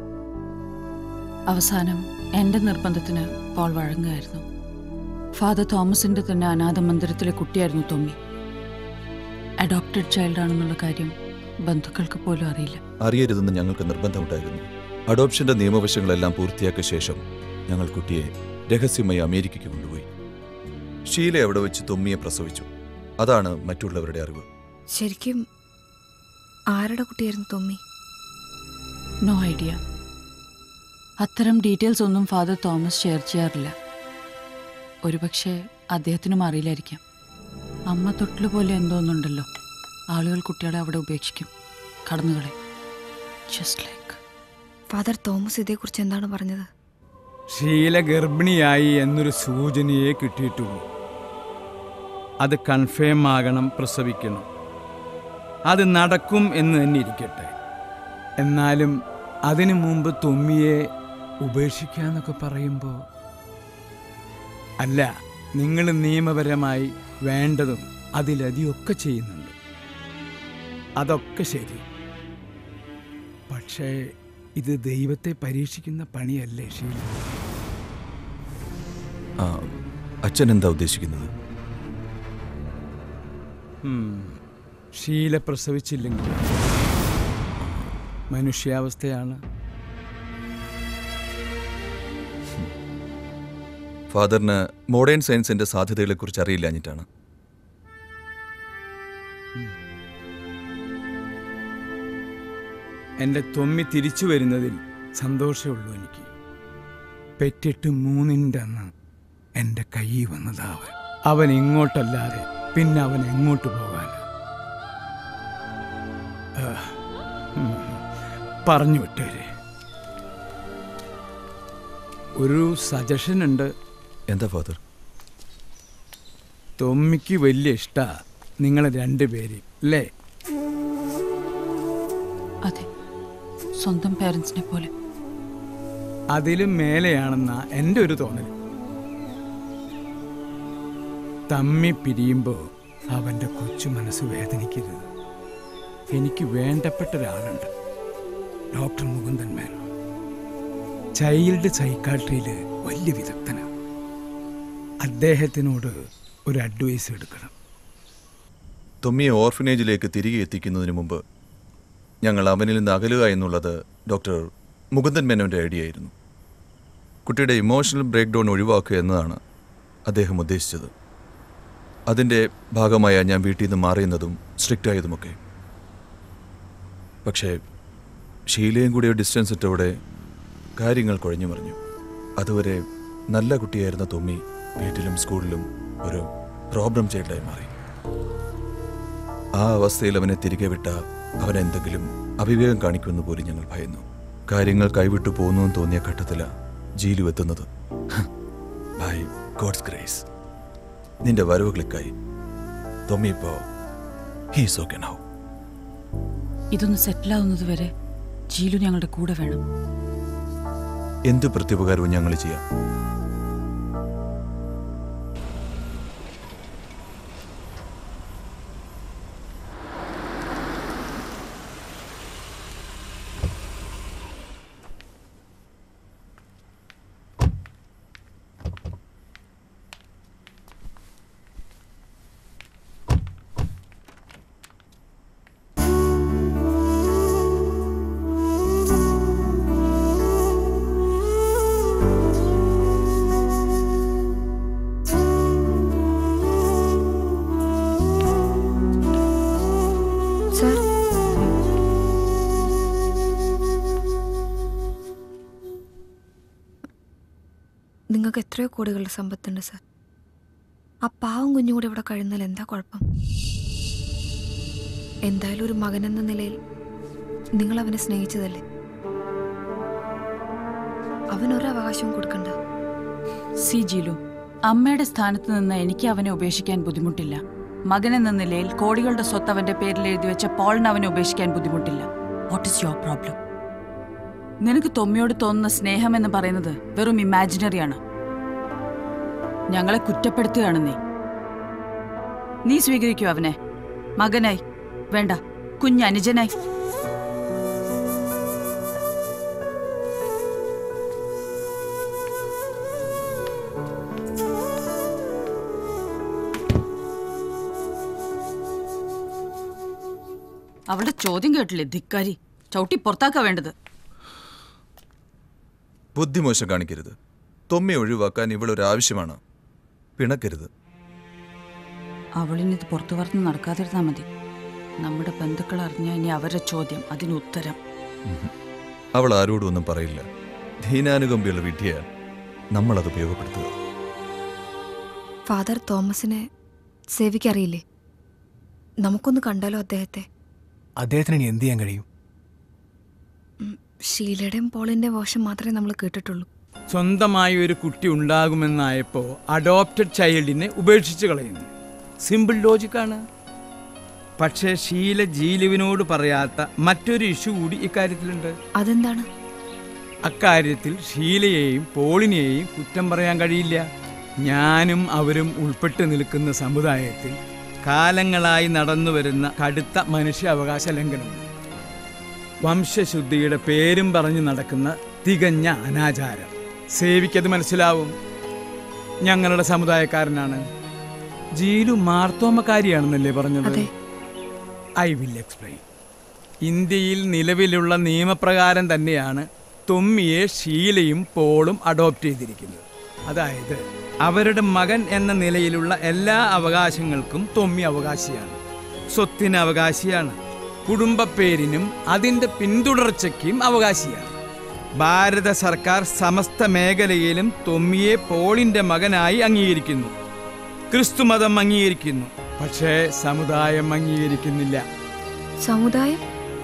Speaker 11: അവസാനം എന്റെ നിർബന്ധത്തിന് പോൾ വഴങ്ങുകയായിരുന്നു. ഫാദർ തോമസിന്റെ തന്നെ അനാഥ മന്ദിരത്തിലെ കുട്ടിയായിരുന്നു തൊമ്മി. അഡോപ്റ്റഡ് ചൈൽഡ് ആണെന്നുള്ള കാര്യം ബന്ധുക്കൾക്ക് പോലും അറിയില്ല.
Speaker 14: അറിയരുതെന്ന് ഞങ്ങൾക്ക് നിർബന്ധമുണ്ടായിരുന്നു. അഡോപ്ഷന്റെ നിയമവശങ്ങളെല്ലാം പൂർത്തിയാക്കിയ ശേഷം ഞങ്ങൾ കുട്ടിയെ രഹസ്യമായി അമേരിക്കയ്ക്ക് കൊണ്ടുപോയി. ഷീല അവിടെ വെച്ച് തൊമ്മിയെ പ്രസവിച്ചു. അതാണ് മറ്റുള്ളവരുടെ അറിവ്.
Speaker 1: ശരിക്കും ആരുടെ കുട്ടിയായിരുന്നു തൊമ്മി?
Speaker 11: No idea. അത്തരം ഡീറ്റെയിൽസ് ഒന്നും ഫാദർ തോമസ് ഷെയർ ചെയ്യാറില്ല. ഒരുപക്ഷെ അദ്ദേഹത്തിനും അറിയില്ലായിരിക്കാം. അമ്മ തൊട്ടില് പോലെ എന്തോന്നുണ്ടല്ലോ, ആളുകൾ കുട്ടികളെ അവിടെ ഉപേക്ഷിക്കും, കടന്നുകളെ. ജസ്റ്റ് ലൈക്ക്
Speaker 1: ഫാദർ തോമസ് ഇതേക്കുറിച്ച് എന്താണ് പറഞ്ഞത്?
Speaker 5: ഷീല ഗർഭിണിയായി എന്നൊരു സൂചനയെ കിട്ടിയിട്ടുള്ളൂ. അത് കൺഫേം ആകണം, പ്രസവിക്കണം. അത് നടക്കും എന്ന് തന്നെ ഇരിക്കട്ടെ. എന്നാലും അതിനു മുമ്പ് തൊമ്മിയെ ഉപേക്ഷിക്കാന്നൊക്കെ പറയുമ്പോൾ, അല്ല, നിങ്ങൾ നിയമപരമായി വേണ്ടതും അതിലധികമൊക്കെ ചെയ്യുന്നുണ്ട്. അതൊക്കെ ശരി. പക്ഷേ ഇത് ദൈവത്തെ പരീക്ഷിക്കുന്ന പണിയല്ലേ ഷീല?
Speaker 14: അച്ഛൻ എന്താ ഉദ്ദേശിക്കുന്നത്?
Speaker 5: ഷീല പ്രസവിച്ചില്ലെങ്കിൽ മനുഷ്യാവസ്ഥയാണ്.
Speaker 14: ഫാദറിന് മോഡേൺ സയൻസിന്റെ സാധ്യതകളെക്കുറിച്ച് അറിയില്ലാഞ്ഞിട്ടാണ്.
Speaker 5: എൻ്റെ തൊമ്മി തിരിച്ചു വരുന്നതിൽ സന്തോഷമുള്ളൂ എനിക്ക്. പെറ്റിട്ട് മൂന്നിൻ്റെ അന്ന് എൻ്റെ കയ്യിൽ വന്നതാവൻ. അവൻ ഇങ്ങോട്ടല്ലാതെ പിന്നെ അവൻ എങ്ങോട്ട് പോകാൻ? പറഞ്ഞു വിട്ടേരെ. ഒരു സജഷൻ ഉണ്ട്.
Speaker 14: എന്താ ഫാദർ?
Speaker 5: തൊമ്മിക്ക് വലിയ ഇഷ്ടാ നിങ്ങളെ രണ്ടുപേരെയും അല്ലേ?
Speaker 11: അതെ, സ്വന്തം പേരൻസിനെ പോലെ.
Speaker 5: അതിലും മേലെയാണെന്ന എൻ്റെ ഒരു തോന്നൽ. തമ്മി പിരിയുമ്പോൾ അവൻ്റെ കൊച്ചു മനസ്സ് വേദനിക്കരുത്. എനിക്ക് വേണ്ടപ്പെട്ട ഒരാളുണ്ട്, ഡോക്ടർ മുകുന്ദൻ മേനോൻ. ചൈൽഡ് സൈക്കാട്രിയിൽ വലിയ വിദഗ്ധനാണ്. അദ്ദേഹത്തിനോട് ഒരു അഡ്വൈസ് എടുക്കണം.
Speaker 14: തൊമ്മിയെ ഓർഫനേജിലേക്ക് തിരികെ എത്തിക്കുന്നതിന് മുമ്പ് ഞങ്ങൾ അവനിൽ നിന്ന് അകലുക എന്നുള്ളത് ഡോക്ടർ മുകുന്ദൻ മേനോൻ്റെ ഐഡിയ ആയിരുന്നു. കുട്ടിയുടെ ഇമോഷണൽ ബ്രേക്ക് ഡൗൺ ഒഴിവാക്കുക എന്നതാണ് അദ്ദേഹം ഉദ്ദേശിച്ചത്. അതിൻ്റെ ഭാഗമായ ഞാൻ വീട്ടിൽ നിന്ന് മാറിയുന്നതും സ്ട്രിക്റ്റ് ആയതുമൊക്കെ. പക്ഷേ ഷീലയും കൂടി ഡിസ്റ്റൻസ് ഇട്ടവിടെ കാര്യങ്ങൾ കുഴഞ്ഞു മറിഞ്ഞു. അതുവരെ നല്ല കുട്ടിയായിരുന്ന തൊമ്മി വീട്ടിലും സ്കൂളിലും ഒരു പ്രോബ്ലം ചൈൽഡായി മാറി. ആ അവസ്ഥയിൽ അവനെ തിരികെ വിട്ട അവനെന്തെങ്കിലും അവിവേകം കാണിക്കുമെന്ന് പോലും ഞങ്ങൾ ഭയന്നു. കാര്യങ്ങൾ കൈവിട്ടു പോകുന്നുവെന്ന് തോന്നിയ ഘട്ടത്തിലാണ് ജീലു എത്തുന്നത്. ബൈ ഗോഡ്സ് ഗ്രേസ് നിന്റെ വരവ് ക്ലിക്കായി. തൊമ്മി ഇപ്പോ ഹീസ് ഓക്കെ നൗ.
Speaker 11: ഇതൊന്ന് സെറ്റിലാവുന്നത് വരെ ജീലു ഞങ്ങളുടെ കൂടെ വേണം.
Speaker 14: എന്ത് പ്രത്യുപകാരവും ഞങ്ങൾ ചെയ്യാം.
Speaker 1: നിങ്ങൾക്ക് എത്രയോ കോടികളുടെ സമ്പത്തുണ്ട് സാർ. ആ പാവം കുഞ്ഞും കൂടെ ഇവിടെ കഴിയുന്നതിൽ എന്താ കുഴപ്പം? എന്തായാലും ഒരു മകൻ എന്ന നിലയിൽ നിങ്ങൾ അവനെ സ്നേഹിച്ചതല്ലേ? അവനൊരവകാശവും കൊടുക്കണ്ട.
Speaker 11: സി ജീലു, അമ്മയുടെ സ്ഥാനത്ത് നിന്ന് എനിക്ക് അവനെ ഉപേക്ഷിക്കാൻ ബുദ്ധിമുട്ടില്ല. മകനെന്ന നിലയിൽ കോടികളുടെ സ്വത്ത് അവന്റെ പേരിൽ എഴുതി വെച്ച പോളിന് അവനെ ഉപേക്ഷിക്കാൻ ബുദ്ധിമുട്ടില്ല. What is your problem? നിനക്ക് തൊമ്മിയോട് തോന്നുന്ന സ്നേഹം എന്ന് പറയുന്നത് വെറും ഇമാജിനറിയാണ്. ഞങ്ങളെ കുറ്റപ്പെടുത്തുകയാണ് നീ. നീ സ്വീകരിക്കൂ അവനെ മകനായി, വേണ്ട കുഞ്ഞനുജനായി. അവളുടെ ചോദ്യം കേട്ടില്ലേ ധിക്കാരി? ചവിട്ടി പുറത്താക്കാ വേണ്ടത്.
Speaker 14: ബുദ്ധിമോശം കാണിക്കരുത്. തൊമ്മി ഒഴിവാക്കാൻ ഇവളൊരു ആവശ്യമാണ്. പിണക്കരുത്.
Speaker 11: അവളിനിത് പുറത്തു പറഞ്ഞ് നടക്കാതിരുന്നാ മതി. നമ്മുടെ ബന്ധുക്കൾ അറിഞ്ഞാൽ ഇനി അവരുടെ ചോദ്യം, അതിന് ഉത്തരം.
Speaker 14: അവൾ ആരോടും ഒന്നും പറയില്ല. ദീനാനുകമ്പിയുള്ള വിദ്യയാണ്. നമ്മളത് ഉപയോഗപ്പെടുത്തുക.
Speaker 1: ഫാദർ തോമസിനെ സേവിക്കറിയില്ലേ? നമുക്കൊന്ന് കണ്ടാലോ അദ്ദേഹത്തെ?
Speaker 20: അദ്ദേഹത്തിന് ഇനി എന്ത് ചെയ്യാൻ കഴിയും?
Speaker 1: ഷീലയുടെയും പോളിന്റെ വേഷം മാത്രമേ നമ്മൾ കേട്ടിട്ടുള്ളൂ.
Speaker 5: സ്വന്തമായി ഒരു കുട്ടി ഉണ്ടാകുമെന്നായപ്പോൾ അഡോപ്റ്റഡ് ചൈൽഡിനെ ഉപേക്ഷിച്ച് കളയുന്നു. സിമ്പിൾ ലോജിക്കാണ്. പക്ഷേ ഷീല ജീലുവിനോട് പറയാത്ത മറ്റൊരു ഇഷ്യൂ കൂടി ഇക്കാര്യത്തിലുണ്ട്.
Speaker 1: അതെന്താണ്?
Speaker 5: അക്കാര്യത്തിൽ ഷീലയെയും പോളിനെയും കുറ്റം പറയാൻ കഴിയില്ല. ഞാനും അവരും ഉൾപ്പെട്ട് നിൽക്കുന്ന സമുദായത്തിൽ കാലങ്ങളായി നടന്നു വരുന്ന കടുത്ത മനുഷ്യാവകാശ ലംഘനമുണ്ട്. വംശശുദ്ധിയുടെ പേരും പറഞ്ഞു നടക്കുന്ന തികഞ്ഞ അനാചാരം. സേവിക്കത് മനസ്സിലാവും. ഞങ്ങളുടെ സമുദായക്കാരനാണ്. ജീലു മാർത്തോമക്കാരിയാണെന്നല്ലേ പറഞ്ഞത്? I will explain. ഇന്ത്യയിൽ നിലവിലുള്ള നിയമപ്രകാരം തന്നെയാണ് തൊമ്മിയെ ഷീലയും പോളും അഡോപ്റ്റ് ചെയ്തിരിക്കുന്നത്. അതായത് അവരുടെ മകൻ എന്ന നിലയിലുള്ള എല്ലാ അവകാശങ്ങൾക്കും തൊമ്മി അവകാശിയാണ്. സ്വത്തിന് അവകാശിയാണ്. കുടുംബപ്പേരിനും അതിൻ്റെ പിന്തുടർച്ചയ്ക്കും അവകാശിയാണ്. ഭാരത സർക്കാർ സമസ്ത മേഖലയിലും തൊമ്മിയെ പോളിൻ്റെ മകനായി അംഗീകരിക്കുന്നു. ക്രിസ്തുമതം അംഗീകരിക്കുന്നു. പക്ഷേ സമുദായം അംഗീകരിക്കുന്നില്ല.
Speaker 1: സമുദായം?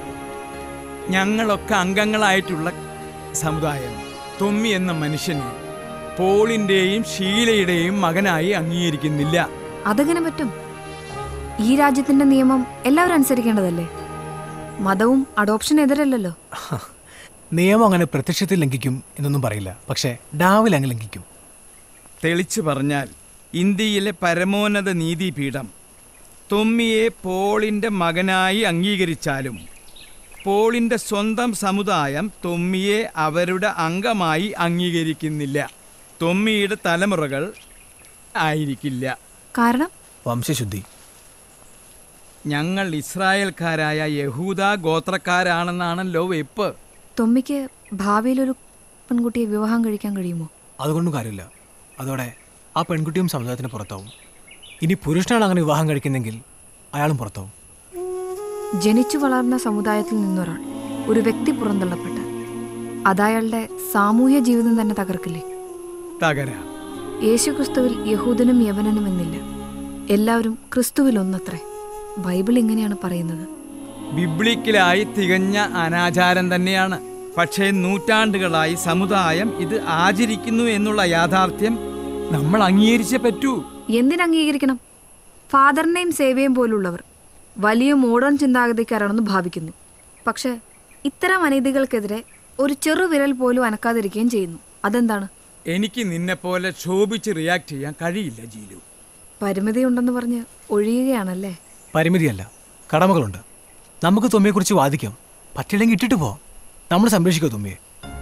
Speaker 5: ഞങ്ങളൊക്കെ അംഗങ്ങളായിട്ടുള്ള സമുദായം തൊമ്മി എന്ന മനുഷ്യനെ പോളിന്റെയും ഷീലയുടെയും മകനായി അംഗീകരിക്കുന്നില്ല.
Speaker 1: അതെങ്ങനെ പറ്റും? ഈ രാജ്യത്തിന്റെ നിയമം എല്ലാവരും അനുസരിക്കേണ്ടതല്ലേ? മതവും അഡോപ്ഷൻ എതിരല്ലല്ലോ.
Speaker 20: നിയമം അങ്ങനെ പ്രത്യക്ഷത്തിൽ ലംഘിക്കും എന്നൊന്നും പറയില്ല, പക്ഷേ ഡാവിൽ അങ്ങ് ലംഘിക്കും.
Speaker 5: തെളിച്ചു പറഞ്ഞാൽ ഇന്ത്യയിലെ പരമോന്നത നീതിപീഠം തൊമ്മിയെ പോളിന്റെ മകനായി അംഗീകരിച്ചാലും പോളിന്റെ സ്വന്തം സമുദായം തൊമ്മിയെ അവരുടെ അംഗമായി അംഗീകരിക്കുന്നില്ല. തൊമ്മിയുടെ തലമുറകൾ ആയിരിക്കില്ല.
Speaker 1: കാരണം
Speaker 20: വംശശുദ്ധി.
Speaker 5: ഞങ്ങൾ ഇസ്രായേൽക്കാരായ യഹൂദ ഗോത്രക്കാരാണെന്നാണല്ലോ വെപ്പ്.
Speaker 1: തൊമ്മിക്ക് ഭാവിയിലൊരു പെൺകുട്ടിയെ വിവാഹം കഴിക്കാൻ കഴിയുമോ?
Speaker 20: അതുകൊണ്ടും കാര്യമില്ല. അതോടെ ആ പെൺകുട്ടിയും സമുദായത്തിന് പുറത്താവും. ഇനി പുരുഷനാണ് അങ്ങനെ വിവാഹം കഴിക്കുന്നെങ്കിൽ അയാളും പുറത്താവും.
Speaker 1: ജനിച്ചു വളർന്ന സമുദായത്തിൽ നിന്നൊരാൾ ഒരു വ്യക്തി പുറന്തള്ളപ്പെട്ടാൽ അതയാളുടെ സാമൂഹ്യ ജീവിതം തന്നെ തകർക്കില്ലേ?
Speaker 5: തകരാം.
Speaker 1: യേശുക്രിസ്തുവിൽ യഹൂദനും യവനനും എന്നില്ല, എല്ലാവരും ക്രിസ്തുവിൽ ഒന്നത്രേ. ബൈബിൾ ഇങ്ങനെയാണ് പറയുന്നത്.
Speaker 5: ബിബ്ലിക്കലായി തികഞ്ഞ അനാചാരം തന്നെയാണ്. പക്ഷേ നൂറ്റാണ്ടുകളായി സമുദായം ഇത് ആചരിക്കുന്നു എന്നുള്ള യാഥാർത്ഥ്യം നമ്മൾ അംഗീകരിച്ചേ പറ്റൂ.
Speaker 1: എന്തിനംഗീകരിക്കണം? ഫാദറിനെയും സേവയും പോലുള്ളവർ വലിയ മോഡേൺ ചിന്താഗതിക്കാരാണെന്ന് ഭാവിക്കുന്നു. പക്ഷെ ഇത്തരം അനീതികൾക്കെതിരെ ഒരു ചെറുവിരൽ പോലും അനക്കാതിരിക്കുകയും ചെയ്യുന്നു. അതെന്താണ്?
Speaker 5: എനിക്ക് നിന്നെപ്പോലെ ക്ഷോഭിച്ച് റിയാക്ട് ചെയ്യാൻ കഴിയില്ല ജീലു.
Speaker 1: പരിമിതിയുണ്ടെന്ന് പറഞ്ഞ് ഒഴിയുകയാണല്ലേ?
Speaker 20: പരിമിതിയല്ല, കടമകളുണ്ട്. നമുക്ക് തൊമ്മിയെക്കുറിച്ച് വാദിക്കാം. പറ്റില്ലെങ്കിൽ ഇട്ടിട്ട് പോ. നമ്മൾ സംരക്ഷിക്കുക തൊമ്മിയെ.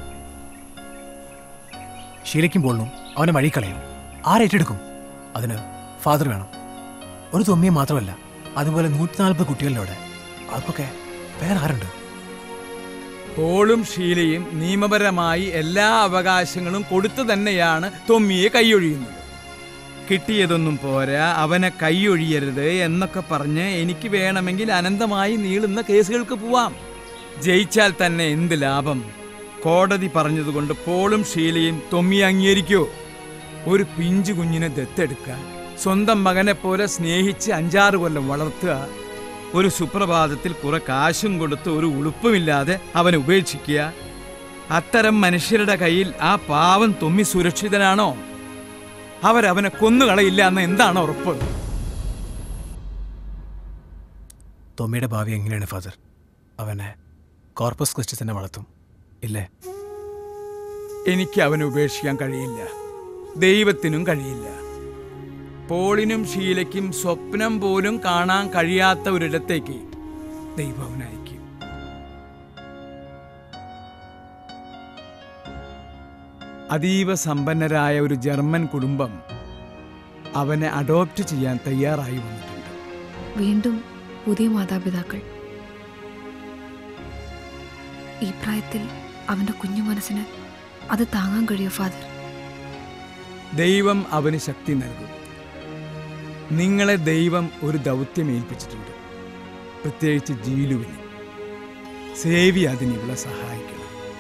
Speaker 20: ഷീലയ്ക്കും പോളിനും അവനെ വഴിക്കളയും. ആരേറ്റെടുക്കും? അതിന് ഫാദർ വേണം. ഒരു തൊമ്മിയെ മാത്രമല്ല, അതുപോലെ നൂറ്റി നാൽപ്പത് കുട്ടികളിലൂടെ. അവർക്കൊക്കെ വേറെ ആരുണ്ട്?
Speaker 5: പോളും ഷീലയും നിയമപരമായി എല്ലാ അവകാശങ്ങളും കൊടുത്തു തന്നെയാണ് തൊമ്മിയെ കൈയൊഴിയുന്നത്. കിട്ടിയതൊന്നും പോരാ, അവനെ കൈയൊഴിയരുത് എന്നൊക്കെ പറഞ്ഞ് എനിക്ക് വേണമെങ്കിൽ അനന്തമായി നീളുന്ന കേസുകൾക്ക് പോവാം. ജയിച്ചാൽ തന്നെ എന്ത് ലാഭം? കോടതി പറഞ്ഞതുകൊണ്ട് പോളും ഷീലയും തൊമ്മിയെ അംഗീകരിക്കോ? ഒരു പിഞ്ചു കുഞ്ഞിനെ ദത്തെടുക്കുക, സ്വന്തം മകനെ പോലെ സ്നേഹിച്ച് അഞ്ചാറ് കൊല്ലം വളർത്തുക, ഒരു സുപ്രഭാതത്തിൽ കുറെ കാശും കൊടുത്ത് ഒരു ഉളുപ്പുമില്ലാതെ അവനെ ഉപേക്ഷിക്കുക. അത്തരം മനുഷ്യരുടെ കയ്യിൽ ആ പാവം തൊമ്മി സുരക്ഷിതനാണോ? അവരവനെ കൊന്നുകളയില്ല എന്ന് എന്താണ് ഉറപ്പ്?
Speaker 20: തൊമ്മിയുടെ ഭാവി എങ്ങനെയാണ് ഫാദർ? അവനെ കോർപ്പസ് ക്രിസ്റ്റി തന്നെ വളർത്തും ഇല്ലേ?
Speaker 5: എനിക്ക് അവനെ ഉപേക്ഷിക്കാൻ കഴിയില്ല. ദൈവത്തിനും കഴിയില്ല. പോളിനും ഷീലയ്ക്കും സ്വപ്നം പോലും കാണാൻ കഴിയാത്ത ഒരിടത്തേക്ക് ദൈവം അവനെ അയക്കും. അതീവ സമ്പന്നരായ ഒരു ജർമ്മൻ കുടുംബം അവനെ അഡോപ്റ്റ് ചെയ്യാൻ തയ്യാറായി വന്നിട്ടുണ്ട്.
Speaker 1: വീണ്ടും പുതിയ മാതാപിതാക്കൾ. ഈ പ്രായത്തിൽ അവന്റെ കുഞ്ഞു മനസ്സിന് അത് താങ്ങാൻ കഴിയോ ഫാദർ?
Speaker 5: ദൈവം അവന് ശക്തി നൽകും. നിങ്ങളെ ദൈവം ഒരു ദൗത്യം ഏൽപ്പിച്ചിട്ടുണ്ട്, പ്രത്യേകിച്ച് ജീലുവിന്. സേവി അതിനുള്ള സഹായിക്കണം.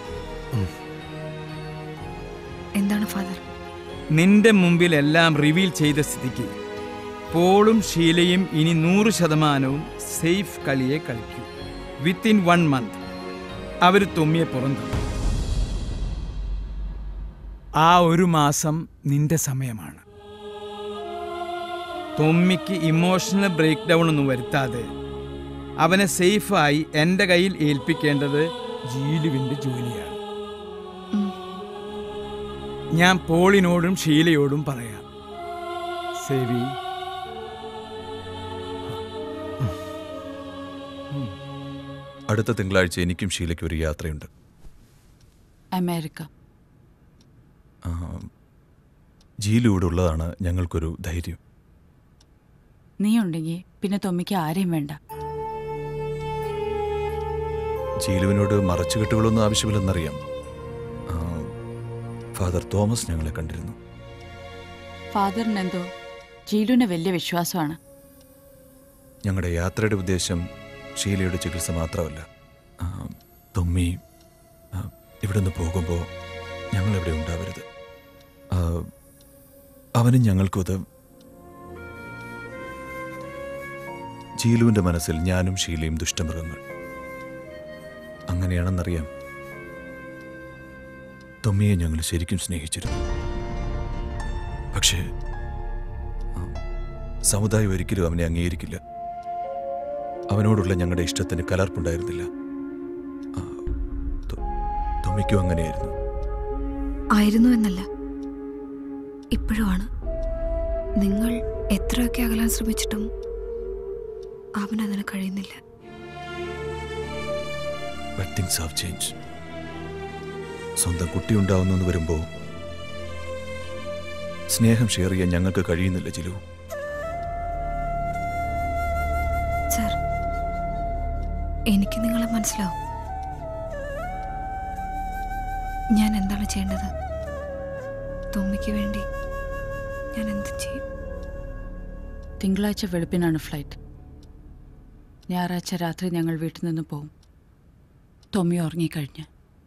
Speaker 1: എന്താണ് ഫാദർ?
Speaker 5: നിന്റെ മുമ്പിൽ എല്ലാം റിവീൽ ചെയ്ത സ്ഥിതിക്ക് പോളും ഷീലയും ഇനി നൂറ് ശതമാനവും സേഫ് കളിയെ കളിക്കൂ. വിത്തിൻ വൺ മന്ത് അവർ തൊമ്മിയെ പുറന്തള്ളും. ആ ഒരു മാസം നിന്റെ സമയമാണ്. തൊമ്മിക്ക് ഇമോഷണൽ ബ്രേക്ക് ഡൗൺ ഒന്നും വരുത്താതെ അവനെ സേഫായി എൻ്റെ കയ്യിൽ ഏൽപ്പിക്കേണ്ടത് ജീലുവിൻ്റെ ജോലിയാണ്. ഞാൻ പോളിനോടും ഷീലയോടും പറയാം. സേവി,
Speaker 14: അടുത്ത തിങ്കളാഴ്ച എനിക്കും ഷീലയ്ക്കും ഒരു യാത്രയുണ്ട്.
Speaker 11: അമേരിക്ക.
Speaker 14: ജീലു ഇവിടെ ഉള്ളതാണ് ഞങ്ങൾക്കൊരു ധൈര്യം.
Speaker 11: നീ ഉണ്ടെങ്കിൽ പിന്നെ തൊമ്മിക്ക് ആരെയും വേണ്ട.
Speaker 14: ജീലുവിനോട് മറച്ചുകെട്ടുകളൊന്നും ആവശ്യമില്ലെന്നറിയാം. ഫാദർ തോമസ് ഞങ്ങളെ കണ്ടിരുന്നു.
Speaker 11: ഫാദറിനെന്തോ ജീലുവിന് വലിയ വിശ്വാസമാണ്.
Speaker 14: ഞങ്ങളുടെ യാത്രയുടെ ഉദ്ദേശം ഷീലയുടെ ചികിത്സ മാത്രമല്ല. തൊമ്മി ഇവിടെ നിന്ന് പോകുമ്പോൾ ഞങ്ങളിവിടെ ഉണ്ടാവരുത്. അവനും ഞങ്ങൾക്കത്. ജീലുവിൻ്റെ മനസ്സിൽ ഞാനും ഷീലയും ദുഷ്ടമൃഗങ്ങൾ. അങ്ങനെയാണെന്നറിയാം. തൊമ്മിയെ ഞങ്ങൾ ശരിക്കും സ്നേഹിച്ചിരുന്നു. പക്ഷേ സമുദായം ഒരിക്കലും അവനെ അംഗീകരിക്കില്ല. അവനോടുള്ള ഞങ്ങളുടെ ഇഷ്ടത്തിന് കലർപ്പുണ്ടായിരുന്നില്ല. തൊമ്മിക്കും അങ്ങനെയായിരുന്നു.
Speaker 1: ആയിരുന്നു എന്നല്ല, ഇപ്പോഴുമാണ്. നിങ്ങൾ എത്രയൊക്കെ അകലാൻ ശ്രമിച്ചിട്ടും അവനതിന് കഴിയുന്നില്ല.
Speaker 14: But things have changed. സ്വന്തം കുട്ടി ഉണ്ടാവുന്നു എന്ന് വരുമ്പോൾ സ്നേഹം ഷെയർ ചെയ്യാൻ ഞങ്ങൾക്ക് കഴിയുന്നില്ല ജിലു.
Speaker 1: സർ, എനിക്ക് നിങ്ങളെ മനസ്സിലാവും. ഞാൻ എന്താണ് ചെയ്യേണ്ടത്? തൊമ്മിക്ക് വേണ്ടി ഞാൻ എന്ത് ചെയ്യും?
Speaker 11: തിങ്കളാഴ്ച വെളുപ്പിനാണ് ഫ്ലൈറ്റ്. ഞായറാഴ്ച രാത്രി ഞങ്ങൾ വീട്ടിൽ നിന്ന് പോവും. തൊമ്മി ഉറങ്ങിക്കഴിഞ്ഞ്.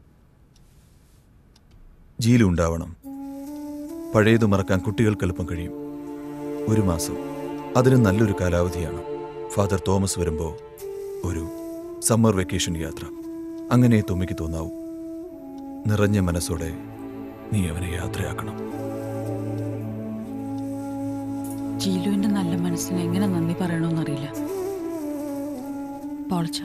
Speaker 14: ജീലു ഉണ്ടാവണം. പഴയത് മറക്കാൻ കുട്ടികൾക്ക് എളുപ്പം കഴിയും. ഒരു മാസം അതിന് നല്ലൊരു കാലാവധിയാണ്. ഫാദർ തോമസ് വരുമ്പോൾ ഒരു സമ്മർ വെക്കേഷൻ യാത്ര. അങ്ങനെ തൊമ്മിക്ക് തോന്നാവൂ. നിറഞ്ഞ മനസ്സോടെ നീ അവനെ യാത്രയാക്കണം.
Speaker 11: ജീലുവിന്റെ നല്ല മനസ്സിന് എങ്ങനെ നന്ദി പറയണമെന്നറിയില്ല. പോളച്ച,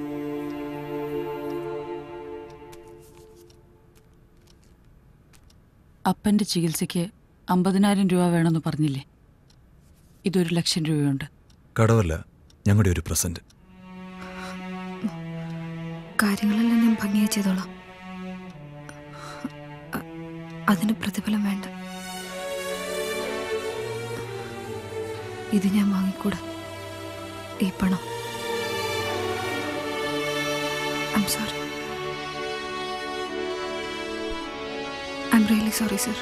Speaker 11: അപ്പൻ്റെ ചികിത്സയ്ക്ക് അമ്പതിനായിരം രൂപ വേണമെന്ന് പറഞ്ഞില്ലേ? ഇതൊരു ലക്ഷം രൂപയുണ്ട്.
Speaker 14: കടവല്ല, ഞങ്ങളുടെ ഒരു പ്രസന്റ്.
Speaker 1: കാര്യങ്ങളെല്ലാം ഞാൻ ഭംഗിയായി ചെയ്തോളാം. അതിന് പ്രതിഫലം വേണ്ട. ഇത് ഞാൻ വാങ്ങിക്കൂടാ, ഈ പണം. I am sorry. I am really sorry sir.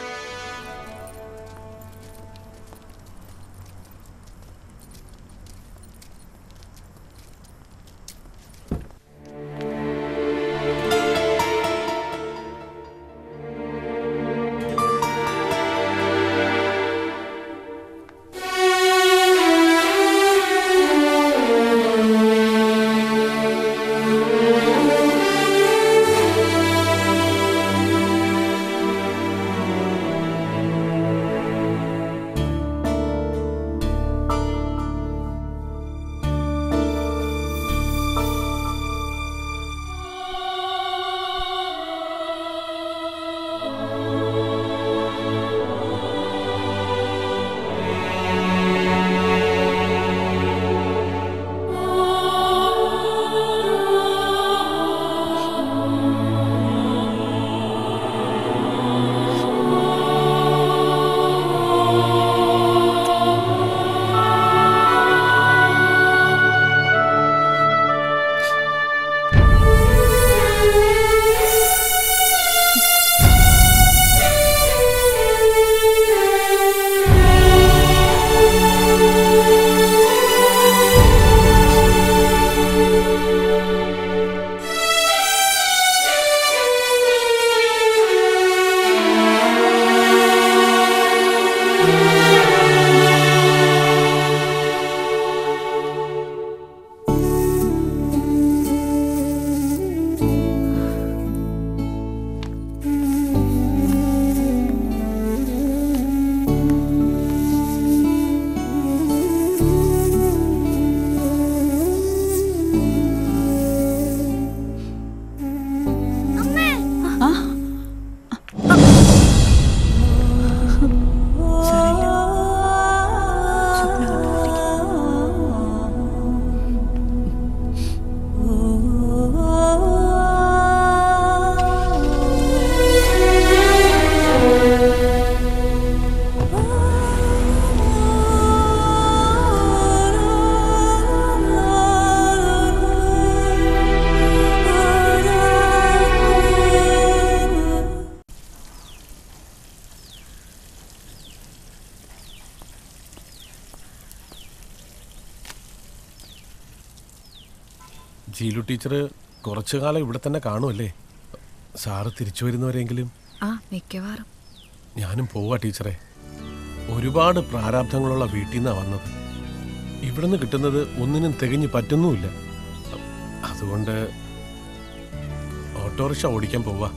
Speaker 18: Jeelu teacher കുറച്ചു കാലം ഇവിടെ തന്നെ കാണുമല്ലേ? സാറ് തിരിച്ചു വരുന്നവരെങ്കിലും.
Speaker 1: ആ മിക്കവാറും.
Speaker 18: ഞാനും പോവാ ടീച്ചറെ. ഒരുപാട് പ്രാരാബ്ധങ്ങളുള്ള വീട്ടിൽ നിന്നാണ് വന്നത്. ഇവിടുന്ന് കിട്ടുന്നത് ഒന്നിനും തികഞ്ഞു പറ്റുന്നുമില്ല. അതുകൊണ്ട് ഓട്ടോറിക്ഷ ഓടിക്കാൻ പോവാ.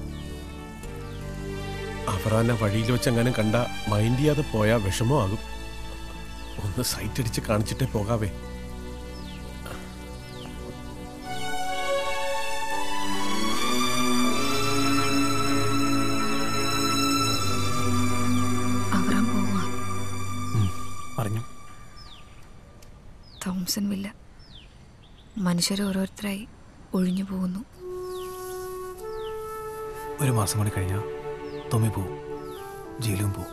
Speaker 18: അവറാനെ വഴിയിൽ വെച്ചെങ്ങാനും കണ്ട മൈൻഡ് ചെയ്യാതെ പോയാൽ വിഷമമാകും. ഒന്ന് സൈറ്റ് അടിച്ച് കാണിച്ചിട്ടേ പോകാവേ.
Speaker 1: Thomson villa. മനുഷ്യർ ഓരോരുത്തരായി ഒഴിഞ്ഞു പോകുന്നു.
Speaker 20: ഒരു മാസം കൂടി കഴിഞ്ഞാൽ തൊമ്മി പോവും, ജീലും പോവും.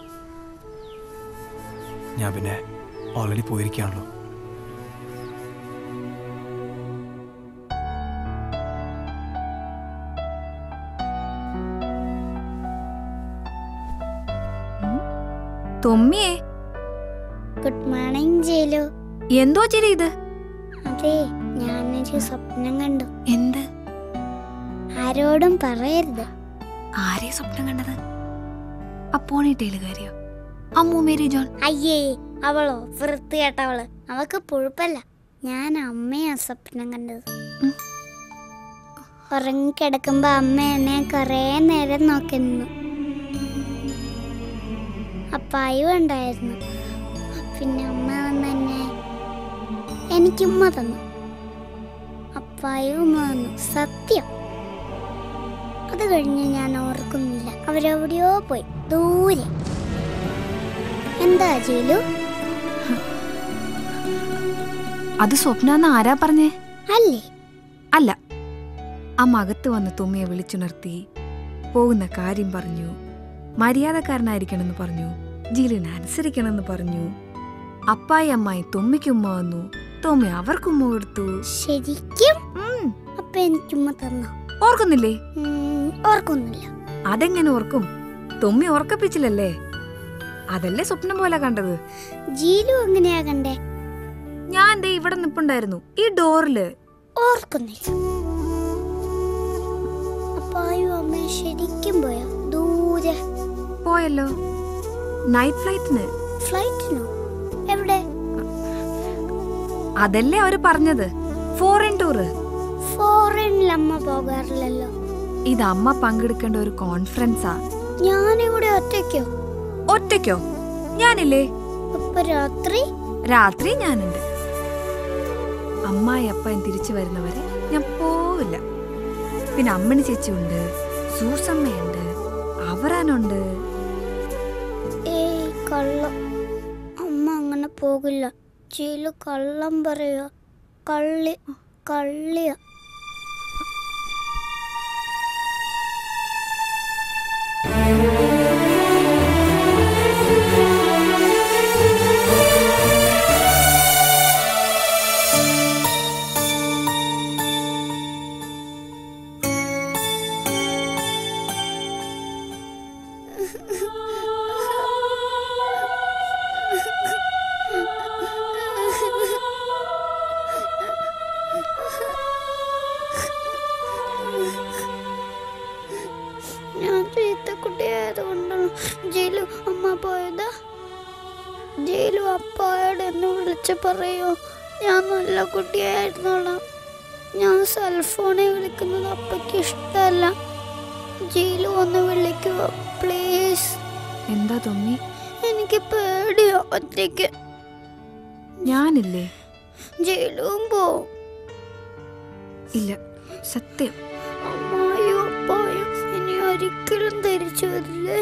Speaker 20: ഞാൻ പിന്നെ ഓൾറെഡി പോയിരിക്കുകയാണല്ലോ.
Speaker 1: തൊമ്മിയേ.
Speaker 13: Good morning Jeelu.
Speaker 1: എന്തോ ചിരി ഇത്?
Speaker 13: അതെ, ഞാനൊരു സ്വപ്നം കണ്ടു.
Speaker 1: എന്ത്?
Speaker 13: ആരോടും പറയരുത്.
Speaker 1: ആരെ സ്വപ്നം കണ്ടത്? അപ്പോണിട്ടേലുകാരിയോ? അമ്മു മേരി ജോൺ?
Speaker 13: അയ്യേ, അവളോ വൃത്തികെട്ടവള്. അവൾക്ക് പുഴുപ്പല്ല. ഞാൻ അമ്മയാ സ്വപ്നം കണ്ടത്. ഉറങ്ങിക്കിടക്കുമ്പോ അമ്മ എന്നെ കൊറേ നേരം നോക്കി നിന്നു. അപ്പായും ഉണ്ടായിരുന്നു. പിന്നെ അമ്മ വന്നെന്നെ എനിക്ക് ഉമ്മ തന്നു. അപ്പായും ഉമ്മ തന്നു. സത്യം. അത് കഴിഞ്ഞ് ഞാൻ ഓർക്കുന്നില്ല. അവരെവിടെയോ പോയി, ദൂരെ. എന്താ ജീലു?
Speaker 1: അത് സ്വപ്നാന്ന് ആരാ പറഞ്ഞേ?
Speaker 13: അല്ലേ?
Speaker 1: അല്ല. അമ്മ അകത്ത് വന്ന് തുമ്മിയെ വിളിച്ചുണർത്തി പോകുന്ന കാര്യം പറഞ്ഞു. മര്യാദക്കാരനായിരിക്കണമെന്ന് പറഞ്ഞു. ജീലിനെ അനുസരിക്കണമെന്ന് പറഞ്ഞു. അപ്പായി അമ്മായി തൊമ്മിക്ക് ഉമ്മ വന്നു. തൊമ്മി അവർക്ക് ഉമ്മ കൊടുത്തു.
Speaker 13: ശരിക്കും? അപ്പൊ എനിക്ക് ഉമ്മ തന്നോ?
Speaker 1: ഓർക്കുന്നില്ലേ?
Speaker 13: ഓർക്കുന്നില്ല.
Speaker 1: അതെങ്ങനെ ഓർക്കും? തൊമ്മി ഓർക്കപ്പിച്ചില്ലല്ലേ? അതല്ലേ സ്വപ്നം പോലെ കണ്ടത്.
Speaker 13: ജീലു എങ്ങനെയാ കണ്ടേ?
Speaker 1: ഞാൻ ദേ ഇവിടെ നിപ്പുണ്ടായിരുന്നു, ഈ ഡോറില്.
Speaker 13: ഓർക്കുന്നില്ല. അപ്പായും അമ്മ ശരിക്കും പോയോ? ദൂരെ
Speaker 1: പോയല്ലോ, നൈറ്റ് ഫ്ലൈറ്റിന്.
Speaker 13: ഫ്ലൈറ്റിനോ? എവിടെ?
Speaker 1: അതല്ലേ അവര് പറഞ്ഞത്, ഫോറിൻ ടൂറ്.
Speaker 13: ഫോറിനിൽ അമ്മ പോകാറില്ലല്ലോ.
Speaker 1: ഇത് അമ്മ പങ്കെടുക്കേണ്ട ഒരു കോൺഫറൻസാ.
Speaker 13: ഞാനിവിടെ ഒറ്റയ്ക്കോ?
Speaker 1: ഒറ്റയ്ക്കോ? ഞാനില്ലേ.
Speaker 13: അപ്പൊ രാത്രി?
Speaker 1: രാത്രി ഞാനുണ്ട്. അമ്മായി അപ്പൻ തിരിച്ചു വരുന്നവരെ ഞാൻ പോവില്ല. പിന്നെ അമ്മണി ചേച്ചി ഉണ്ട്, സൂസമ്മയുണ്ട്, അവറാനുണ്ട്.
Speaker 13: ഏയ് കള്ളം. അമ്മ അങ്ങനെ പോകില്ല. ജീലു കള്ളം പറയോ? കള്ളി കള്ളിയ. ഞാൻ ചീത്തക്കുട്ടിയായതുകൊണ്ടാണ് ജീലു അമ്മ പോയത്. ജീലു അപ്പായോട് എന്നെ വിളിച്ച് പറയോ ഞാൻ നല്ല കുട്ടിയായിരുന്നോളാം. ഞാൻ സെൽഫോണിൽ വിളിക്കുന്നത് അപ്പയ്ക്ക് ഇഷ്ടമല്ല. ജീലു ഒന്ന് വിളിക്കുവോ പ്ലീസ്?
Speaker 1: എന്താ തൊമ്മി?
Speaker 13: എനിക്ക് പേടിയോ ഒറ്റയ്ക്ക്.
Speaker 1: ഞാനില്ലേ?
Speaker 13: ജീലുവും പോവും.
Speaker 1: ഇല്ല, സത്യം.
Speaker 13: അമ്മായും അപ്പായും ഇനി ഒരിക്കലും തിരിച്ചു വരില്ലേ?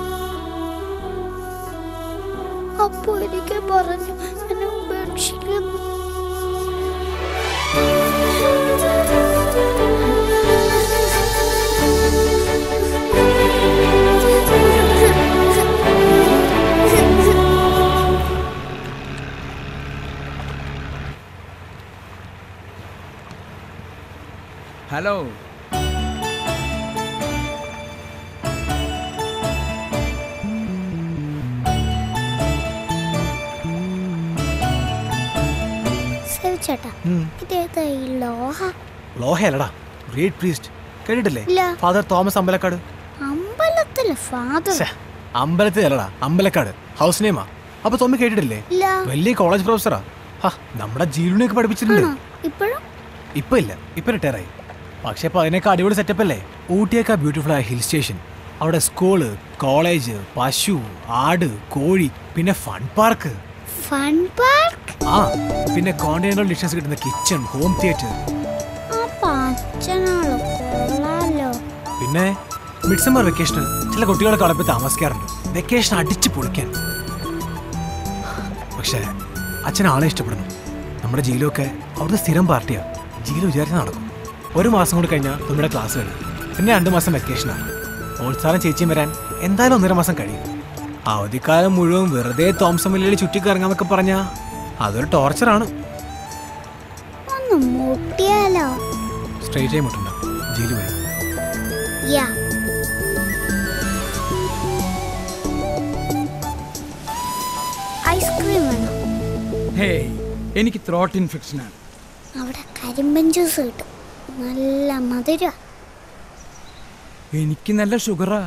Speaker 13: അപ്പൊ ഒരിക്കൽ പറഞ്ഞു എന്നെ ഉപേക്ഷിക്കുന്നു.
Speaker 15: ഹലോ.
Speaker 13: ചേട്ടാ ഇതേതാ ഈ ലോഹ?
Speaker 20: ലോഹയല്ലടാ, ഗ്രേറ്റ് പ്രീസ്റ്റ്. കേട്ടിട്ടില്ലേ?
Speaker 13: ഇല്ല.
Speaker 20: ഫാദർ തോമസ് അമ്പലക്കാട്.
Speaker 13: അമ്പലത്തിലെ ഫാദർ?
Speaker 20: അമ്പലത്തിലല്ലടാ, അമ്പലക്കാട്. ഹൗസ് നെയിമാ. അപ്പൊ തോമി കേട്ടിട്ടില്ലേ?
Speaker 13: ഇല്ല.
Speaker 20: വലിയ കോളേജ് പ്രൊഫസറാ. നമ്മുടെ ജീലുനെയൊക്കെ പഠിപ്പിച്ചിട്ടുണ്ട്.
Speaker 13: ഇപ്പോഴും?
Speaker 20: ഇപ്പൊ ഇല്ല, ഇപ്പൊ റിട്ടയർ ആയി. പക്ഷെ ഇപ്പൊ അതിനൊക്കെ അടിപൊളി സെറ്റപ്പ് അല്ലേ? ഊട്ടിയൊക്കെ ബ്യൂട്ടിഫുൾ ആയ ഹിൽ സ്റ്റേഷൻ, അവിടെ സ്കൂള്, കോളേജ്, പശു, ആട്, കോഴി, പിന്നെ ഫൺ പാർക്ക്.
Speaker 13: Fun park?
Speaker 20: ആ, പിന്നെ കോണ്ടിനെന്റൽ ഡിഷസ് കിട്ടുന്ന കിച്ചൺ, ഹോം തിയേറ്റർ. പിന്നെ മിഡ്സമ്മർ വെക്കേഷന് ചില കുട്ടികളൊക്കെ അവിടെ പോയി താമസിക്കാറുണ്ട്. വെക്കേഷൻ അടിച്ചു പൊളിക്കാൻ. പക്ഷേ അച്ഛൻ ആളെ ഇഷ്ടപ്പെടുന്നു. നമ്മുടെ ജീലൊക്കെ അവിടുത്തെ സ്ഥിരം പാർട്ടിയാ. ജീല വിചാരിച്ച് നടക്കും. ഒരു മാസം കൂടി കഴിഞ്ഞാൽ നമ്മുടെ ക്ലാസ് വരും. പിന്നെ രണ്ടു മാസം വെക്കേഷനാണ്. പ്രോത്സാഹനം ചേച്ചിയും വരാൻ എന്തായാലും ഒന്നര മാസം കഴിയും. അവധിക്കാലം മുഴുവൻ വെറുതെ തോംസൺ വില്ലയിൽ ചുറ്റിക്കറങ്ങാന്നൊക്കെ പറഞ്ഞാ അതൊരു ടോർച്ചറാണ്. സ്ട്രേറ്റ് ആയി മുട്ടുണ്ടോ? ജീല് വരും.
Speaker 13: ഐസ്ക്രീം വേണോ?
Speaker 5: ഹേയ്, എനിക്ക് ത്രോട്ട് ഇൻഫെക്ഷൻ ആണ്.
Speaker 13: അവിടെ കരിമ്പൻ ജ്യൂസ് കിട്ടും, നല്ല മധുര.
Speaker 5: എനിക്ക് നല്ല ഷുഗറാ.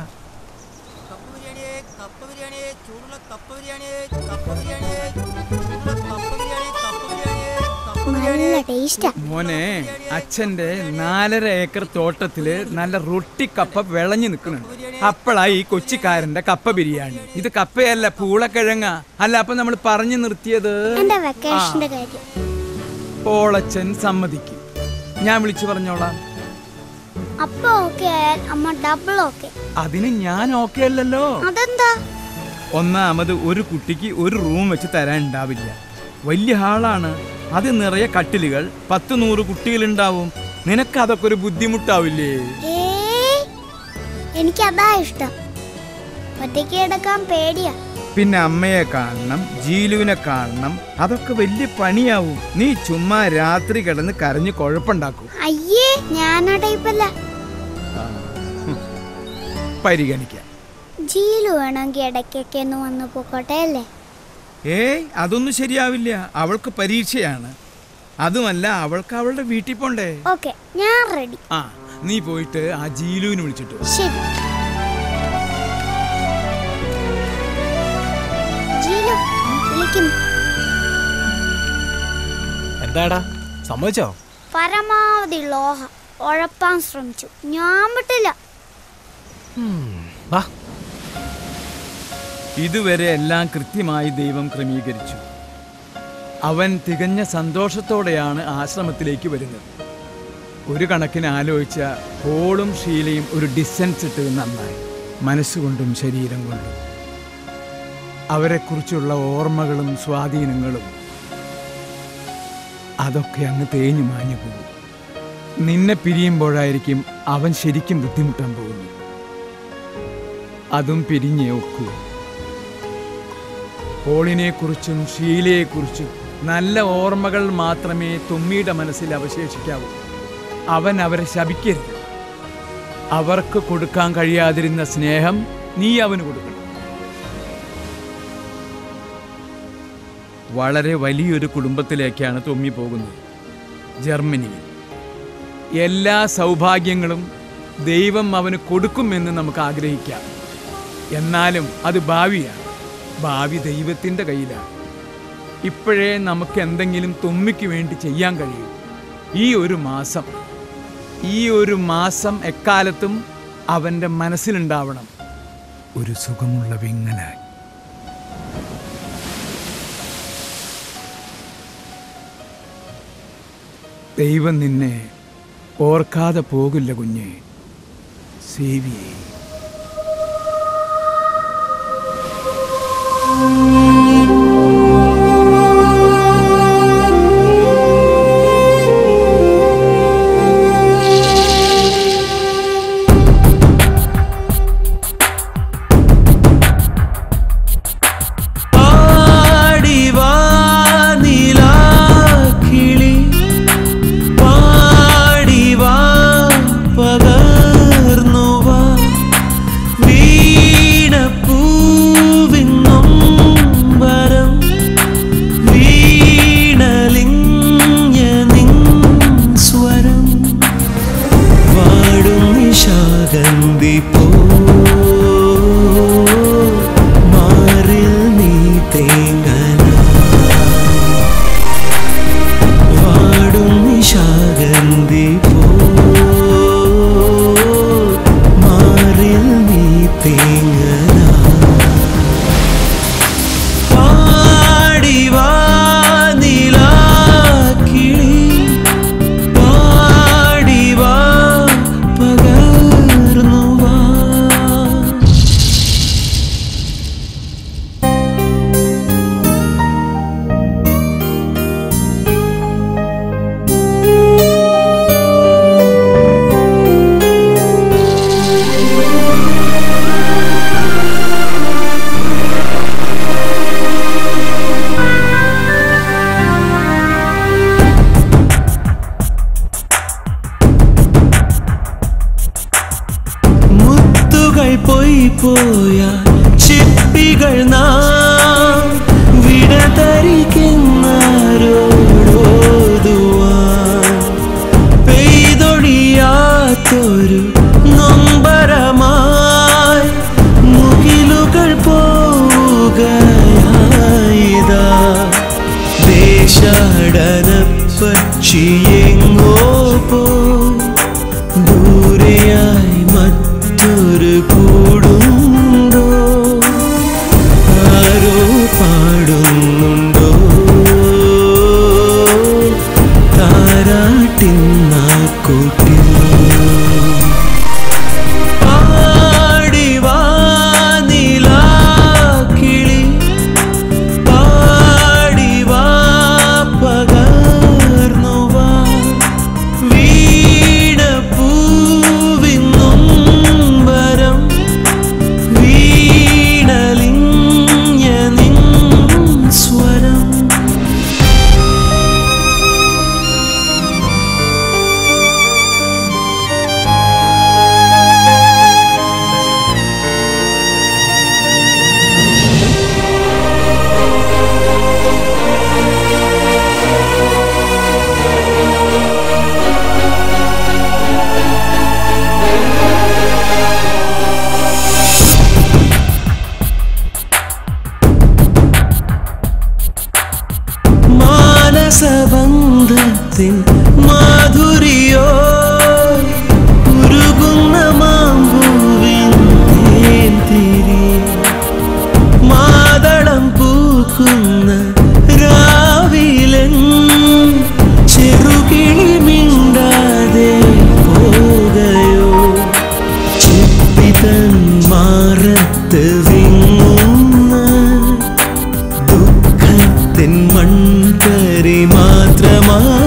Speaker 5: മോനെ, അച്ഛന്റെ നാലര ഏക്കർ തോട്ടത്തില് നല്ല റൊട്ടി കപ്പ വിളഞ്ഞു നിൽക്കുന്നുണ്ട്. അപ്പോഴാ ഈ കൊച്ചിക്കാരന്റെ കപ്പ ബിരിയാണി. ഇത് കപ്പയല്ല, പൂളക്കിഴങ്ങ. അല്ല, അപ്പൊ നമ്മൾ പറഞ്ഞു നിർത്തിയത് പോളച്ചൻ സമ്മതിക്കും. ഞാൻ വിളിച്ചു പറഞ്ഞോളാം. അതിന് ഞാൻ ഓക്കെ അല്ലല്ലോ. ഒന്നാമത് ഒരു കുട്ടിക്ക് ഒരു റൂം വെച്ച് തരാൻ ഉണ്ടാവില്ല. വലിയ ഹാളാണ്, അത് നിറയെ കട്ടിലുകൾ, പത്ത് നൂറ് കുട്ടികളുണ്ടാവും. നിനക്ക് അതൊക്കെ ഒരു ബുദ്ധിമുട്ടാവില്ലേ?
Speaker 13: എനിക്കതാ ഇഷ്ടം. ഒറ്റയ്ക്ക് കിടക്കാൻ പേടിയാ.
Speaker 5: പിന്നെ അമ്മയെ കാണണം, ജീലുവിനെ കാണണം, അതൊക്കെ വലിയ പണിയാവും. നീ ചുമ്മാ രാത്രി കിടന്ന് കരഞ്ഞ് കുഴപ്പമുണ്ടാക്കും.
Speaker 13: അയ്യേ, ഞാനടയിപ്പല്ല.
Speaker 5: പരിഗണിക്കാം.
Speaker 13: ജീലു വേണമെങ്കിൽ ഇടയ്ക്കൊക്കെ ഒന്ന് വന്ന് പോക്കോട്ടെ അല്ലേ?
Speaker 5: ഏയ്, അതൊന്നും ശരിയാവില്ല. അവൾക്ക് പരീക്ഷയാണ്. അതുമല്ല, അവൾക്ക് അവളുടെ വീട്ടിൽ പോണ്ടേ.
Speaker 13: ഓക്കേ, ഞാൻ റെഡി.
Speaker 5: ആ, നീ പോയിട്ട് ആ ജീലുവിനെ വിളിച്ചിട്ടു.
Speaker 13: ശരി. ജീലു വിളിക്കുന്നു.
Speaker 20: എന്താടാ, സമ്മതിച്ചോ?
Speaker 13: പരമാവധി ലോഹ ഉഴപ്പാൻ ശ്രമിച്ചു, ഞാൻ വിട്ടില്ല.
Speaker 5: ഇതുവരെ എല്ലാം കൃത്യമായി ദൈവം ക്രമീകരിച്ചു. അവൻ തികഞ്ഞ സന്തോഷത്തോടെയാണ് ആശ്രമത്തിലേക്ക് വരുന്നത്. ഒരു കണക്കിന് ആലോചിച്ച പോളും ഷീലയും ഒരു ഡിസ്റ്റൻസ് ഇട്ടത് നന്നായി. മനസ്സുകൊണ്ടും ശരീരം കൊണ്ടും അവരെക്കുറിച്ചുള്ള ഓർമ്മകളും സ്വാധീനങ്ങളും അതൊക്കെ അങ്ങ് തേഞ്ഞു മാഞ്ഞു പോകും. നിന്നെ പിരിയുമ്പോഴായിരിക്കും അവൻ ശരിക്കും ബുദ്ധിമുട്ടാൻ പോകുന്നു. അതും പിരിഞ്ഞേ ഒക്കൂ. പോളിനെക്കുറിച്ചും ഷീലയെക്കുറിച്ചും നല്ല ഓർമ്മകൾ മാത്രമേ തുമ്മിയുടെ മനസ്സിൽ അവശേഷിക്കാവൂ. അവൻ അവരെ ശപിക്കരുത്. അവർക്ക് കൊടുക്കാൻ കഴിയാതിരുന്ന സ്നേഹം നീ അവന് കൊടുക്കണം. വളരെ വലിയൊരു കുടുംബത്തിലേക്കാണ് തുമ്മി പോകുന്നത്, ജർമ്മനിയിൽ. എല്ലാ സൗഭാഗ്യങ്ങളും ദൈവം അവന് കൊടുക്കുമെന്ന് നമുക്ക് ആഗ്രഹിക്കാം. എന്നാലും അത് ഭാവിയാണ്. ഭാവി ദൈവത്തിൻ്റെ കയ്യിലാണ്. ഇപ്പോഴേ നമുക്ക് എന്തെങ്കിലും തുമ്മിക്ക് വേണ്ടി ചെയ്യാൻ കഴിയും. ഈ ഒരു മാസം ഈ ഒരു മാസം എക്കാലത്തും അവൻ്റെ മനസ്സിലുണ്ടാവണം ഒരു സുഖമുള്ള വിങ്ങലായി. ദൈവം നിന്നെ ഓർക്കാതെ പോകില്ല കുഞ്ഞേ. സേവിയേ.
Speaker 19: വീണപ്പൂവിന്നും പോയാൽ ചിപ്പികൾ നാം വിടതരിക്കുന്നവരോടോതുവാൻ പെയ്തൊഴിയാത്തൊരു നൊമ്പരമായി മുകിലുകൾ പോവുകയായിതാ ദേശാടന പക്ഷിയെങ്ങോ പോ ദൂരെയായി മറ്റൊരു കൂടുണ്ടോ ആരോ പാടുന്നുണ്ടോ താരാട്ടിൻ നാക്കൂട്ടിൽ പാടിവാ നിലാക്കിളി പാടിവാ പകർന്നുവാ വീണ പൂവിൻ നൊമ്പരം വീണലിഞ്ഞ നിൻ സ്വരം മാനസബന്ധത്തിൻ മാധുരിയോ ഉരുകുന്ന മാമ്പൂവിൻ തേൻതിരി മാതളം പൂക്കുന്ന രാവിലൻ ചെറുകിളി മിണ്ടാതെ പോകയോ ചെപ്പിതൻ മാറത്ത് വിങ്ങുന്ന ദുഃഖത്തിൻ മൺകരി മാത്രമാ